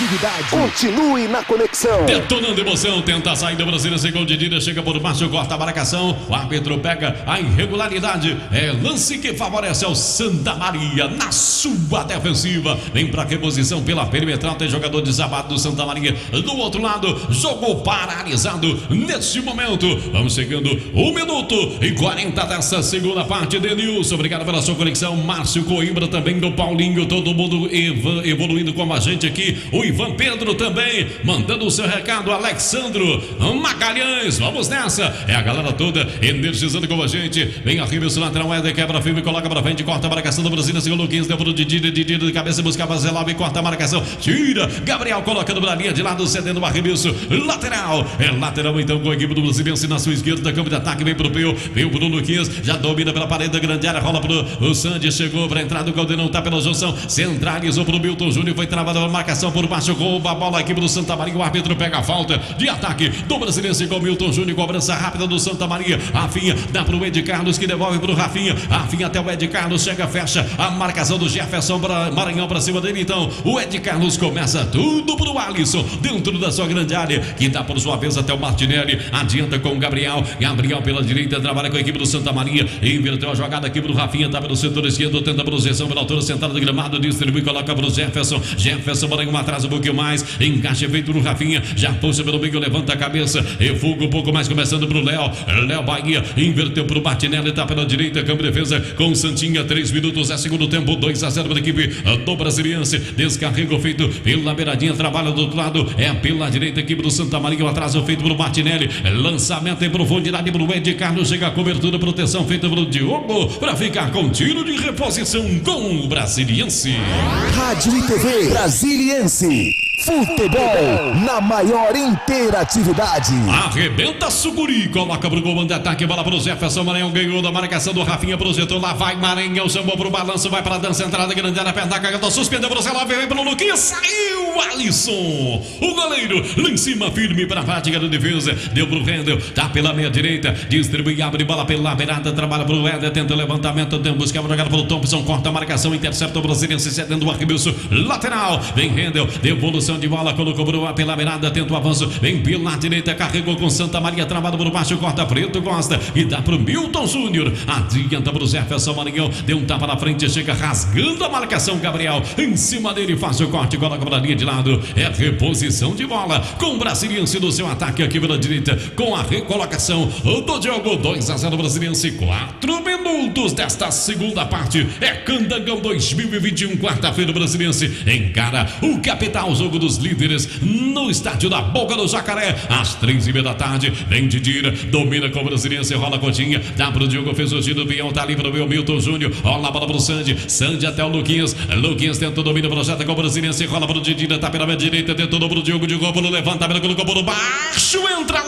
Continue na conexão. Detonando emoção, tenta a saída brasileira, com o Didira, chega por baixo, corta a marcação. O árbitro pega a irregularidade. É lance que favorece ao Santa Maria na sua defensiva. Vem para reposição pela perimetral, tem jogador desabado do Santa Maria. Do outro lado, jogo paralisado neste momento. Vamos chegando 1 minuto e 40 dessa segunda parte. Denilson, obrigado pela sua conexão. Márcio Coimbra também do Paulinho. Todo mundo evoluindo com a gente aqui. O Ivan Pedro também mandando o seu recado. Alexandro Magalhães, vamos nessa. É a galera toda energizando com a gente. Vem arremesso lateral, Éder quebra firme, coloca pra frente, corta a marcação do Brasília. Segundo 15, deu pro Didira de cabeça, buscava Zé Love, corta a marcação, tira. Gabriel colocando na linha de lado, cedendo o arremesso lateral. É lateral então com a equipe do Brasiliense na sua esquerda, campo de ataque. Vem pro Peu, veio pro Luquinhas, já domina pela parede da grande área, rola pro Sandy, chegou pra entrada do Caldeirão, tá pela junção. Centralizou pro Milton Júnior, foi travada a marcação por baixo, rouba a bola, a equipe do Santa Maria. O árbitro pega a falta de ataque do Brasiliense com o Milton Júnior, cobrança rápida do Santa Maria. Rafinha dá pro Ed Carlos, que devolve pro Rafinha. Rafinha até o Ed Carlos, chega, fecha a marcação do Jefferson Maranhão pra cima dele. Então o Ed Carlos começa tudo pro Alisson dentro da sua grande área, que dá por sua vez até o Martinelli, adianta com o Gabriel pela direita, trabalha com a equipe do Santa Maria, inverteu a jogada aqui pro Rafinha, tá pelo setor esquerdo, tenta a projeção pela altura central do gramado, distribui, coloca pro Jefferson Maranhão atrás um pouquinho mais, encaixe feito no Rafinha, já puxa pelo meio, levanta a cabeça, refuga um pouco mais, começando pro Léo Bahia, inverteu pro Martinelli, tá pela direita, campo de defesa com Santinha, 3 minutos, é segundo tempo, 2-0 para a equipe do Brasiliense. Descarrego feito pela beiradinha, trabalha do outro lado, é pela direita, equipe do Santa Maria, o atraso feito pelo Martinelli, lançamento em profundidade pro Ed Carlos, chega a cobertura, proteção feita pelo Diogo, para ficar com tiro de reposição com o Brasiliense. Rádio e TV Brasiliense. Futebol na maior interatividade. Arrebenta Sucuri, coloca pro comando de ataque, bola pro Jefferson Maranhão, ganhou da marcação do Rafinha, projetou, lá vai Maranhão, chamou pro balanço, vai pra dança, entrada grande área, perna cagada, suspendeu pro Zé Love, vem pro Luquinha, saiu o Alisson. O goleiro lá em cima, firme para a prática da defesa. Deu pro Rendel, tá pela meia direita. Distribui, abre bola pela beirada. Trabalha pro Éder, tenta o levantamento. Busca jogar pro Thompson. Corta a marcação, intercepta o Brasiliense, cedendo o arremesso lateral. Vem Rendel, devolução de bola. Colocou pela beirada, tenta o avanço. Vem pela direita, carregou com Santa Maria. Travado por baixo, corta Preto Costa. E dá pro Milton Júnior. Adianta pro Jefferson Maranhão. Deu um tapa na frente, chega rasgando a marcação. Gabriel em cima dele, faz o corte, coloca pra linha de lado. É reposição de bola com o Brasiliense no seu ataque aqui pela direita, com a recolocação do jogo. 2-0 Brasiliense, 4 minutos desta segunda parte. É Candangão 2021, quarta-feira. Brasiliense encara o Capital, jogo dos líderes no estádio da Boca do Jacaré, às 3:30 da tarde. Vem Didira, domina com o Brasiliense, rola a Coutinha, dá pro Diogo, fez o giro, o Bião tá ali pro meu Milton Júnior, rola a bola pro Sandy até o Luquinhas. Luquinhas tenta o domínio, projeta com o Brasiliense, rola pro Didira, tá pela minha direita, tentou pro Diogo, Diogo pro levantamento, colocou por baixo, entra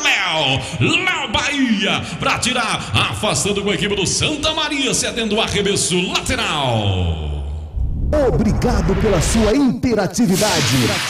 Léo Bahia pra tirar, afastando com a equipe do Santa Maria, cedendo o arremesso lateral. Obrigado pela sua interatividade.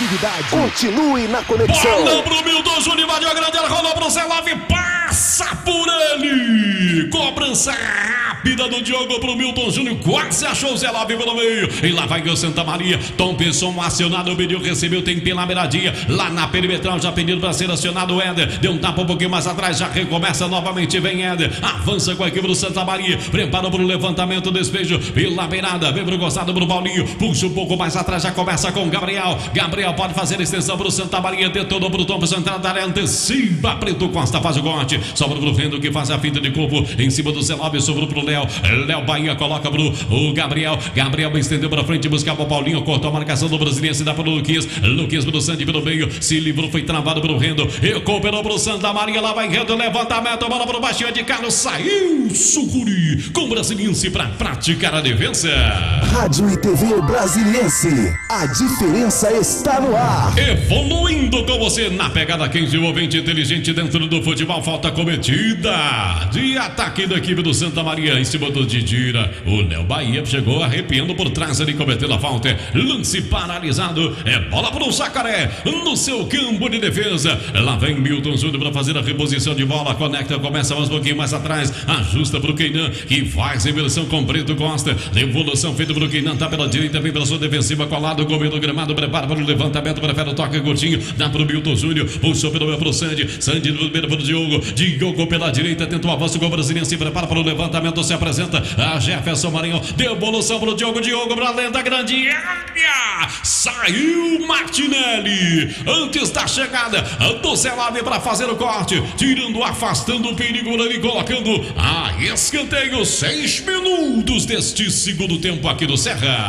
Continue na conexão. Bola pro Milton Júnior, invadiu a grande área, rolou pro Zé Love, passa por ele. Cobrança rápida do Diogo pro Milton Júnior, quase achou o Zé Love pelo meio. E lá vai o Santa Maria. Thompson acionado, pediu, recebeu, tem pela beiradinha. Lá na perimetral, já pedindo para ser acionado o Éder. Deu um tapa um pouquinho mais atrás, já recomeça novamente. Vem Éder, avança com a equipe do Santa Maria. Preparou para o levantamento, despejo pela beirada. Vem pro gostado pro Paulinho. Puxa um pouco mais atrás, já começa com Gabriel. Gabriel pode fazer extensão pro Santa Maria. Detonou pro Thompson, entrada da área, antecipa. Preto Costa faz o corte. Sobra pro Rendo, que faz a finta de corpo em cima do Zelove. Sobrou pro Léo. Léo Bahia coloca pro o Gabriel. Gabriel estendeu pra frente, buscava o Paulinho. Cortou a marcação do Brasiliense, dá pro Luquinhas. Luquinhas pro Sandy pelo meio. Se livrou, foi travado pro Rendo. Recuperou pro Santa Maria. Lá vai Rendo, levantamento. Bola pro baixinho de Carlos. Saiu Sucuri com o Brasiliense pra praticar a defesa. Rádio e TV Brasiliense, a diferença está no ar. Evoluindo com você na pegada quente, envolvente, inteligente dentro do futebol. Falta cometida de ataque da equipe do Santa Maria em cima do Didira. O Léo Bahia chegou arrepiando por trás ali, cometendo a falta. Lance paralisado. É bola para o Jacaré no seu campo de defesa. Lá vem Milton Júnior para fazer a reposição de bola. Conecta, começa mais um pouquinho mais atrás. Ajusta para o Keinan, que faz inversão com Preto Costa. Devolução feita para o Keinan, tá pela direita, vem pela sua defensiva, colado, goleiro do gramado, prepara para o levantamento, prefere o toque curtinho, dá para o Milton Júnior, puxou pelo meio para o Sandy do primeiro para o Diogo pela direita, tenta o avanço com o Brasiliense, se prepara para o levantamento, se apresenta a Jefferson Maranhão, devolução para o Diogo para além da grande área, saiu Martinelli, antes da chegada do Zelave para fazer o corte, tirando, afastando o perigo ali, colocando a escanteio. 6 minutos deste segundo tempo aqui do Serra.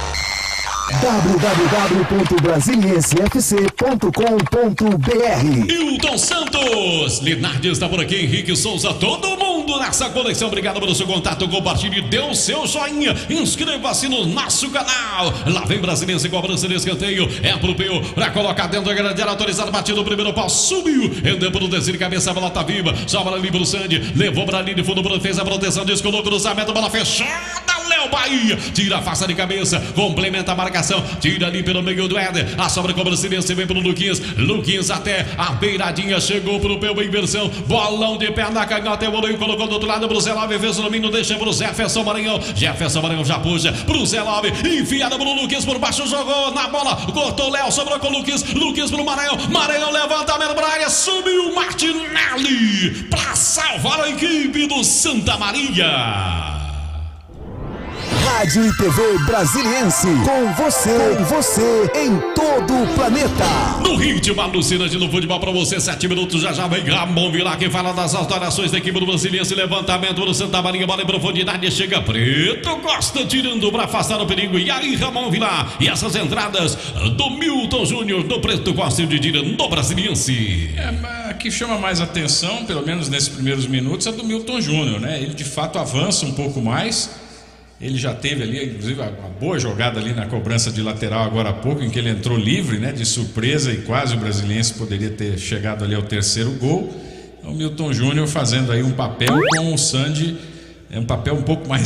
www.brasiliensefc.com.br. Hilton Santos, Linardi está por aqui, Henrique Souza, todo mundo nessa conexão. Obrigado pelo seu contato, compartilhe, dê o seu joinha, inscreva-se no nosso canal. Lá vem Brasiliense, cobrança de escanteio, é pro Peu, pra colocar dentro da grande área, autorizado, batido o primeiro pau, subiu, rendeu pro desvio, cabeça, a bola tá viva, sobra ali pro Sandy, levou pra linha de fundo, fez a proteção, descolou, cruzamento, bola fechada, Léo Bahia, tira a face de cabeça, complementa a marcação, tira ali pelo meio do Éder, a sobra com o Brasiliense, vem pro Luquinhas até a beiradinha, chegou pro Peu, inversão, bolão de perna, canhota, evoluiu, colocou do outro lado pro Zé Love, fez o domínio, deixa pro Jefferson Maranhão já puxa pro Zé Love, enfiada pro Luquinhas por baixo, jogou na bola, cortou o Léo, sobrou com o Luquinhas pro Maranhão levantamento pra área, subiu Martinelli pra salvar a equipe do Santa Maria. Rádio e TV Brasiliense, com você em todo o planeta. No ritmo alucinante do futebol para você, 7 minutos, já vem Ramon Vilar, que fala das alterações da equipe do Brasiliense, levantamento do Santa Maria, bola em profundidade, chega Preto Costa, tirando para afastar o perigo, e aí Ramon Vilar, e essas entradas do Milton Júnior, do Preto Costa e o Didira no Brasiliense. A que chama mais atenção, pelo menos nesses primeiros minutos, é do Milton Júnior, né? Ele de fato avança um pouco mais. Ele já teve ali, inclusive, uma boa jogada ali na cobrança de lateral agora há pouco, em que ele entrou livre, né, de surpresa, e quase o Brasiliense poderia ter chegado ali ao terceiro gol. O Milton Júnior fazendo aí um papel com o Sandy, um papel um pouco mais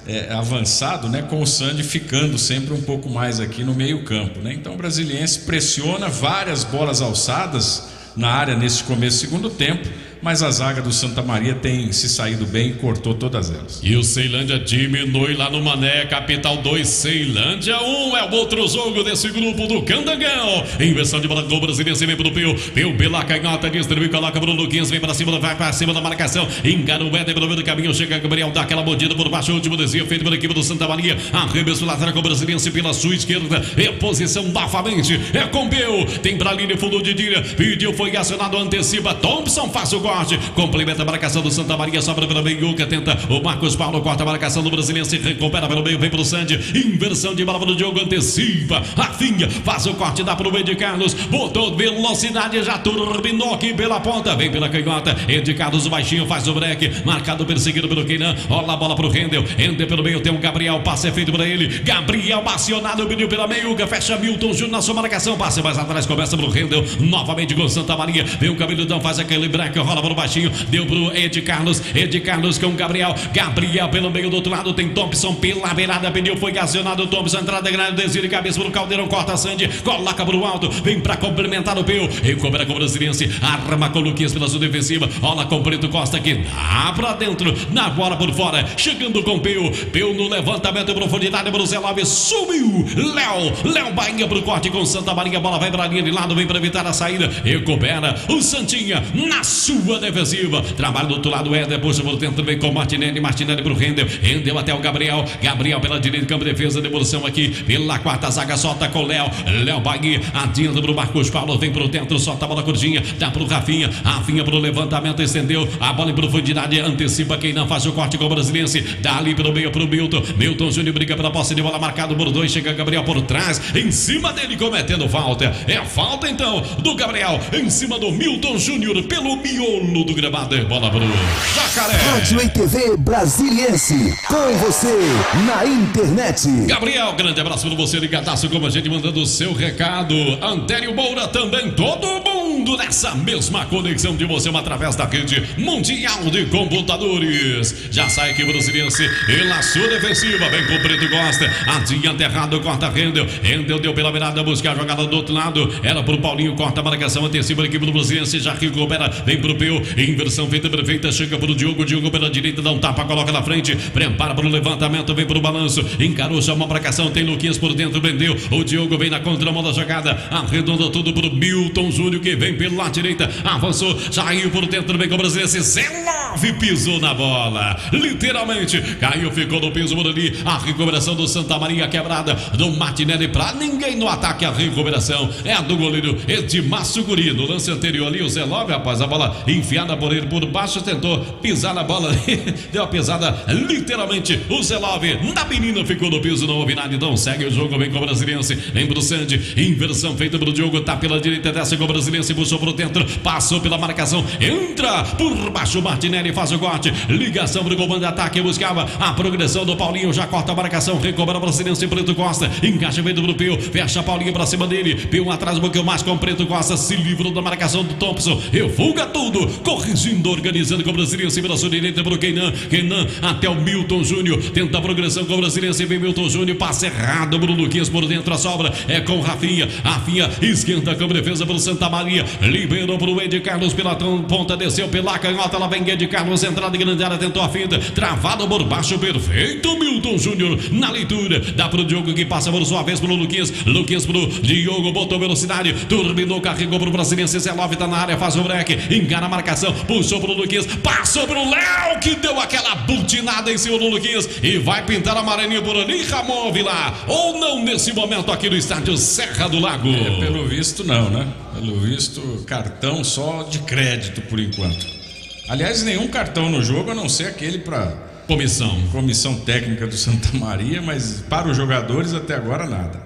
avançado, né, com o Sandy ficando sempre um pouco mais aqui no meio campo, né? Então o Brasiliense pressiona, várias bolas alçadas na área nesse começo do segundo tempo, mas a zaga do Santa Maria tem se saído bem e cortou todas elas. E o Ceilândia diminui lá no Mané, Capital 2, Ceilândia 1. É o outro jogo desse grupo do Candangão. Inversão de bola do Brasiliense, vem pro Pio pela canhota, distribui, coloca pro Luquinhas, vem pra cima, vai pra cima da marcação, engana o Éder pelo meio do caminho, chega Gabriel, dá aquela mordida por baixo, o último desvio feito pela equipe do Santa Maria, arremesso lateral com o Brasiliense pela sua esquerda, é posição novamente, é com Peu, tem pra linha, fundo de tira, pediu, foi acionado, antecipa, Thompson faz o corte, complementa a marcação do Santa Maria, sobra pelo meio, tenta o Marcos Paulo, corta a marcação do Brasiliense, recupera pelo meio, vem pro Sandy, inversão de bola pro Diogo, antecipa, Rafinha faz o corte, dá pro Ed Carlos, botou velocidade, já turbinou aqui pela ponta, vem pela canhota, Ed Carlos, o baixinho faz o break, marcado, perseguido pelo Keinan, rola a bola pro Rendel, pelo meio, tem o Gabriel, passe é feito pra ele, Gabriel acionado, pediu pela meiuca, fecha Milton Júnior na sua marcação, passe mais atrás, começa pro Rendel, novamente com Santa Maria, vem o Cabeludão, faz aquele break, rola pro baixinho, deu pro Ed Carlos com o Gabriel pelo meio do outro lado, tem Thompson pela beirada, pediu, foi acionado, Thompson, entrada grande, desvio de cabeça pro Caldeirão, corta Sandy, coloca pro alto, vem pra complementar o Peu, recupera com o Brasiliense, arma com o Luquinhas pela sua defensiva, rola com o Preto Costa que dá pra dentro, na bola por fora, chegando com Peu no levantamento em profundidade pro Zé Love, subiu, Léo Bahia pro corte com Santa Maria, bola vai pra linha de lado, vem pra evitar a saída, recupera o Santinha na sua defensiva, trabalho do outro lado, Éder puxa por dentro, vem com Martinelli pro Rendel até o Gabriel pela direita, campo de defesa, devolução aqui pela quarta zaga, solta com Léo Bahia, adianta pro Marcos Paulo, vem pro dentro, solta a bola curtinha, dá pro Rafinha pro levantamento, estendeu a bola em profundidade, antecipa, quem não faz o corte com o Brasiliense, dá ali pelo meio pro Milton Júnior briga pela posse de bola, marcado por 2, chega Gabriel por trás, em cima dele cometendo falta, é falta então do Gabriel, em cima do Milton Júnior, pelo miolo do gramado, bola pro Jacaré. Rádio e TV Brasiliense, com você na internet. Gabriel, grande abraço para você, ligadaço como a gente, mandando o seu recado. Antério Moura também, todo mundo nessa mesma conexão de você, através da rede mundial de computadores. Já sai aqui o Brasiliense e na sua defensiva, vem com o Preto Costa, adianta errado, corta Rendel deu pela beirada, busca a jogada do outro lado, era pro Paulinho, corta a marcação, antecipa a equipe do Brasiliense, já recupera, vem pro Peu, inversão feita perfeita, chega pro Diogo pela direita, dá um tapa, coloca na frente, prepara para o levantamento, vem pro balanço, encarou, chama a marcação, tem Luquinhas por dentro, prendeu, o Diogo vem na contramão da jogada, arredondou tudo pro Milton Júnior, que vem pela direita, avançou, saiu por dentro, vem com o Brasiliense, Zé Love pisou na bola, literalmente, caiu, ficou no piso por ali, a recuperação do Santa Maria, quebrada do Martinelli, pra ninguém no ataque, a recuperação é a do goleiro Edmar Suguri, no lance anterior ali, o Zé Love, rapaz, a bola enfiada por ele por baixo, tentou pisar na bola, deu a pesada, literalmente, o Zé Love, na menina, ficou no piso, não houve nada, então segue o jogo, vem com o Brasiliense, vem pro Sandy, inversão feita pelo Diogo, tá pela direita, desce com o Brasiliense, puxou pro dentro, passou pela marcação, entra por baixo, Martinelli faz o corte, ligação pro comando de ataque, buscava a progressão do Paulinho, já corta a marcação, recobra o Brasiliense, Preto Costa, encaixa feito pro Peu, fecha Paulinho pra cima dele, Peu atrás um pouquinho mais com o Preto Costa, se livrou da marcação do Thompson, refuga tudo, corrigindo, organizando com o Brasiliense pela sua direita pro Keinan até o Milton Júnior, tenta a progressão com o Brasiliense, vem Milton Júnior, passa errado pro Luquinhas por dentro, a sobra é com Rafinha esquenta com a defesa pelo Santa Maria, liberou pro Ed Carlos pela ponta, desceu pela canhota, lá vem Ed Carlos, entrada de grande área, tentou a finta, travado por baixo, perfeito Milton Júnior na leitura, dá pro Diogo que passa por sua vez pro Luquinhas pro Diogo, botou velocidade, turbinou, carregou pro Brasiliense, Zé Love tá na área, faz o break, engana a marcação, puxou pro Luquinhas, passou pro Léo, que deu aquela butinada em cima do Luquinhas e vai pintar a amarelinha por ali, Ramon Vilar, ou não nesse momento aqui no estádio Serra do Lago? Pelo visto não, né? Pelo visto, cartão só de crédito por enquanto. Aliás, nenhum cartão no jogo, a não ser aquele para comissão técnica do Santa Maria, mas para os jogadores até agora nada.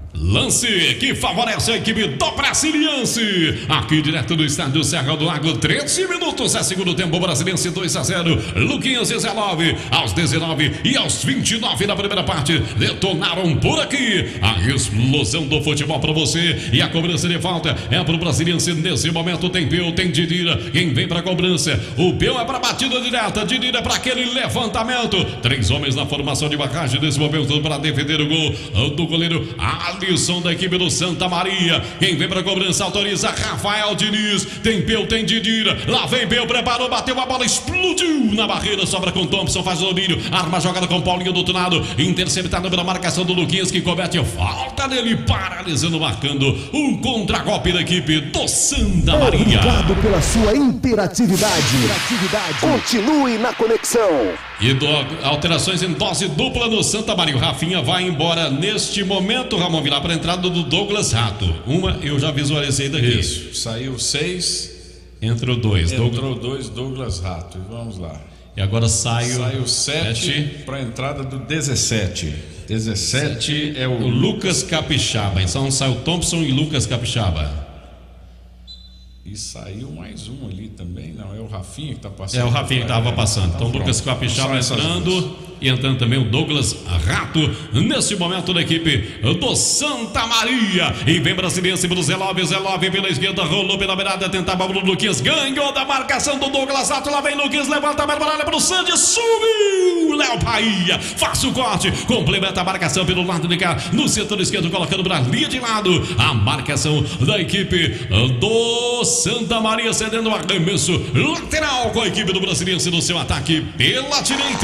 Lance que favorece a equipe do Brasiliense. Aqui direto do estádio Serra do Lago, 13 minutos. É segundo tempo, Brasiliense 2-0. Luquinhas 19, aos 19 e aos 29 na primeira parte. Detonaram por aqui a explosão do futebol para você. E a cobrança de falta é para o Brasiliense. Nesse momento tem Peu, tem Didira. Quem vem para a cobrança? O Peu é para a batida direta. Didira é para aquele levantamento. 3 homens na formação de barragem nesse momento para defender o gol do goleiro Alisson da equipe do Santa Maria. Quem vem para a cobrança autoriza Rafael Diniz. Tem Peu, tem Didira. Lá vem Peu, preparou, bateu a bola, explodiu na barreira, sobra com Thompson, faz o domínio, arma a jogada com Paulinho do outro lado, interceptado pela marcação do Luquinhas, que comete falta nele, paralisando, marcando um contragolpe da equipe do Santa Maria. Obrigado pela sua interatividade. Continue na conexão. E alterações em dose dupla no Santa Maria. O Rafinha vai embora neste momento, Ramon, virar para a entrada do Douglas Rato. Uma eu já visualizei daqui. Isso, saiu 6, entrou 2. entrou 2, Douglas Rato. E vamos lá. E agora saiu 7 para a entrada do 17. 17 é o Lucas Capixaba. Então saiu Thompson e Lucas Capixaba. E saiu mais um ali também, não, é o Rafinha que está passando. É o Rafinha que estava passando. Então, Lucas Capixaba entrando e entrando também o Douglas Rato nesse momento da equipe do Santa Maria. E vem Brasiliense pro Zelove pela esquerda, rolou pela beirada, tentava o Luquinhas, ganhou da marcação do Douglas Rato. Lá vem Luquinhas, levanta a bola pro Sandy, subiu Léo Bahia, faz o corte, complementa a marcação pelo lado de cá, no setor esquerdo, colocando para a linha de lado a marcação da equipe do Santa Maria, cedendo o arremesso lateral com a equipe do Brasiliense no seu ataque pela direita.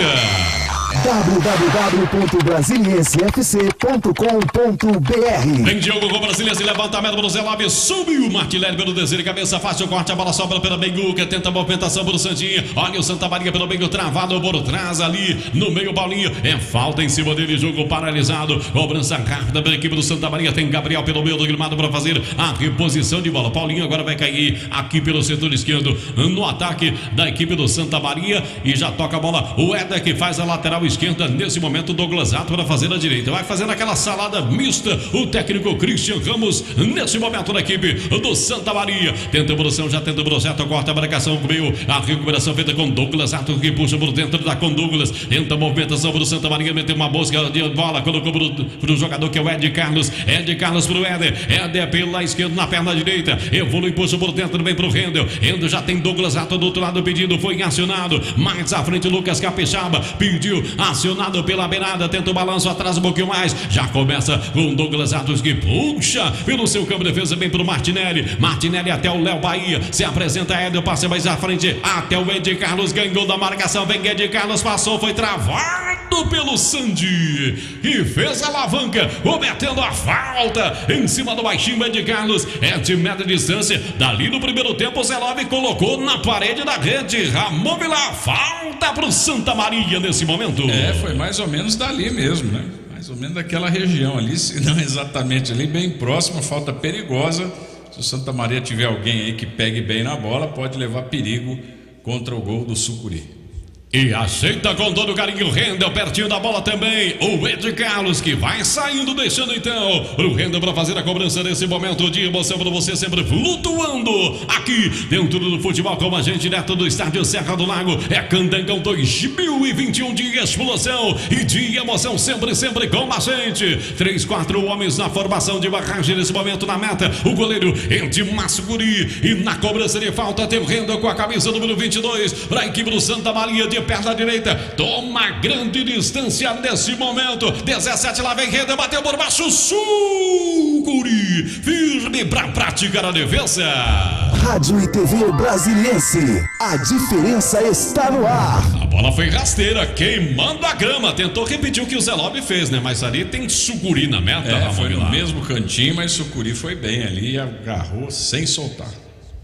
www.brasiliensefc.com.br. Tem Diogo com o Brasiliense, levantamento para o Zé Lopes, subiu Martinelli pelo desejo de cabeça, faz o corte, a bola sobra pela Bengu, que tenta a movimentação para o Santinho. Olha o Santa Maria pelo Bengu, travado por trás ali no meio, Paulinho, é falta em cima dele, jogo paralisado, cobrança rápida pela equipe do Santa Maria. Tem Gabriel pelo meio do gramado para fazer a reposição de bola. Paulinho agora vai cair aqui pelo setor esquerdo no ataque da equipe do Santa Maria e já toca a bola o Éder, que faz a lateral esquerda. Nesse momento Douglas Rato para fazer a direita, vai fazendo aquela salada mista o técnico Christian Ramos nesse momento da equipe do Santa Maria. Tenta a evolução, já tenta o projeto, corta a marcação com o meio, a recuperação feita com Douglas Rato, que puxa por dentro da com Douglas, tenta a movimentação para o Santa Maria, meteu uma mosca de bola, colocou para o jogador que é o Ed Carlos para o Éder pela esquerda, na perna direita, evolui, puxa por dentro, vem para o Rendel já tem Douglas Rato do outro lado pedindo, foi acionado, mais à frente Lucas Capixaba, pediu, acionado pela beirada, tenta o balanço atrás um pouquinho mais, já começa com Douglas Rato, que puxa pelo seu campo de defesa, vem para o Martinelli até o Léo Bahia, se apresenta Éder, passa mais à frente até o Ed Carlos, ganhou da marcação, vem Ed Carlos, passou, foi travado pelo Sandy, e fez a alavanca, cometendo a falta em cima do baixinho. Ed Carlos é de média distância, dali no primeiro tempo o Zé Love colocou na parede da rede. Ramon Vilar, falta pro Santa Maria nesse momento. Foi mais ou menos dali mesmo, né? Mais ou menos daquela região ali, se não exatamente ali, bem próxima, falta perigosa. Se o Santa Maria tiver alguém aí que pegue bem na bola, pode levar perigo contra o gol do Sucuri. E aceita com todo o carinho o Rendel, pertinho da bola também o Ed Carlos, que vai saindo, deixando então o Rendel para fazer a cobrança nesse momento de emoção para você, sempre flutuando aqui dentro do futebol com a gente, direto do estádio Serra do Lago. É Candangão 2021 de explosão e de emoção, sempre com a gente. 3, 4 homens na formação de barragem nesse momento na meta, o goleiro Edmar Sucuri, e na cobrança de falta tem o Rendel com a camisa número 22 para a equipe do Santa Maria, de perna direita, toma grande distância nesse momento, 17, lá vem Rendel, bateu por baixo, Sucuri, firme para praticar a defesa. Rádio e TV Brasiliense, a diferença está no ar. A bola foi rasteira, queimando a grama, tentou repetir o que o Zé Lopes fez, né? Mas ali tem Sucuri na meta. Foi no mesmo cantinho, mas Sucuri foi bem ali e agarrou sem soltar.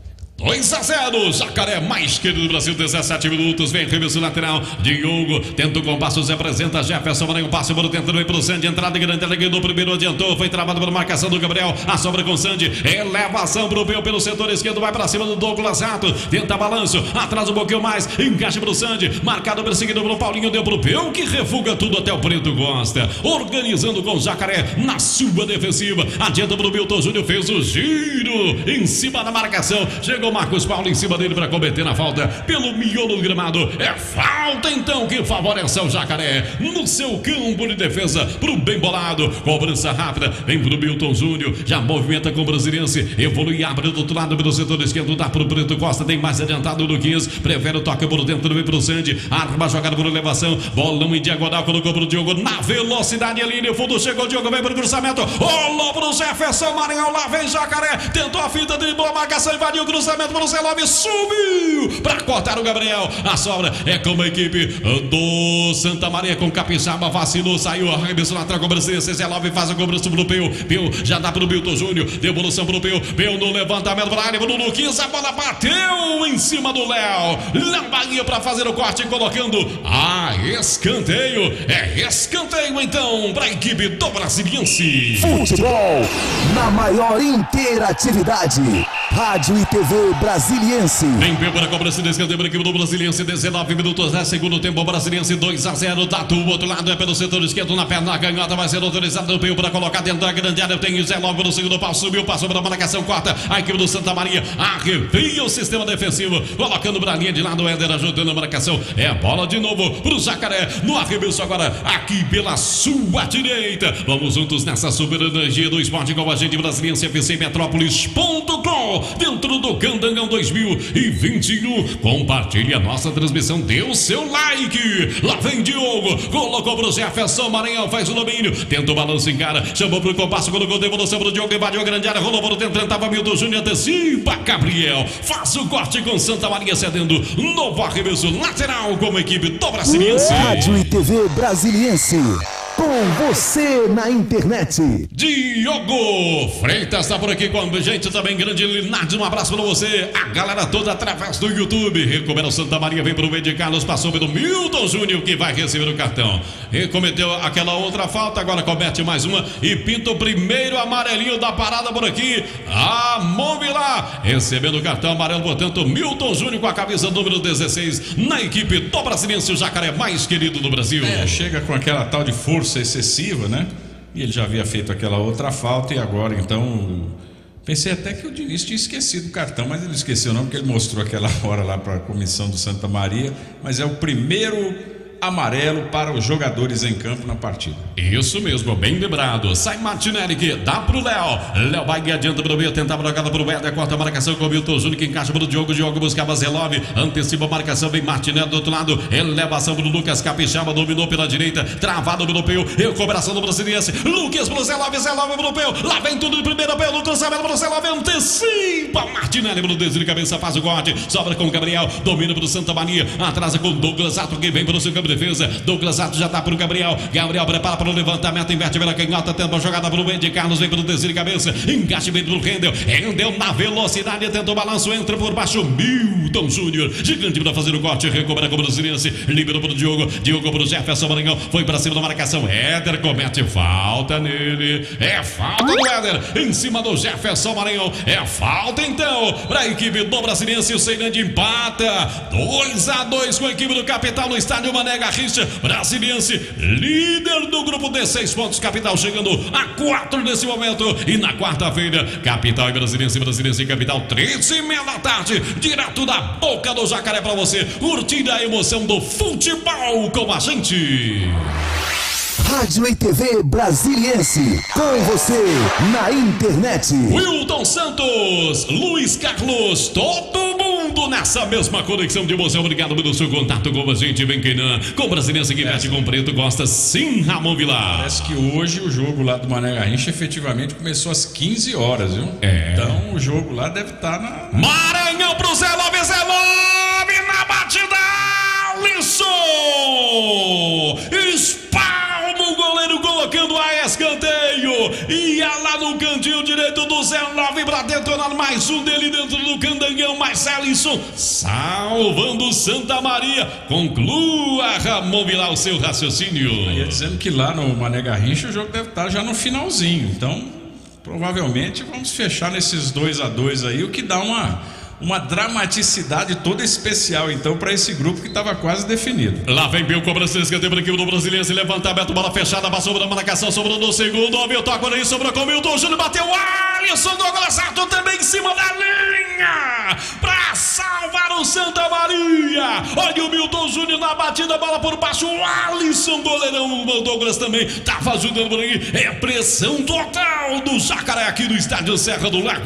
2-0, Jacaré mais querido do Brasil, 17 minutos, vem reverso lateral, Diogo, tenta o compasso, se apresenta, Jefferson, Maranhão, passe por dentro, vem pro Sandy, entrada grande, ele ganhou, primeiro adiantou, foi travado pela marcação do Gabriel, a sobra com o Sandy, elevação pro Peu pelo setor esquerdo, vai pra cima do Douglas Rato, tenta balanço, atrás um pouquinho mais, encaixe pro Sandy, marcado, perseguido pelo Paulinho, deu pro Peu, que refuga tudo até o Preto Costa, organizando com o Jacaré na sua defensiva, adianta pro Milton Júnior, fez o giro, em cima da marcação, chegou Marcos Paulo em cima dele para cometer a falta pelo miolo do gramado. É falta então que favorece o Jacaré no seu campo de defesa pro bem bolado. Cobrança rápida, vem pro Milton Júnior, já movimenta com o Brasiliense, evolui, abre do outro lado pelo setor esquerdo, dá pro Preto Costa, tem mais adiantado do 15, prefere o toque por dentro, vem pro Sandy, arma jogada por elevação, bolão em diagonal, colocou pro Diogo na velocidade ali no fundo, chegou o Diogo, vem pro cruzamento, rolou pro Jefferson, Maranhão, lá vem Jacaré, tentou a finta, driblou a marcação, invadiu o cruzamento para o Zelove, subiu para cortar o Gabriel, a sobra é com a equipe do Santa Maria com Capixaba, vacilou, saiu, arremessou na troca, Brasiliense, Zelove faz a cobrança pro Peu, já dá pro Milton Júnior, devolução pro Peu no levantamento para a área, Bruno Luquinhas, a bola bateu em cima do Léo Bahia para fazer o corte, colocando escanteio, escanteio então para a equipe do Brasiliense. Futebol na maior interatividade, Rádio e TV Brasiliense. Vem para a cobrança de escanteio para a equipe do Brasiliense, 19 minutos, segundo tempo, Brasiliense 2-0, tá do outro lado, é pelo setor esquerdo, na perna canhota, vai ser autorizado o Peu para colocar dentro da grande área, tem o Zé Lobo no segundo pau, subiu, passou pela marcação, corta, a equipe do Santa Maria, arrepia o sistema defensivo, colocando para a linha de lado, o Éder ajudando a marcação, é bola de novo pro Jacaré, no arremesso agora, aqui pela sua direita, vamos juntos nessa super energia do esporte com a gente, Brasiliense FC Metrópolis.com, dentro do Candangão 2021. Compartilhe a nossa transmissão, dê o seu like. Lá vem Diogo, colocou pro Jefferson, Maranhão faz o domínio, tenta o balanço em cara, chamou pro compasso, colocou devolução pro Diogo, invadiu a grande área, rolou por dentro, tentava Milton Júnior, antecipa Gabriel, faz o corte com Santa Maria cedendo, novo arremesso lateral como equipe do Brasiliense. Rádio e TV Brasiliense, com você na internet. Diogo Freitas está por aqui com a gente também, grande Linardi, um abraço para você, a galera toda através do YouTube. Recupera o Santa Maria, vem pro meio de Carlos, passou pelo Milton Júnior que vai receber o cartão, e cometeu aquela outra falta, agora comete mais uma e pinta o primeiro amarelinho da parada por aqui, a Monvilar recebendo o cartão amarelo, portanto Milton Júnior com a camisa número 16 na equipe do Brasiliense, o Jacaré mais querido do Brasil. Chega com aquela tal de força excessiva, né? E ele já havia feito aquela outra falta e agora então pensei até que o Diniz tinha esquecido o cartão, mas ele não esqueceu não, porque ele mostrou aquela hora lá para a comissão do Santa Maria, mas é o primeiro amarelo para os jogadores em campo na partida. Isso mesmo, bem lembrado. Sai Martinelli que dá pro Léo Bahia adianta pro meio, tentava a jogada pro Éder, corta a marcação com o Milton Júnior que encaixa pro Diogo buscava Zelove, antecipa a marcação, vem Martinelli do outro lado, elevação pro Lucas Capixaba, dominou pela direita, travado pelo Peu, recuperação do Brasiliense, Lucas pro Zelove pro Peu, lá vem tudo de primeira, Peu no cruzamento pro Zelove, antecipa Martinelli pro desvio de cabeça, faz o corte, sobra com o Gabriel, domina pro Santa Maria, atrasa com o Douglas Ato que vem pro seu campo de defesa, Douglas Ato já tá pro Gabriel prepara para o levantamento, inverte pela canhota, tenta uma jogada pro Wendy Carlos, vem pelo desvio de cabeça, encaixe bem pro Rendel na velocidade, tenta o balanço, entra por baixo, Milton Júnior, gigante para fazer o corte, recupera com o Brasiliense, liberou pro Diogo pro Jefferson, Maranhão, foi para cima da marcação, Éder comete falta nele, é falta do Éder, em cima do Jefferson, Maranhão, é falta então, para a equipe do Brasiliense, o Ceilândia empata, 2-2 com a equipe do Capital no estádio Mané Garrincha, Brasiliense, líder do grupo de 6 pontos, Capital chegando a 4 nesse momento, e na quarta-feira, Capital e Brasiliense e Capital, 13h30 da tarde, direto da boca do Jacaré pra você, curtir a emoção do futebol com a gente. Rádio e TV Brasiliense, com você na internet. Wilton Santos, Luiz Carlos, todo mundo nessa mesma conexão de emoção. Obrigado pelo seu contato com a gente. Vem Kenan, com Brasiliense que mete com Preto Costa, sim, Ramon Vilar. Parece que hoje o jogo lá do Mané Garrincha efetivamente começou às 15 horas, viu? Então o jogo lá deve estar na... Maranhão pro Zelove na batida, Alisson! Espalma o goleiro colocando a escanteio, ia lá no cantinho direito do Zelove pra detonar mais um dele dentro do Candangão, mais Alisson, salvando o Santa Maria. Conclua, Ramon Vilar, o seu raciocínio. Ia dizendo que lá no Mané Garrincha o jogo deve estar já no finalzinho. Então, provavelmente vamos fechar nesses 2-2 aí, o que dá uma dramaticidade toda especial, então, para esse grupo que estava quase definido. Lá vem Bill, cobrança de escanteio para a equipe do Brasiliense, se levanta aberto, bola fechada, passou da marcação, sobrou no segundo, o Milton agora aí, sobrou com o Milton Júnior, bateu o Alisson, Douglas Sarto também em cima da linha, para salvar o Santa Maria. Olha o Milton Júnior na batida, bola por baixo, o Alisson, goleirão, o Douglas também estava ajudando por aí, é pressão total do Jacaré aqui no estádio Serra do Lago.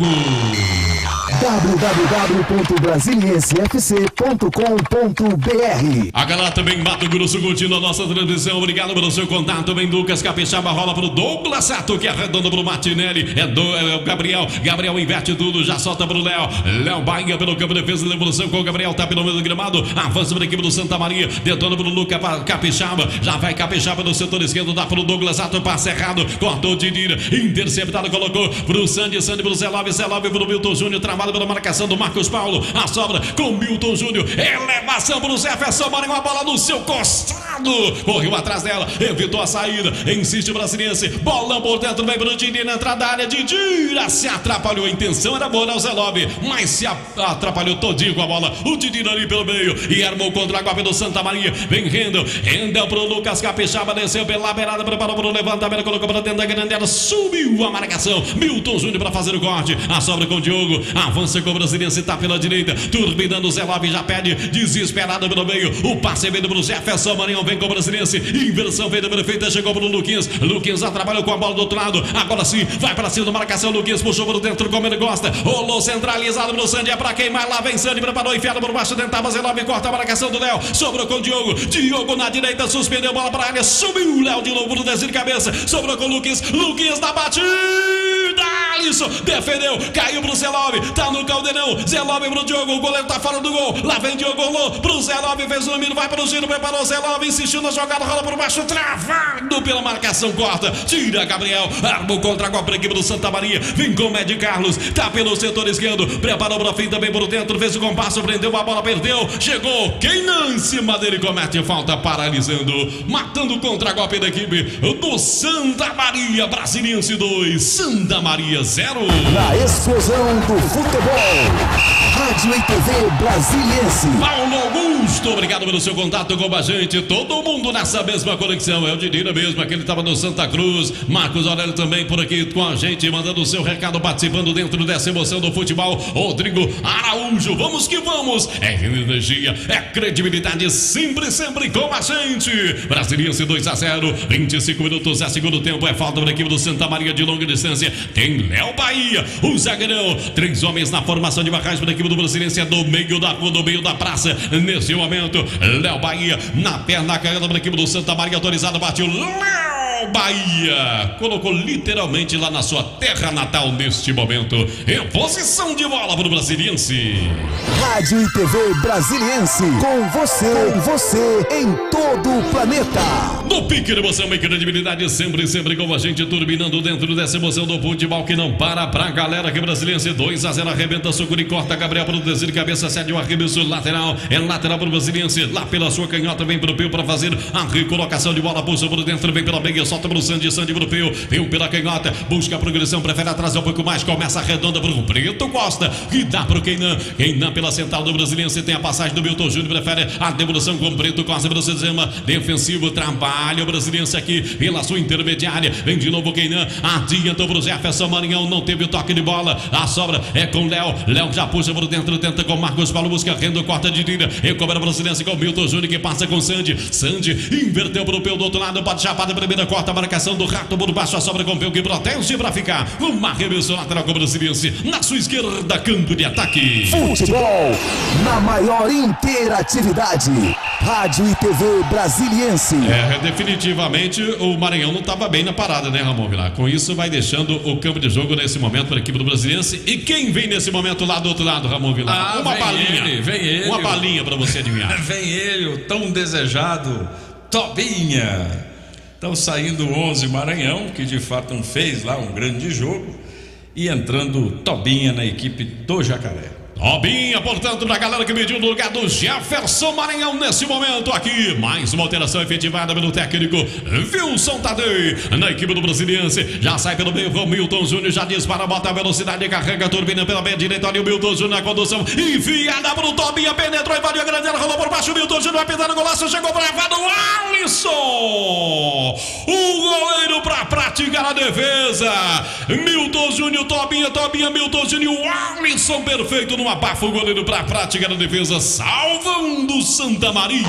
www.brasiliensefc.com.br. A galera também Mato Grosso curtindo a nossa transmissão. Obrigado pelo seu contato. Também Lucas Capixaba rola pro Douglas Sato, que arredonda pro Martinelli. É o Gabriel. Gabriel inverte tudo, já solta pro Léo. Léo Bahia pelo campo de defesa de evolução com o Gabriel. Tá pelo meio do gramado. Avança para a equipe do Santa Maria. Detona pro Lucas Capixaba. Já vai Capixaba no setor esquerdo. Dá pro Douglas Sato. Passe errado. Cortou de Dira. Interceptado. Colocou pro Sandy pro Zelove. Zelove pro Milton Júnior. Travado pela marcação do Marcos Paulo, a sobra com Milton Júnior, elevação para o Jefferson Marinho, a bola no seu costado, correu atrás dela, evitou a saída, insiste o Brasiliense, bolão por dentro, vem para o Didi na entrada da área, Didira se atrapalhou, a intenção era boa, o Zelove, mas se atrapalhou todinho com a bola, o Didira ali pelo meio, e armou contra a golpe do Santa Maria, vem Rendel para o Lucas Capixaba, desceu pela beirada, preparou para o levantamento, colocou para dentro da grande área, subiu a marcação, Milton Júnior para fazer o corte, a sobra com o Diogo, avança com o Brasiliense, tá pela direita, turbinando o Zé Love, já pede, desesperado pelo meio, o passe veio pro Jefferson Marinho, vem com o Brasiliense, inversão feita perfeita, chegou pro Luquinhas, Luquinhas já trabalhou com a bola do outro lado, agora sim, vai pra cima da marcação, Luquinhas puxou por dentro como ele gosta, rolou centralizado pro Sandy, é pra queimar, lá vem Sandy, preparou, enfiado por baixo, tentava Zé Love, corta a marcação do Léo, sobrou com o Diogo, Diogo na direita, suspendeu a bola pra área, subiu o Léo de novo no desvio de cabeça, sobrou com o Luquinhas, Luquinhas na batida, Alisson, defendeu, caiu pro Zé Love, tá no caldeirão, Zé Love pro Diogo, o goleiro tá fora do gol, lá vem Diogo, rolou pro Zé Love, fez o domínio, vai para o giro, preparou Zé Love, insistiu na jogada, rola por baixo, travado pela marcação, corta, tira Gabriel, armou contra a equipe do Santa Maria, vem com o Ed Carlos, tá pelo setor esquerdo, preparou para o fim também por dentro, fez o compasso, prendeu a bola, perdeu, chegou, Keinan em cima dele, comete falta, paralisando, matando o contra-golpe da equipe do Santa Maria, Brasiliense 2, Santa Maria 0. Na explosão do futebol, Rádio e TV Brasiliense. Paulo Augusto, obrigado pelo seu contato com a gente. Todo mundo nessa mesma conexão. É o Didira mesmo, aquele estava no Santa Cruz. Marcos Aurélio também por aqui com a gente, mandando o seu recado, participando dentro dessa emoção do futebol. Rodrigo Araújo, vamos que vamos. É energia, é credibilidade, sempre, sempre com a gente. Brasiliense 2-0, 25 minutos, é segundo tempo. É falta para a equipe do Santa Maria de longa distância. Tem Léo Bahia, o zagueirão. 3 homens na formação de barragem para a equipe do Brasiliense, do meio da rua, do meio da praça. Nesse momento, Léo Bahia na perna, caindo para a equipe do Santa Maria, autorizado, bateu Léo Bahia, colocou literalmente lá na sua terra natal neste momento. Em posição de bola para o Brasiliense. Rádio e TV Brasiliense, com você em todo o planeta. No pique de emoção e credibilidade, sempre, sempre com a gente, turbinando dentro dessa emoção do futebol que não para pra galera que Brasiliense 2-0, arrebenta, Sucuri, corta, Gabriel para o desvio de cabeça, cede o arremesso lateral, é lateral para o Brasiliense, lá pela sua canhota, vem pro Pio para fazer a recolocação de bola, puxa por dentro, vem pela meia, solta pro Sandy, Sandy pro Pio pela canhota, busca a progressão, prefere atrasar um pouco mais, começa a redonda pro Preto Costa, e dá pro Keinan pela central do Brasiliense, tem a passagem do Milton Júnior, prefere a devolução com o Preto Costa, para o sistema defensivo, trabalha o Brasiliense aqui pela sua intermediária, vem de novo o Keinan, adiantou pro Jefferson Maranhão, não teve o toque de bola, a sobra é com o Léo já puxa por dentro, tenta com o Marcos Paulo, busca rendo, corta de tira, recobra a Brasiliense com o Milton Júnior, que passa com o Sandy, inverteu pro Peu do outro lado, pode chapar de primeira, corta a marcação do Rato por baixo, a sobra com o Peu que protege pra ficar, uma arremesso lateral com o Brasiliense, na sua esquerda, campo de ataque. Futebol na maior interatividade, Rádio e TV Brasiliense. Definitivamente o Maranhão não estava bem na parada, né, Ramon Vilar? Com isso vai deixando o campo de jogo nesse momento para a equipe do Brasiliense. E quem vem nesse momento lá do outro lado, Ramon Vilar? Uma balinha. Vem ele. Uma balinha para você adivinhar. Vem ele, o tão desejado Tobinha. Estão saindo 11 Maranhão, que de fato não fez lá um grande jogo, e entrando Tobinha na equipe do Jacaré. Tobinha, portanto, da galera que mediu no lugar do Jefferson Maranhão nesse momento aqui. Mais uma alteração efetivada pelo técnico Wilson Tadei. Na equipe do Brasiliense, já sai pelo meio, o Milton Júnior já dispara, bota a velocidade, carrega a turbina pela meia direita, olha o Milton Júnior na condução, enfiada pro Tobinha, penetrou, invadiu a grande área, rolou por baixo, o Milton Júnior vai pintar no golaço, chegou bravado, o Alisson! O goleiro pra praticar a defesa. Milton Júnior, Tobinha, Milton Júnior, o Alisson perfeito no abafa o goleiro para prática da defesa, salvando Santa Maria.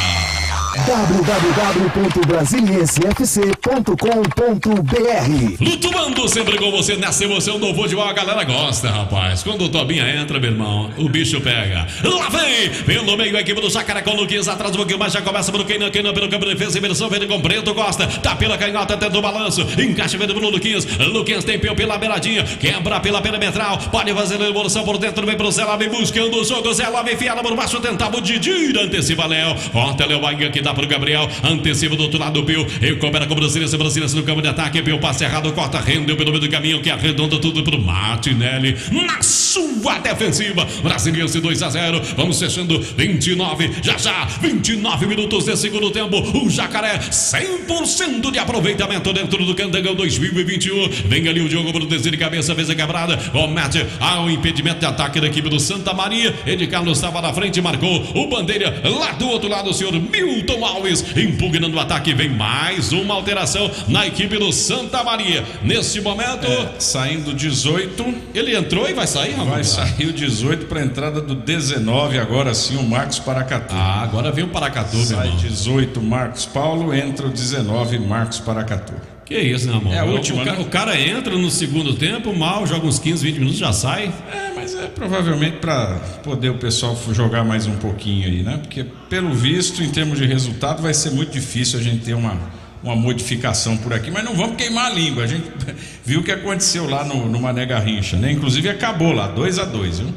www.brasiliensefc.com.br. Flutuando sempre com você nessa emoção do futebol, a galera gosta, rapaz. Quando o Tobinha entra, meu irmão, o bicho pega. Lá vem, pelo meio a equipe do Jacaré com o Luquinhas, atrás um pouquinho mais, já começa pelo Keinan pelo campo de defesa, inversão, verde com Preto Costa, tá pela canhota, tenta o balanço, encaixa verde pro Luquinhas tem pelo pela beiradinha, quebra pela perimetral, pode fazer a evolução por dentro, vem pro Zé Lá, vem buscando o jogo, Zé Lá vem enfiada por baixo, tentava o Didi, antecipa Léo, corta Léo Bahia que dá pro Gabriel, antecipa do outro lado do Pio, recupera com o Brasiliense no campo de ataque, Pio passe errado, corta, rendeu pelo meio do caminho, que arredonda tudo pro Martinelli, na sua defensiva, Brasiliense 2-0, vamos fechando 29, já 29 minutos de segundo tempo, o Jacaré 100% de aproveitamento dentro do Candangão 2021, vem ali o Diogo pro desvio de cabeça, fez a quebrada, comete ao impedimento de ataque da equipe do Santa Maria, Edi Carlos estava na frente, marcou o bandeira lá do outro lado, o senhor Milton Alves, impugnando o ataque, vem mais uma alteração na equipe do Santa Maria, nesse momento, saindo 18, ele entrou e vai sair, Ramon? Vai sair o 18 para a entrada do 19, agora sim o Marcos Paracatu. Agora vem o Paracatu, sai 18 Marcos Paulo, entra o 19 Marcos Paracatu. Que isso, né, amor? É a última, o cara entra no segundo tempo, mal, joga uns 15, 20 minutos, já sai. Mas é provavelmente para poder o pessoal jogar mais um pouquinho aí, né? Porque pelo visto, em termos de resultado, vai ser muito difícil a gente ter uma modificação por aqui, mas não vamos queimar a língua. A gente viu o que aconteceu lá no Mané Garrincha, né? Inclusive acabou lá, 2-2, viu?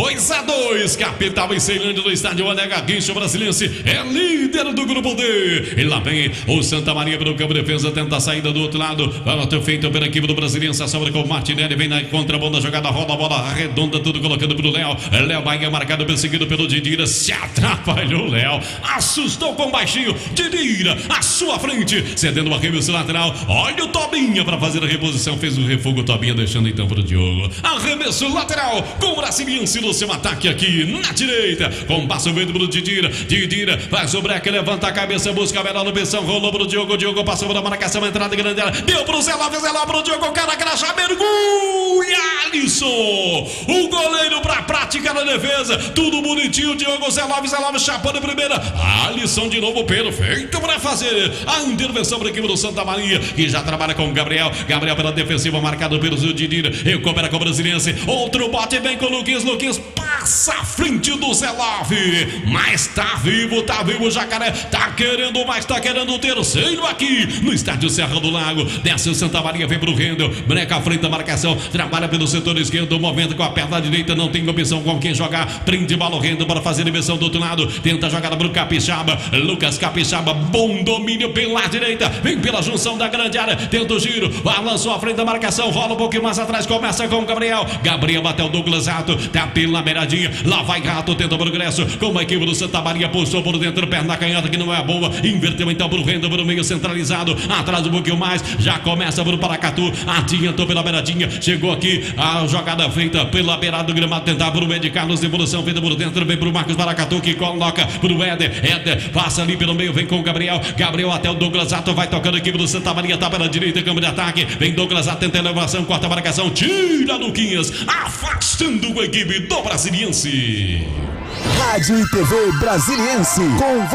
2-2, capital em Ceilândia do estádio Mané Garrincha, o Brasiliense é líder do grupo D. E lá vem o Santa Maria pelo campo de defesa, tenta a saída do outro lado, vai ter feito pela equipe do Brasiliense, a sobra com o Martinelli, vem na contramão da jogada, roda a bola, arredonda tudo, colocando pro Léo. Léo Bahia marcado, perseguido pelo Didira, se atrapalhou Léo, assustou com o baixinho, Didira, à sua frente, cedendo o arremesso lateral, olha o Tobinha para fazer a reposição, fez o refugo, o Tobinha deixando então para o Diogo, arremesso lateral com o Brasiliense no seu ataque aqui na direita, com passo vento pro Didira, faz o break, levanta a cabeça, busca a melhor opção, rolou pro Diogo, passou pela marcação, entrada grande, deu pro Zé Lá pro Diogo, o cara crachá, mergulha, Alisson, o goleiro para prática na defesa, tudo bonitinho, Diogo, Zé Lopes chapando a primeira, Alisson de novo, perfeito para fazer a intervenção para a equipe do Santa Maria, que já trabalha com o Gabriel pela defensiva, marcado pelo Didira, recupera com o Brasiliense, outro bote, vem com o Luquinhas passa à frente do Zé Love, mas tá vivo o Jacaré, tá querendo mais, tá querendo o terceiro aqui no estádio Serra do Lago, desce o Santa Maria, vem pro Rendel, breca à frente da marcação, trabalha pelo setor esquerdo, movimento com a perna direita, não tem opção com quem jogar, prende bola o Rendel para fazer a inversão do outro lado, tenta a jogada pro Capixaba, Lucas Capixaba, bom domínio pela direita, vem pela junção da grande área, tenta o giro, balançou à frente da marcação, rola um pouquinho mais atrás, começa com o Gabriel bateu o Douglas Rato, tá pela beiradinha, lá vai Rato, tenta o progresso, com a equipe do Santa Maria, puxou por dentro, perna canhota que não é boa, inverteu então pro Rendel, pro meio centralizado, atrás um pouquinho mais, já começa pro Paracatu, adiantou pela beiradinha, chegou aqui, a jogada feita pela beirada do gramado, tentar pro Edi Carlos, devolução feita por dentro, vem pro Marcos Paracatu, que coloca pro Éder, passa ali pelo meio, vem com o Gabriel até o Douglas Rato, vai tocando a equipe do Santa Maria, tá pela direita, campo de ataque, vem Douglas Rato, tenta a elevação, corta a marcação, tira Luquinhas, afastando a equipe do Brasiliense. Rádio e TV Brasiliense, com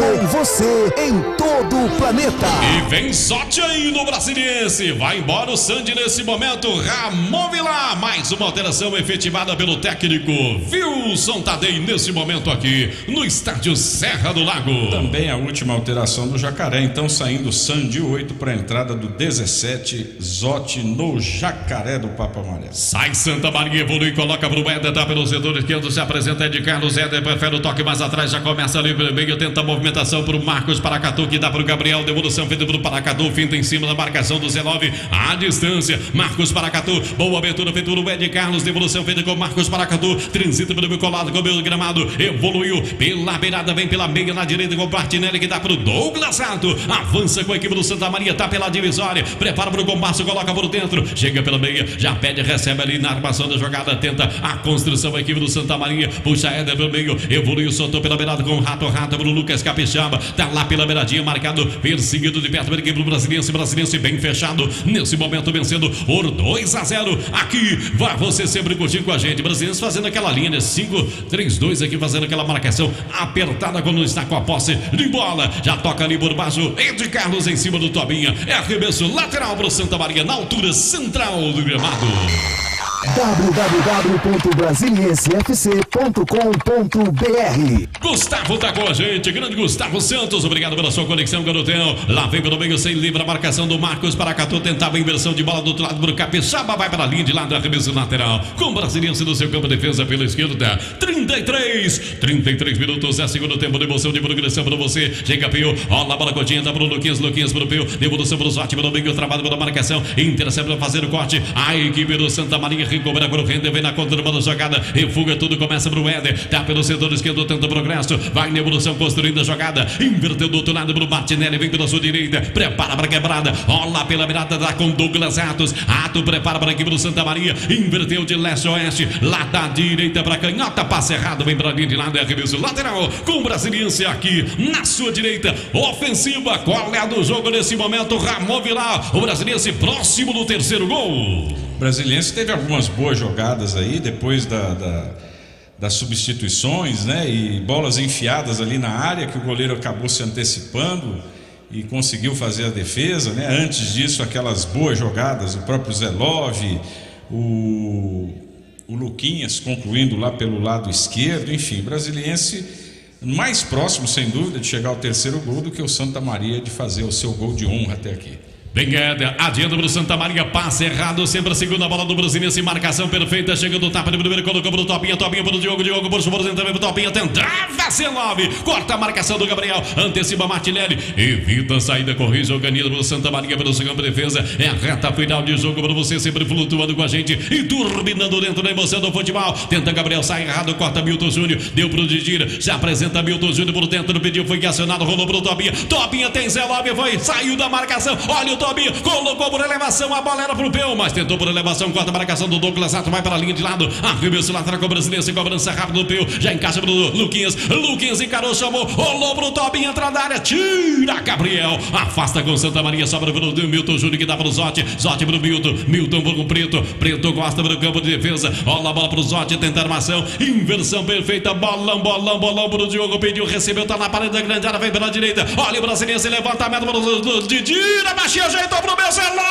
você em todo o planeta. E vem sorte aí no Brasiliense, vai embora o Sandy nesse momento, Ramon Vilar, mais uma alteração efetivada pelo técnico Wilson Tadei nesse momento aqui no estádio Serra do Lago. Também a última alteração do Jacaré, então saindo Sandy 8 para a entrada do 17 Zotti no Jacaré do Papo Amarelo. Sai Santa Maria, evolui, coloca pro Éder, dá pelo setor esquerdo, se apresenta Edi Carlos, Carlos Éder prefere o toque mais atrás, já começa ali pelo meio, tenta a movimentação pro Marcos Paracatu, que dá pro Gabriel, devolução feita pro Paracatu, finta em cima da marcação do Zé9, a distância, Marcos Paracatu, boa abertura feita pelo Ed Carlos, devolução feita com Marcos Paracatu, transita pelo meio colado com o meu gramado, evoluiu pela beirada, vem pela meia na direita com o Martinelli, que dá pro Douglas Sato, avança com a equipe do Santa Maria, tá pela divisória, prepara pro combate, coloca por dentro, chega pela meia, já pede, recebe ali na armação da jogada, tenta a construção, a equipe do Santa Maria, puxa Éder pelo meio, evoluiu, soltou pela beirada com o Rato pro Lucas Capixaba, tá lá pela beiradinha, marcado, perseguido de perto pela equipe do Brasiliense bem fechado, nesse momento vencendo por 2-0, aqui vai você sempre curtir com a gente, Brasiliense fazendo aquela linha, né? 5-3-2 aqui, fazendo aquela marcação apertada quando está com a posse de bola, já toca ali por baixo, Ed Carlos em cima do Tobinha, é arremesso lateral pro Santa Maria, na altura central do gramado. www.brasiliensefc.com.br. Gustavo tá com a gente, grande Gustavo Santos, obrigado pela sua conexão, garotão. Lá vem pelo meio, sem livre a marcação do Marcos Paracatu, tentava a inversão de bola do outro lado pro Capixaba, vai para a linha de lado, arremesso lateral, com Brasiliense no seu campo de defesa pela esquerda. 33 minutos, é segundo tempo de emoção, de progressão para você. Chega Pio, olha a bola cotinha, dá pro Luquinhas pro Pio, devolução pro Zotti, pelo meio, trabalho pela marcação, intercepta para fazer o corte, a equipe do Santa Maria recobra pro Render, vem na contramão da jogada, refuga tudo, começa pro Éder, tá pelo setor esquerdo, tenta progresso, vai na evolução, construindo a jogada, inverteu do outro lado pro Martinelli, vem pela sua direita, prepara para quebrada, olha pela mirada, dá com Douglas Atos, Ato prepara para a equipe do Santa Maria, inverteu de leste a oeste, lá da direita para canhota, passe errado, vem para a linha de lado, é arremesso lateral, com o Brasiliense aqui na sua direita, ofensiva, qual é a do jogo nesse momento? Ramon Vilar, o Brasiliense próximo do terceiro gol. O Brasiliense teve algumas boas jogadas aí, depois das substituições, né? E bolas enfiadas ali na área, que o goleiro acabou se antecipando e conseguiu fazer a defesa, né? Antes disso, aquelas boas jogadas, o próprio Zé9, o Luquinhas concluindo lá pelo lado esquerdo, enfim, o Brasiliense mais próximo, sem dúvida, de chegar ao terceiro gol do que o Santa Maria de fazer o seu gol de honra até aqui. Vem Éder, adianta pro Santa Maria, passe errado, sempre a segunda bola do Brasiliense, marcação perfeita, chegando o tapa de primeiro, colocou pro Topinha pro Diogo por favor, também pro Topinha, tentava C9, corta a marcação do Gabriel, antecipa Martinelli, evita a saída, corrige o Ganilo pro Santa Maria, pelo seu campo de defesa, é a reta final de jogo para você, sempre flutuando com a gente e turbinando dentro da emoção do futebol, tenta Gabriel, sai errado, corta Milton Júnior, deu pro Didira, já apresenta Milton Júnior por dentro, pediu, foi acionado, rolou pro Topinha tem Zé9, foi, saiu da marcação, olha o Tobinha, colocou por elevação, a bola era pro Peu, mas tentou por elevação, corta a marcação do Douglas Sato, vai para a linha de lado, arremesso lateral com o Brasiliense, cobrança rápida do Peu, já encaixa pro Luquinhas encarou, chamou, rolou pro Tobinha, entrada da área, tira Gabriel, afasta com Santa Maria, sobra pro Milton Júnior, que dá pro Zotti pro Milton pro Preto gosta pro campo de defesa, olha a bola pro Zotti, tenta armação, inversão perfeita, bolão pro Diogo, pediu, recebeu, tá na parede da grande área, vem pela direita, olha o Brasiliense, levantamento pro Didira, baixinha, ajeitou pro meu celular!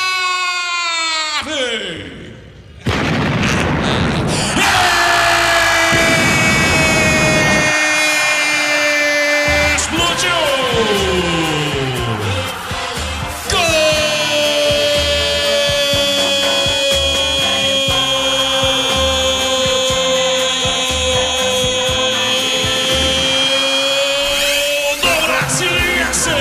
Explodiu! Gol do Brasiliense!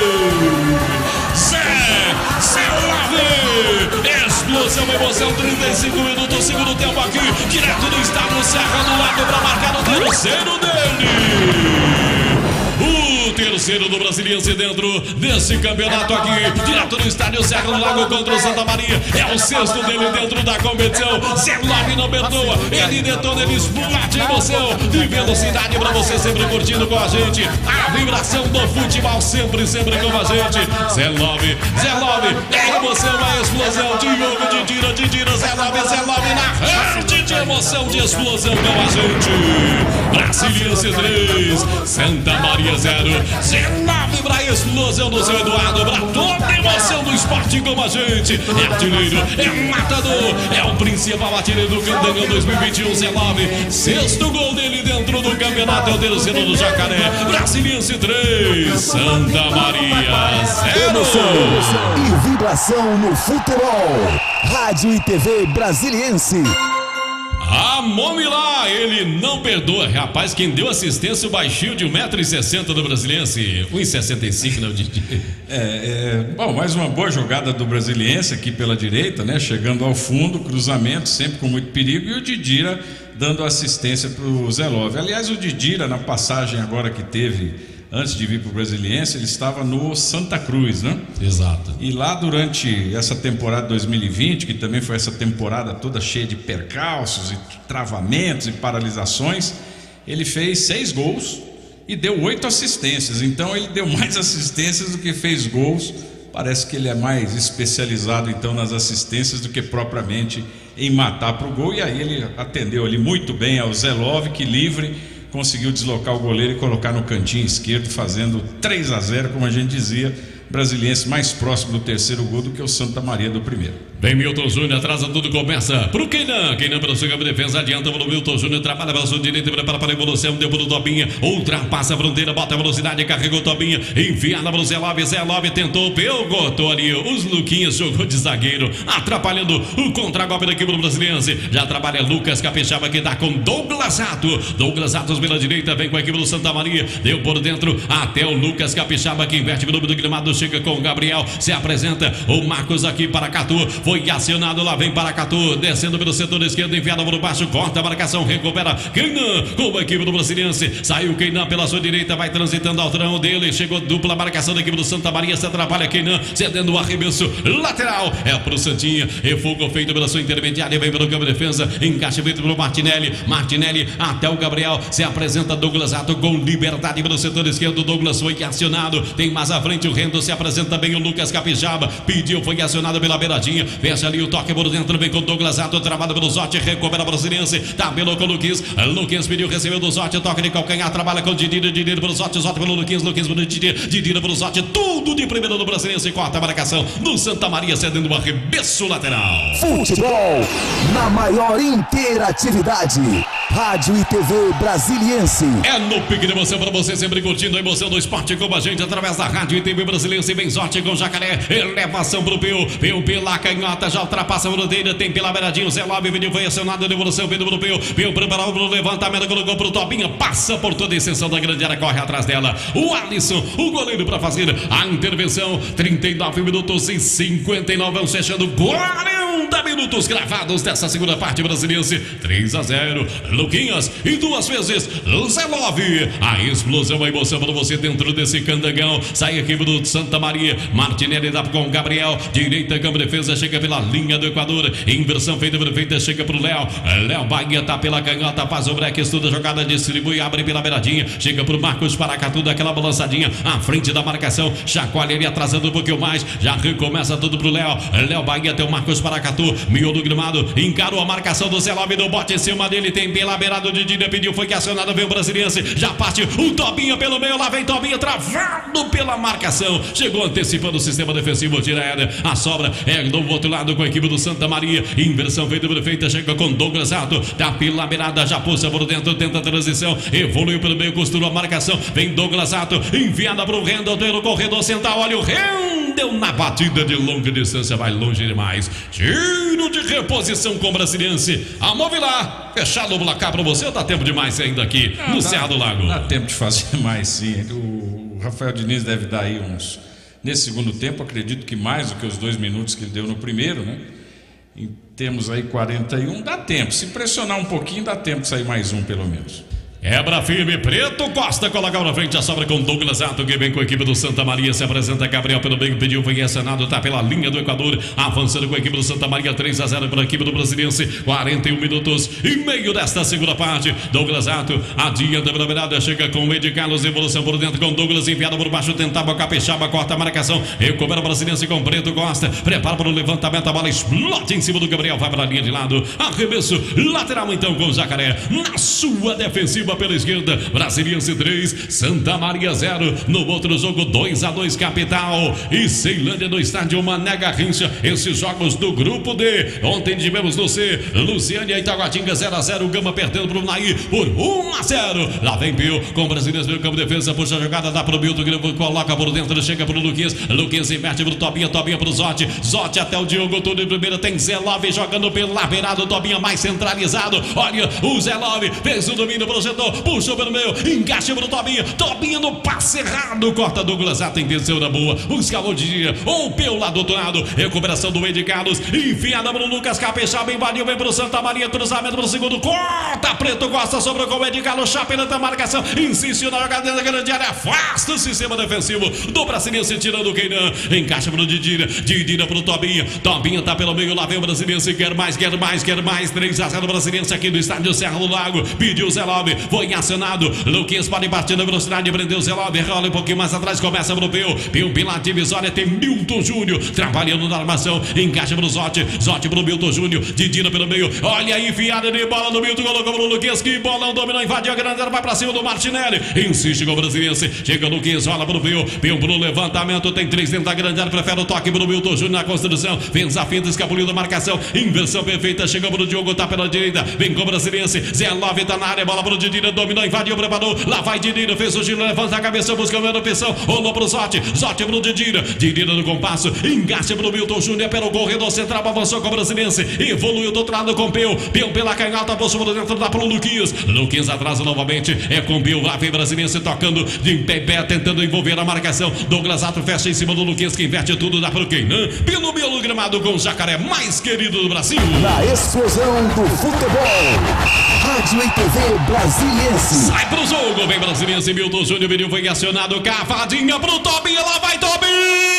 Explosão, emoção, 35 minutos, segundo tempo aqui, direto do estádio Serra do Lago para marcar o terceiro dele. O terceiro do Brasiliense dentro desse campeonato aqui, direto do estádio Serra do Lago contra o Santa Maria. É o sexto dele dentro da competição. Zé9 não perdoa, ele detona, ele explode emoção de velocidade para você sempre curtindo com a gente. A vibração do futebol sempre com a gente. Zé9, é emoção, a explosão. Diogo de tira, Zé9 na rede de emoção, de explosão com a gente. Brasiliense 3, Santa Maria 0. Zé9 pra explosão do seu Eduardo, pra toda a emoção do esporte com a gente. É artilheiro, é matador, é o principal artilheiro do Candangão 2021, Zé9. Sexto gol dele dentro do campeonato, é o terceiro do Jacaré. Brasiliense 3, Santa Maria 0. Emoção e vibração no futebol. Rádio e TV Brasiliense. A Momilá, ele não perdoa. Rapaz, quem deu assistência, o baixinho de 1,60m do Brasiliense. 1,65m, né, o Didi? Bom, mais uma boa jogada do Brasiliense aqui pela direita, né? Chegando ao fundo, cruzamento, sempre com muito perigo. E o Didira dando assistência para o Zelov. Aliás, o Didira, na passagem agora que teve, antes de vir para o Brasiliense, ele estava no Santa Cruz, né? Exato. E lá durante essa temporada 2020, que também foi essa temporada toda cheia de percalços e travamentos e paralisações, ele fez 6 gols e deu 8 assistências. Então ele deu mais assistências do que fez gols. Parece que ele é mais especializado então nas assistências do que propriamente em matar para o gol. E aí ele atendeu ali muito bem ao Zelov, que livre conseguiu deslocar o goleiro e colocar no cantinho esquerdo, fazendo 3-0, como a gente dizia. Brasiliense mais próximo do terceiro gol do que o Santa Maria do primeiro. Vem Milton Júnior, atrasa tudo, começa pro Keinan pela sua defesa, adianta o Milton Júnior, trabalha pela sua direita, prepara para a evolução, deu pro Tobinha, ultrapassa a fronteira, bota a velocidade, carregou Tobinha, enfiada pro Zelov tentou, pegou ali os Luquinhas, jogou de zagueiro, atrapalhando o contra-golpe da equipe do Brasiliense. Já trabalha Lucas Capixaba, que dá com Douglas Atos pela direita, vem com a equipe do Santa Maria, deu por dentro até o Lucas Capixaba, que inverte o número do gramado, chega com o Gabriel, se apresenta o Marcos aqui para Catu, foi acionado, lá vem para Catu, descendo pelo setor esquerdo, enfiado por baixo, corta a marcação, recupera Keinan com a equipe do Brasiliense, saiu Keinan pela sua direita, vai transitando ao trão dele, chegou dupla marcação da equipe do Santa Maria, se atrapalha Keinan, cedendo o arremesso lateral, é pro Santinha, refugo feito pela sua intermediária, vem pelo campo de defesa, encaixe feito pelo Martinelli até o Gabriel, se apresenta Douglas Ato com liberdade pelo setor esquerdo, Douglas foi acionado, tem mais à frente o Rendo, se apresenta bem o Lucas Capixaba, pediu, foi acionado pela beiradinha, fecha ali o toque por dentro, vem com Douglas Ato, travado pelo Zotti, recupera o Brasiliense, tabelou com o Luquinhas pediu, recebeu do Zotti, toque de calcanhar, trabalha com o Didira pelo Zotti pelo Luquinhas pelo Didira pelo Zotti, tudo de primeira do Brasiliense, corta a marcação do Santa Maria, cedendo um arremesso lateral. Futebol na maior interatividade. Rádio e TV Brasiliense. É no pique de emoção para você, sempre curtindo a emoção do esporte com a gente, através da Rádio e TV Brasiliense. Vem Zotti com Jacaré, elevação pro Peu pela canhota, já ultrapassa a fronteira, tem pela beiradinha, o Zé Love foi acionado, devolução, veio pro Peu preparou pro levantamento, colocou pro Tobinha, passa por toda a extensão da grande área, corre atrás dela, o Alisson, o goleiro para fazer a intervenção. 39 minutos e 59, vamos fechando 40 minutos gravados dessa segunda parte brasiliense. 3-0, Luquinhas e 2 vezes Zé Love. A explosão, a emoção para você dentro desse candangão. Sai a equipe do Santa Maria, Martinelli dá com Gabriel, direita, campo de defesa, chega pela linha do Equador, inversão feita perfeita, chega pro Léo Bahia tá pela canhota, faz o break, estuda a jogada, distribui, abre pela beiradinha, chega pro Marcos Paracatu, daquela balançadinha à frente da marcação, chacoalha ele atrasando um pouquinho mais, já recomeça tudo pro Léo Bahia, tem o Marcos Paracatu, miolo do gramado, encarou a marcação do Zé Love, do bote em cima dele, tem pela beirada de Dida, pediu, foi que acionado, veio o Brasiliense, já parte o Tobinha pelo meio, lá vem Tobinha, travado pela marcação, chegou antecipando o sistema defensivo, tira a sobra, é do outro lado com a equipe do Santa Maria, inversão feita perfeita, chega com Douglas Ato, tá pela beirada, já puxa por dentro, tenta a transição, evoluiu pelo meio, costurou a marcação, vem Douglas Ato, enviada pro Rendel, no corredor, senta, olha o Rendel na batida de longa distância, vai longe demais, tiro de reposição com o Brasiliense, a Movilá, fechado o placar pra você, ou dá tempo demais ainda aqui no Serra do Lago? Dá tempo de fazer mais, sim. O Rafael Diniz deve dar aí nesse segundo tempo, acredito que mais do que os 2 minutos que ele deu no primeiro, né? Temos aí 41, dá tempo, se pressionar um pouquinho dá tempo de sair mais um pelo menos. Quebra firme, Preto Costa coloca na frente a sobra com Douglas Ato, que vem com a equipe do Santa Maria, se apresenta Gabriel pelo meio, pediu, foi acionado, tá pela linha do Equador, avançando com a equipe do Santa Maria, 3-0 para a equipe do Brasiliense, 41 minutos e meio desta segunda parte. Douglas Ato adianta pela beirada, chega com o Ed Carlos, evolução por dentro com Douglas, enviado por baixo, tentava Capixaba, corta a marcação, recupera o Brasiliense com Preto Costa, prepara para o levantamento, a bola explode em cima do Gabriel, vai para a linha de lado, arremesso lateral então com o Jacaré, na sua defensiva, Vila pela esquerda, Brasiliense 3, Santa Maria 0. No outro jogo 2-2 Capital e Ceilândia no estádio Mané Garrincha. Esses jogos do grupo D. Ontem tivemos no C, Luciânia e Itaguatinga 0-0, Gama perdendo pro Naí por 1-0. Lá vem Pio com o Brasiliense no campo de defesa, puxa a jogada, dá pro Milton, coloca por dentro, chega pro Luquinhas inverte pro Tobinha pro Zotti até o Diogo, tudo em primeira, tem Zé Love jogando pela beirada, o Tobinha mais centralizado, olha o Zé Love, fez o domínio, projetou, puxou pelo meio, encaixa pro Tobinha no passe errado, corta Douglas, atenção na boa, o escalou de dia, ou pelo lado do outro lado, recuperação do Ed Carlos, enfiada pro Lucas Capixaba, invadiu, vem pro Santa Maria, cruzamento pro segundo, corta, Preto Costa, sobrou com o Ed Carlos, Chapeleta a marcação, insiste na jogada da grande área, afasta o sistema defensivo do Brasiliense, tirando o Keinan, encaixa pro Didira pro Tobinha tá pelo meio, lá vem o Brasiliense, quer mais, 3-0 Brasiliense aqui do estádio Serra do Lago, pediu o Zé Love, foi acionado, Luquinhas pode partir na velocidade, prendeu o Zé Love, rola um pouquinho mais atrás, começa pro Pio pela divisória, tem Milton Júnior, trabalhando na armação, encaixa pro Zotti pro Milton Júnior, Didira pelo meio, olha aí, enfiada de bola do Milton, colocou pro Luquinhas, que bolão, dominou, invadiu a grande área, vai pra cima do Martinelli, insiste com o Brasiliense, chega o Luquinhas, rola pro Pio pro levantamento, tem 3 dentro da grande área, prefere o toque pro Milton Júnior na construção, vem a finta, escapuliu da marcação, inversão perfeita, chega pro Diogo, tá pela direita, vem com o Brasiliense, Zé Love tá na área, bola pro Didira, dominou, invadiu, preparou, lá vai Didira, fez o giro, levanta a cabeça, busca a manutenção, rolou pro Zotti pro Didira no compasso, encaixa pro Milton Júnior, pelo corredor central, avançou com o Brasiliense, evoluiu do outro lado com o Pio pela canhota, puxou por dentro, dá pro Luquinhas atrasa novamente, é com o Pio, lá vem Brasiliense tocando de pé, tentando envolver a marcação, Douglas Ato fecha em cima do Luquinhas, que inverte tudo, dá pro Keinan, pelo meio gramado com o Jacaré mais querido do Brasil. Na explosão do futebol, Rádio e TV Brasiliense. Sai pro jogo, vem Brasiliense, Milton Júnior, Vinil foi acionado, cavadinha pro Tobinha, lá vai Tobinha!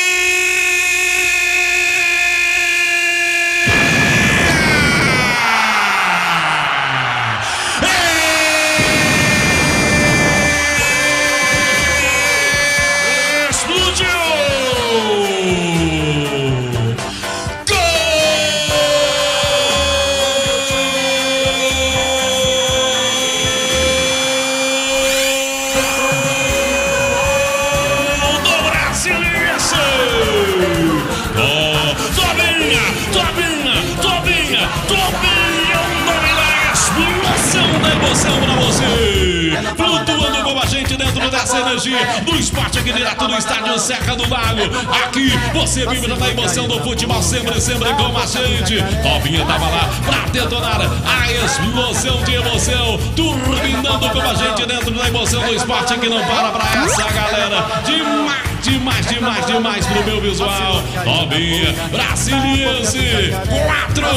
Flutuando com a gente dentro dessa energia do esporte aqui direto do estádio Serra do Lago. Aqui você vive na emoção do futebol, sempre com a gente. Tobinha tava lá pra detonar a explosão de emoção, turbinando com a gente dentro da emoção do esporte que não para pra essa galera. Demais pro meu visual. Tobinha, Brasiliense 4,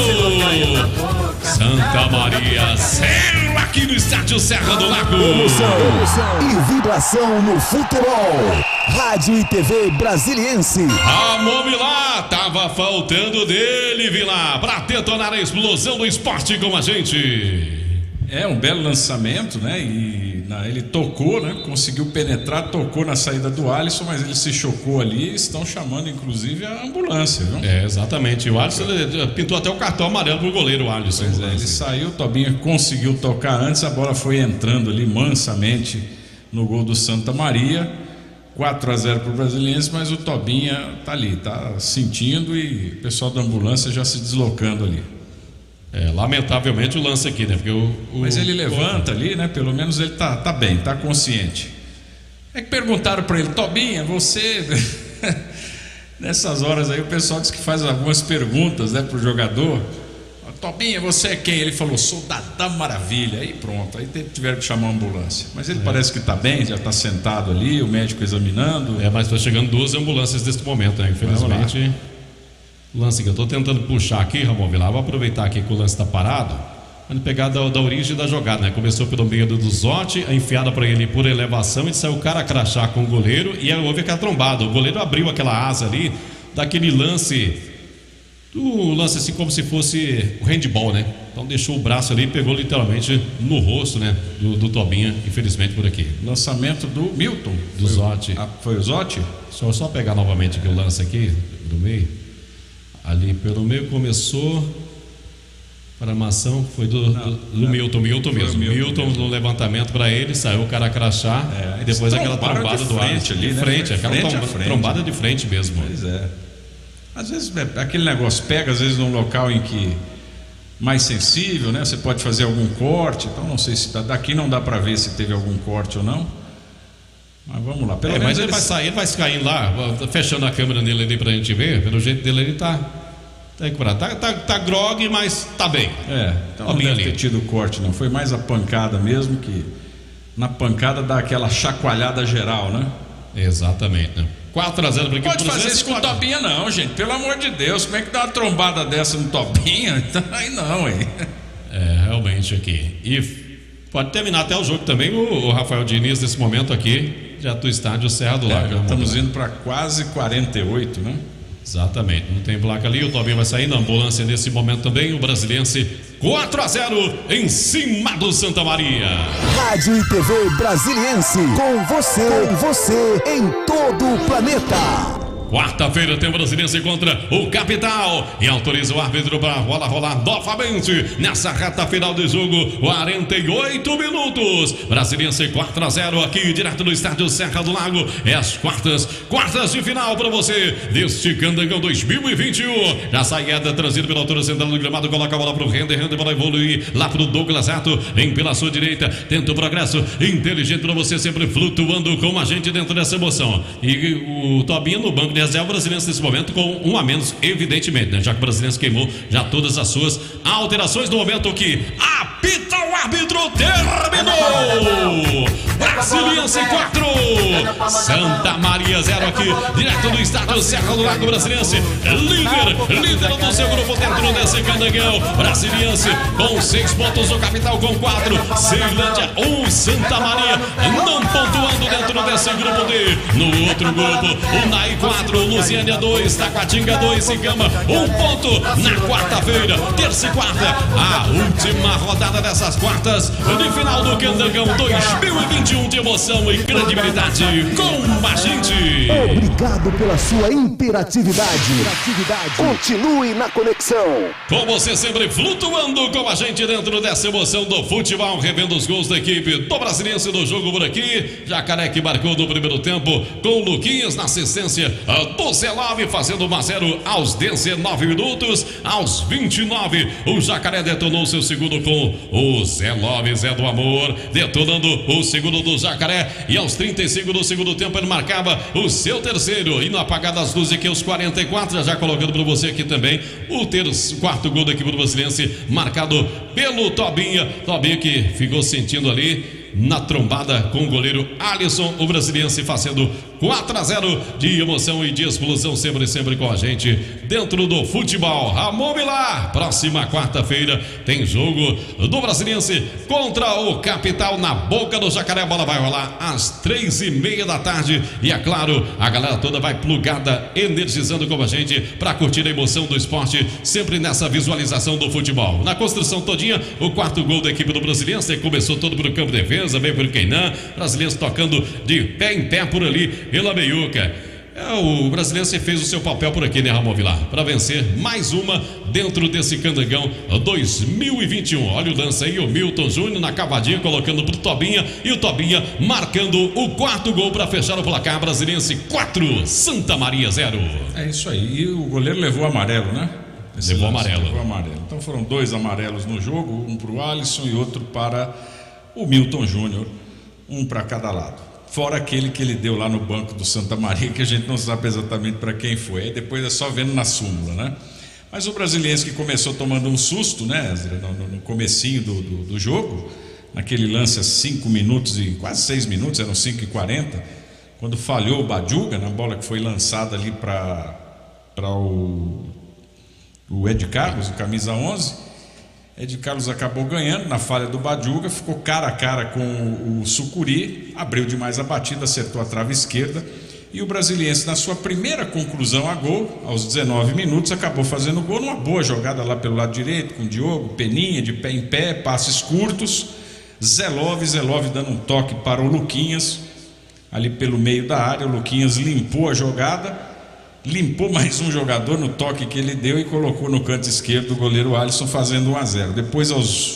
Santa Maria 0 aqui no estádio Serra do Lago. Emoção e vibração no futebol. Rádio e TV Brasiliense. Ramon Vilar, tava faltando dele, Vilar, pra detonar a explosão do esporte com a gente. É um belo lançamento, né? E ele tocou, né? Conseguiu penetrar, tocou na saída do Alisson, mas ele se chocou ali. Estão chamando, inclusive, a ambulância, viu? É, exatamente. O Alisson pintou até o cartão amarelo pro goleiro, o Alisson. Ele saiu, o Tobinha conseguiu tocar antes, a bola foi entrando ali mansamente no gol do Santa Maria. 4-0 pro Brasiliense, mas o Tobinha tá ali, tá sentindo, e o pessoal da ambulância já se deslocando ali. É, lamentavelmente o lance aqui, né? Porque mas ele levanta ali, né? Pelo menos ele tá bem, tá consciente. É que perguntaram para ele, Tobinha, você... Nessas horas aí o pessoal diz que faz algumas perguntas, né, pro jogador. Tobinha, você é quem? Ele falou, sou da Maravilha. Aí pronto, aí tiveram que chamar a ambulância. Mas ele parece que tá bem, já tá sentado ali, o médico examinando. É, mas tá chegando 2 ambulâncias neste momento, né? Infelizmente... O lance que eu estou tentando puxar aqui, Ramon Vilar, vou aproveitar aqui que o lance está parado, vamos pegar da origem da jogada, né? Começou pelo meio do Zotti, a enfiada para ele por elevação, e saiu o cara crachá com o goleiro, e aí houve aquela trombada. O goleiro abriu aquela asa ali, daquele lance, assim como se fosse o handball, né? Então deixou o braço ali e pegou literalmente no rosto, né? Do Tobinha, infelizmente por aqui. Lançamento do Milton. Do Zotti. Foi o Zotti? Só pegar novamente aqui o lance aqui, do meio. Ali pelo meio começou Programação foi do Milton mesmo. Milton no levantamento para ele, saiu o cara crachá e depois aquela trombada do ar. De frente, aquela trombada de frente mesmo. Pois é. Às vezes aquele negócio pega, às vezes num local em que mais sensível, né? Você pode fazer algum corte, então não sei se daqui não dá para ver se teve algum corte ou não. Mas vamos lá. Mas ele vai sair, ele vai cair lá, fechando a câmera nele ali pra gente ver. Pelo jeito dele ele tá grog, mas tá bem. Então não deve ter tido corte, não. Foi mais a pancada mesmo, que na pancada dá aquela chacoalhada geral, né? Exatamente, né? 4-0 para equipe. Pode fazer isso com o Tobinha, não, gente. Pelo amor de Deus, como é que dá uma trombada dessa no Tobinha? Aí não, hein? Realmente aqui. E pode terminar até o jogo também. O Rafael Diniz, nesse momento aqui, já do estádio Serra do Lago. Estamos indo para quase 48, né? Exatamente, não tem placa ali. O Tobinho vai sair na ambulância nesse momento também. O Brasiliense 4-0 em cima do Santa Maria. Rádio e TV Brasiliense, com você em todo o planeta. Quarta-feira tem o Brasiliense contra o Capital e autoriza o árbitro para a bola rolar novamente nessa reta final de jogo, 48 minutos. Brasiliense 4-0 aqui direto do estádio Serra do Lago. É as quartas de final para você deste Candangão 2021. Já sai Eda, transido pela altura central do gramado, coloca a bola para o Render para evoluir lá para o Douglas Rato, vem pela sua direita, tenta o progresso inteligente para você, sempre flutuando com a gente dentro dessa emoção. E o Tobinho no banco de reserva, o Brasiliense nesse momento com um a menos, evidentemente, né? Já que o Brasiliense queimou já todas as suas alterações no momento que apita o árbitro, terminou! Brasiliense 4, Santa Maria 0 aqui, direto do estádio Serra do Lago. Brasiliense líder do seu grupo dentro desse Candangão. Brasiliense com 6 pontos, o Capital com 4, Ceilândia 1, Santa Maria não pontuando dentro desse grupo D. No outro grupo, o Nai 4, Lusiânia 2, Taquatinga 2, Sicama 1 ponto na quarta-feira, terça e quarta, a última rodada dessas quartas de final do Candangão 2021 de emoção e credibilidade com a gente. Obrigado pela sua interatividade. Continue na conexão. Com você sempre flutuando com a gente dentro dessa emoção do futebol, revendo os gols da equipe do Brasiliense no jogo por aqui. Jacaré que marcou no primeiro tempo com o Luquinhas na assistência do Zelove, fazendo 1-0 aos 19 minutos. Aos 29, o Jacaré detonou seu segundo com o Zelove, Zé do Amor, detonando o segundo do Jacaré. E aos 35 do segundo tempo ele marcava o seu terceiro. E no apagar das luzes aqui aos 44, já colocando para você aqui também o quarto gol da equipe do Brasiliense, marcado pelo Tobinha. Tobinha que ficou sentindo ali na trombada com o goleiro Alisson. O Brasiliense fazendo 4-0 de emoção e de explosão, sempre com a gente dentro do futebol. Ramon Vilar, próxima quarta-feira tem jogo do Brasiliense contra o Capital na Boca do Jacaré. A bola vai rolar às 3:30 da tarde e é claro, a galera toda vai plugada, energizando com a gente para curtir a emoção do esporte, sempre nessa visualização do futebol. Na construção todinha, o quarto gol da equipe do Brasiliense começou todo pro campo de defesa, veio por Queinan, Brasiliense tocando de pé em pé por ali pela meiuca. O Brasiliense fez o seu papel por aqui, né, Ramon Vilar? Para vencer mais uma dentro desse Candangão 2021. Olha o lance aí, o Milton Júnior na cavadinha, colocando pro Tobinha, e o Tobinha marcando o quarto gol para fechar o placar. Brasiliense 4, Santa Maria 0. É isso aí. E o goleiro levou amarelo, né? Levou amarelo. Então foram 2 amarelos no jogo, um para o Alisson e outro para o Milton Júnior, um para cada lado. Fora aquele que ele deu lá no banco do Santa Maria, que a gente não sabe exatamente para quem foi. Aí depois é só vendo na súmula, né? Mas o Brasiliense que começou tomando um susto, né, no comecinho do jogo, naquele lance a 5 minutos e quase 6 minutos, eram 5:40, quando falhou o Badiuga na bola que foi lançada ali para o Ed Carlos, o camisa 11. Ed Carlos acabou ganhando na falha do Badiuga, ficou cara a cara com o Sucuri, abriu demais a batida, acertou a trave esquerda, e o Brasiliense, na sua primeira conclusão a gol, aos 19 minutos, acabou fazendo gol numa boa jogada lá pelo lado direito, com o Diogo, Peninha, de pé em pé, passes curtos, Zelove dando um toque para o Luquinhas, ali pelo meio da área. O Luquinhas limpou a jogada limpou mais um jogador no toque que ele deu e colocou no canto esquerdo o goleiro Alisson, fazendo 1-0. Depois, aos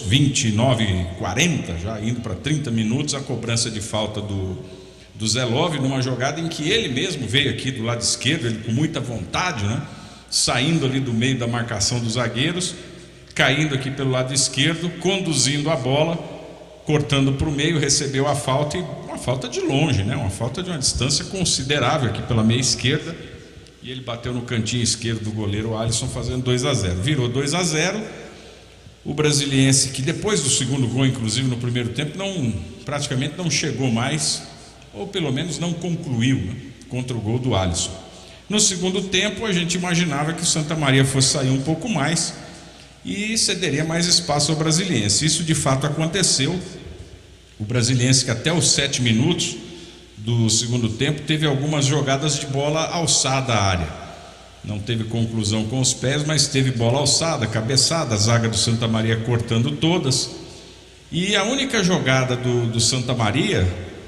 29:40, já indo para 30 minutos, a cobrança de falta do Zelov, numa jogada em que ele mesmo veio aqui do lado esquerdo, ele com muita vontade, né? Saindo ali do meio da marcação dos zagueiros, caindo aqui pelo lado esquerdo, conduzindo a bola, cortando para o meio, recebeu a falta, e uma falta de longe, né? Uma falta de uma distância considerável aqui pela meia esquerda, e ele bateu no cantinho esquerdo do goleiro Alisson, fazendo 2-0. Virou 2-0. O Brasiliense, que depois do segundo gol, inclusive no primeiro tempo, praticamente não chegou mais, ou pelo menos não concluiu, né, contra o gol do Alisson. No segundo tempo, a gente imaginava que o Santa Maria fosse sair um pouco mais e cederia mais espaço ao Brasiliense. Isso de fato aconteceu. O Brasiliense, que até os 7 minutos do segundo tempo teve algumas jogadas de bola alçada à área. Não teve conclusão com os pés, mas teve bola alçada, cabeçada, a zaga do Santa Maria cortando todas. E a única jogada do Santa Maria,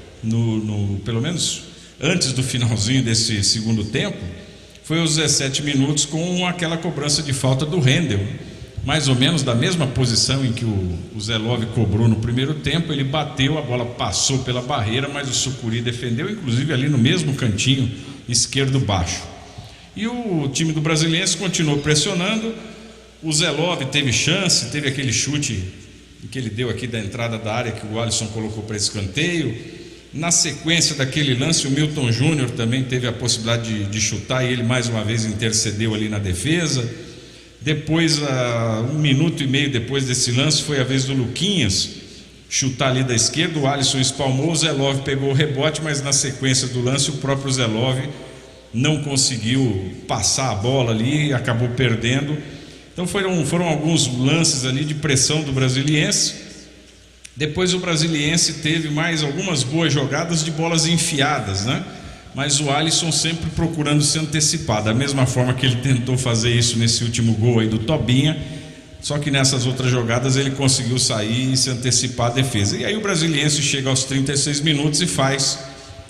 pelo menos antes do finalzinho desse segundo tempo, foi aos 17 minutos com aquela cobrança de falta do Rendel, mais ou menos da mesma posição em que o Zelov cobrou no primeiro tempo. Ele bateu, a bola passou pela barreira, mas o Sucuri defendeu, inclusive ali no mesmo cantinho esquerdo baixo. E o time do Brasiliense continuou pressionando. O Zelov teve chance, teve aquele chute que ele deu aqui da entrada da área, que o Alisson colocou para escanteio. Na sequência daquele lance, o Milton Júnior também teve a possibilidade de chutar, e ele mais uma vez intercedeu ali na defesa. Depois, 1 minuto e meio depois desse lance, foi a vez do Luquinhas chutar ali da esquerda. O Alisson espalmou, o Zelov pegou o rebote, mas na sequência do lance o próprio Zelov não conseguiu passar a bola ali e acabou perdendo. Então foram alguns lances ali de pressão do Brasiliense. Depois o Brasiliense teve mais algumas boas jogadas de bolas enfiadas, né? Mas o Alisson sempre procurando se antecipar, da mesma forma que ele tentou fazer isso nesse último gol aí do Tobinha, só que nessas outras jogadas ele conseguiu sair e se antecipar a defesa. E aí o Brasiliense chega aos 36 minutos e faz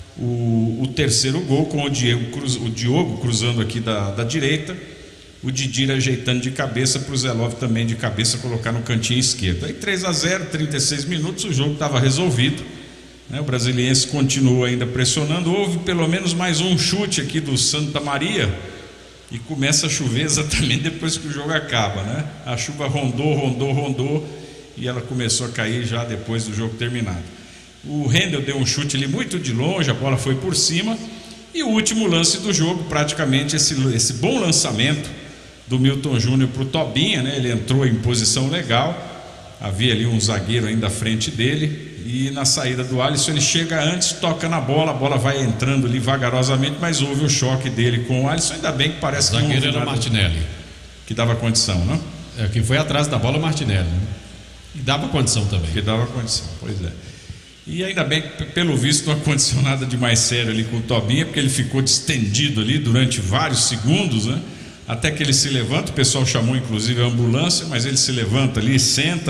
o terceiro gol, com o Diogo cruzando aqui da direita, o Didir ajeitando de cabeça para o Zelov também de cabeça colocar no cantinho esquerdo. Aí 3-0, 36 minutos, o jogo estava resolvido, né? O Brasiliense continuou ainda pressionando. Houve pelo menos mais um chute aqui do Santa Maria e começa a chover exatamente depois que o jogo acaba, né? A chuva rondou e ela começou a cair já depois do jogo terminado. O Rendel deu um chute ali muito de longe, a bola foi por cima. E o último lance do jogo, praticamente esse bom lançamento do Milton Júnior para o Tobinha, né? Ele entrou em posição legal, havia ali um zagueiro ainda à frente dele, e na saída do Alisson ele chega antes, toca na bola, a bola vai entrando ali vagarosamente, mas houve o choque dele com o Alisson. Ainda bem que parece que o zagueiro era Martinelli, que dava condição, né? Quem foi atrás da bola, Martinelli, né? E dava condição também. Que dava condição, pois é. E ainda bem que, pelo visto, não aconteceu nada de mais sério ali com o Tobinha, porque ele ficou distendido ali durante vários segundos, né? Até que ele se levanta, o pessoal chamou inclusive a ambulância, mas ele se levanta ali, senta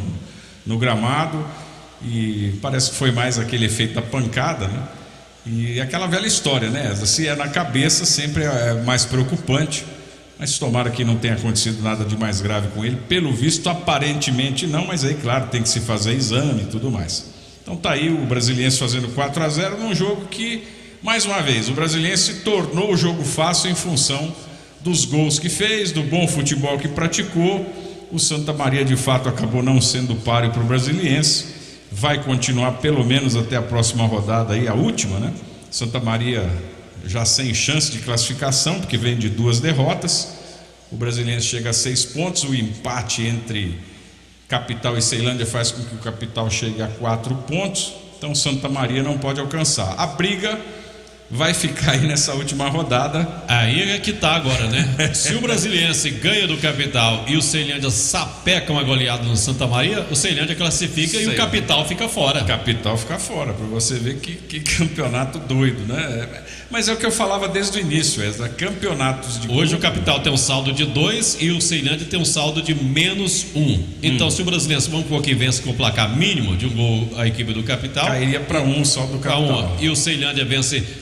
no gramado, e parece que foi mais aquele efeito da pancada, né? E aquela velha história, né? Se é na cabeça, sempre é mais preocupante, mas tomara que não tenha acontecido nada de mais grave com ele. Pelo visto, aparentemente não, mas aí, claro, tem que se fazer exame e tudo mais. Então tá aí o Brasiliense fazendo 4-0 num jogo que, mais uma vez, o Brasiliense tornou o jogo fácil em função dos gols que fez, do bom futebol que praticou. O Santa Maria de fato acabou não sendo páreo para o Brasiliense, vai continuar pelo menos até a próxima rodada aí, a última, né? Santa Maria já sem chance de classificação, porque vem de 2 derrotas. O Brasiliense chega a 6 pontos, o empate entre Capital e Ceilândia faz com que o Capital chegue a 4 pontos, então Santa Maria não pode alcançar. A briga vai ficar aí nessa última rodada. Aí é que tá agora, né? Se o Brasiliense ganha do Capital e o Ceilândia sapeca uma goleada no Santa Maria, o Ceilândia classifica e o Capital fica fora. O Capital fica fora, para você ver que campeonato doido, né? Mas é o que eu falava desde o início, campeonatos de hoje o Capital tem um saldo de 2 e o Ceilândia tem um saldo de -1. Então se o Brasiliense, vamos pôr que vence com o placar mínimo de um gol a equipe do Capital, cairia para 1 só do Capital. E o Ceilândia vence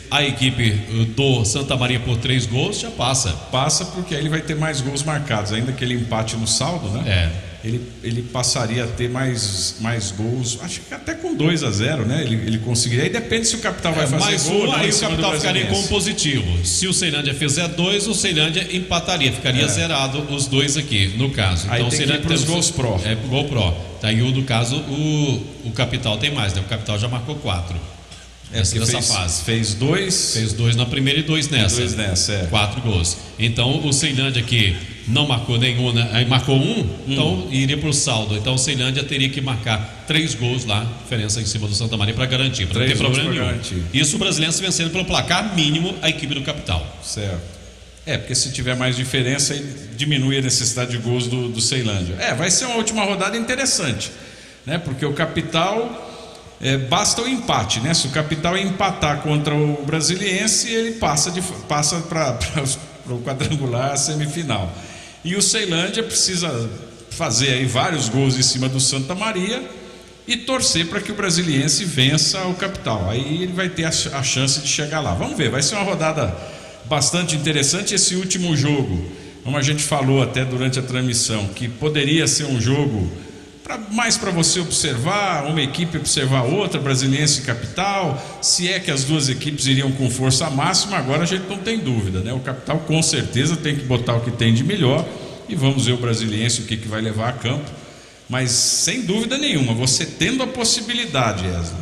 a equipe do Santa Maria por 3 gols, já passa. Passa porque aí ele vai ter mais gols marcados, ainda que ele empate no saldo, né? Ele passaria a ter mais gols, acho que até com 2-0, né? Ele conseguiria. Aí depende se o Capital vai fazer mais gol. Aí o Capital ficaria com positivo. Se o Ceilândia fizer 2, o Ceilândia empataria, ficaria zerado os 2 aqui, no caso. Então aí o Ceilândia tem os gols pró. Gol pró. Daí no caso o Capital tem mais, né? O Capital já marcou 4. Nessa fase. Fez 2. Fez 2 na primeira e 2 nessa. 2 nessa, 4 gols. Então o Ceilândia aqui não marcou nenhum, aí marcou 1, então iria para o saldo. Então o Ceilândia teria que marcar 3 gols lá, diferença em cima do Santa Maria para garantir, para não ter problema nenhum. Isso o Brasiliense vencendo pelo placar mínimo a equipe do Capital. Certo. Porque se tiver mais diferença, aí diminui a necessidade de gols do Ceilândia. Vai ser uma última rodada interessante, né? Porque o Capital. Basta o empate, né? Se o Capital empatar contra o Brasiliense, ele passa para o quadrangular semifinal. E o Ceilândia precisa fazer aí vários gols em cima do Santa Maria e torcer para que o Brasiliense vença o Capital. Aí ele vai ter a chance de chegar lá. Vamos ver, vai ser uma rodada bastante interessante. Esse último jogo, como a gente falou até durante a transmissão, que poderia ser um jogo mais para você observar, uma equipe observar outra, Brasiliense e Capital, se é que as duas equipes iriam com força máxima. Agora a gente não tem dúvida, né? O Capital com certeza tem que botar o que tem de melhor e vamos ver o Brasiliense o que vai levar a campo. Mas sem dúvida nenhuma, você tendo a possibilidade, Wesley,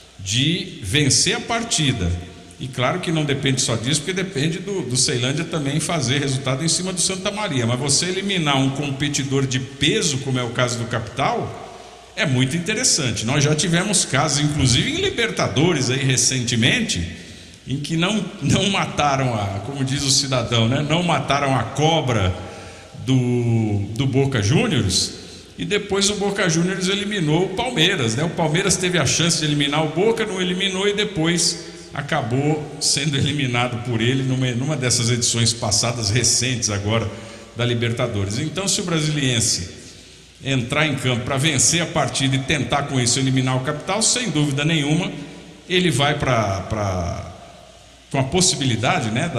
de vencer a partida, e claro que não depende só disso, porque depende do Ceilândia também fazer resultado em cima do Santa Maria, mas você eliminar um competidor de peso, como é o caso do Capital, é muito interessante. Nós já tivemos casos, inclusive em Libertadores aí recentemente, em que não mataram como diz o cidadão, né? Não mataram a cobra do Boca Juniors, e depois o Boca Juniors eliminou o Palmeiras, né? O Palmeiras teve a chance de eliminar o Boca, não eliminou e depois acabou sendo eliminado por ele numa dessas edições passadas, recentes agora, da Libertadores. Então, se o Brasiliense entrar em campo para vencer a partida e tentar com isso eliminar o Capital, sem dúvida nenhuma, ele vai com a possibilidade, né,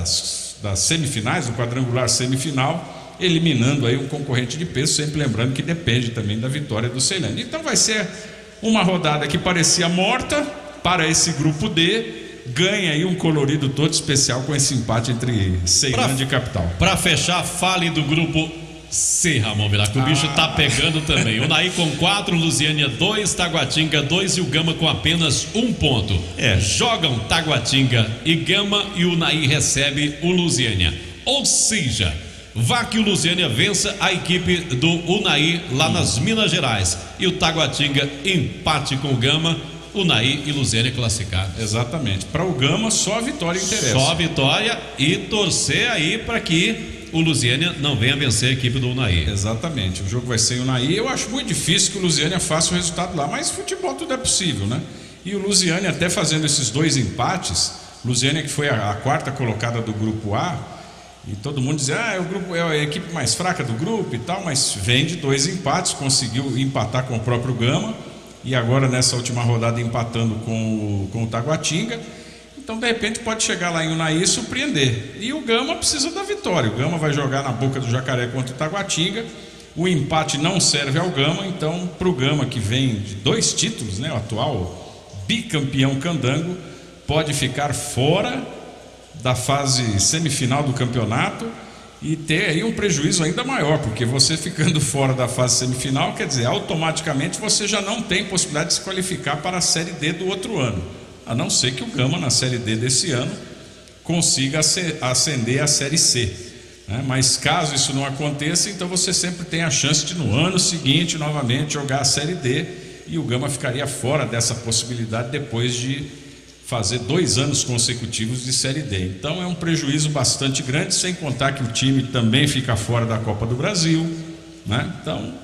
das semifinais, do quadrangular semifinal, eliminando aí um concorrente de peso, sempre lembrando que depende também da vitória do Ceilândia. Então vai ser uma rodada que parecia morta para esse grupo D, ganha aí um colorido todo especial com esse empate entre Ceilândia e Capital. Para fechar, fale do grupo C, Ramon Vilar, que o bicho tá pegando também. O Unaí com 4, Lusiânia 2, Taguatinga 2 e o Gama com apenas 1 ponto. Jogam Taguatinga e Gama e o Unaí recebe o Lusiânia. Ou seja, vá que o Lusiânia vença a equipe do Unaí lá nas Minas Gerais e o Taguatinga empate com o Gama. Unaí e Lusiânia classificados. Exatamente. Para o Gama, só a vitória interessa. Só a vitória e torcer aí para que o Lusiânia não venha vencer a equipe do Unaí. Exatamente. O jogo vai ser em Unaí. Eu acho muito difícil que o Lusiânia faça o resultado lá, mas futebol tudo é possível, né? E o Lusiânia até fazendo esses 2 empates, Lusiânia que foi a 4ª colocada do grupo A, e todo mundo dizia, o grupo é a equipe mais fraca do grupo e tal, mas vem de 2 empates, conseguiu empatar com o próprio Gama. E agora nessa última rodada empatando com o Taguatinga. Então de repente pode chegar lá em Unaí e surpreender. E o Gama precisa da vitória. O Gama vai jogar na boca do Jacaré contra o Taguatinga. O empate não serve ao Gama. Então para o Gama, que vem de 2 títulos, né, o atual bicampeão candango, pode ficar fora da fase semifinal do campeonato e ter aí um prejuízo ainda maior, porque você ficando fora da fase semifinal, quer dizer, automaticamente você já não tem possibilidade de se qualificar para a Série D do outro ano, a não ser que o Gama na Série D desse ano consiga ascender à Série C, né? Mas caso isso não aconteça, então você sempre tem a chance de no ano seguinte novamente jogar a Série D, e o Gama ficaria fora dessa possibilidade depois de fazer 2 anos consecutivos de Série D. Então é um prejuízo bastante grande, sem contar que o time também fica fora da Copa do Brasil, né? Então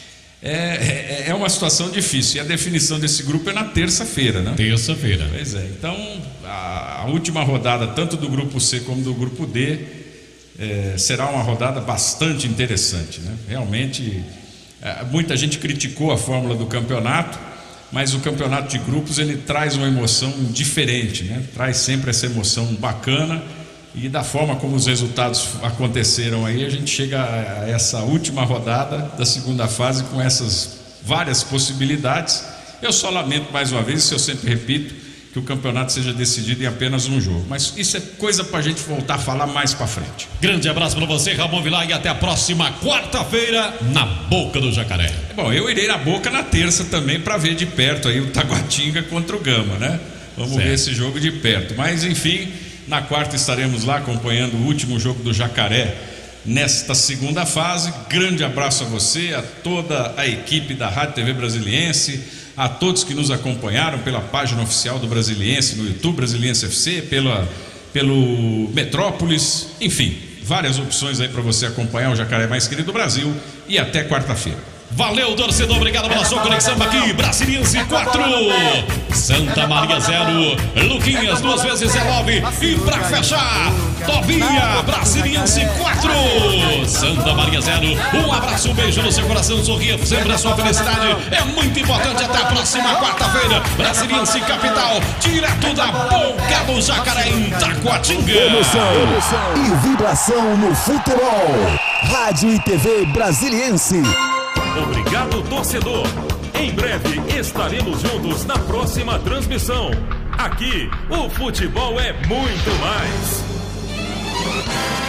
é uma situação difícil, e a definição desse grupo é na terça-feira, né? Terça-feira. Pois é, então a última rodada, tanto do grupo C como do grupo D, será uma rodada bastante interessante, né? Realmente, muita gente criticou a fórmula do campeonato, mas o campeonato de grupos ele traz uma emoção diferente, né? Traz sempre essa emoção bacana, e da forma como os resultados aconteceram aí, a gente chega a essa última rodada da segunda fase com essas várias possibilidades. Eu só lamento mais uma vez, eu sempre repito, que o campeonato seja decidido em apenas um jogo, mas isso é coisa pra gente voltar a falar mais pra frente. Grande abraço pra você, Ramon Vilar, e até a próxima quarta-feira na Boca do Jacaré. Bom, eu irei na Boca na terça também pra ver de perto aí o Taguatinga contra o Gama, né? Vamos ver esse jogo de perto, mas enfim, na quarta estaremos lá acompanhando o último jogo do Jacaré nesta segunda fase. Grande abraço a você, a toda a equipe da Rádio TV Brasiliense, a todos que nos acompanharam pela página oficial do Brasiliense no YouTube, Brasiliense FC, pelo Metrópolis, enfim, várias opções aí para você acompanhar o Jacaré mais querido do Brasil, e até quarta-feira. Valeu, torcedor, obrigado pela sua conexão aqui. Brasiliense 4, Santa Maria 0, Luquinhas 2 vezes 19, e pra fechar, Tobinha, Brasiliense 4, Santa Maria 0. Um abraço, um beijo no seu coração, sorria sempre, a sua felicidade é muito importante. Até a próxima quarta-feira, Brasiliense Capital, direto da Boca do Jacaré em Taguatinga. Emoção e vibração no futebol. Rádio e TV Brasiliense. Obrigado, torcedor. Em breve estaremos juntos na próxima transmissão. Aqui, o futebol é muito mais.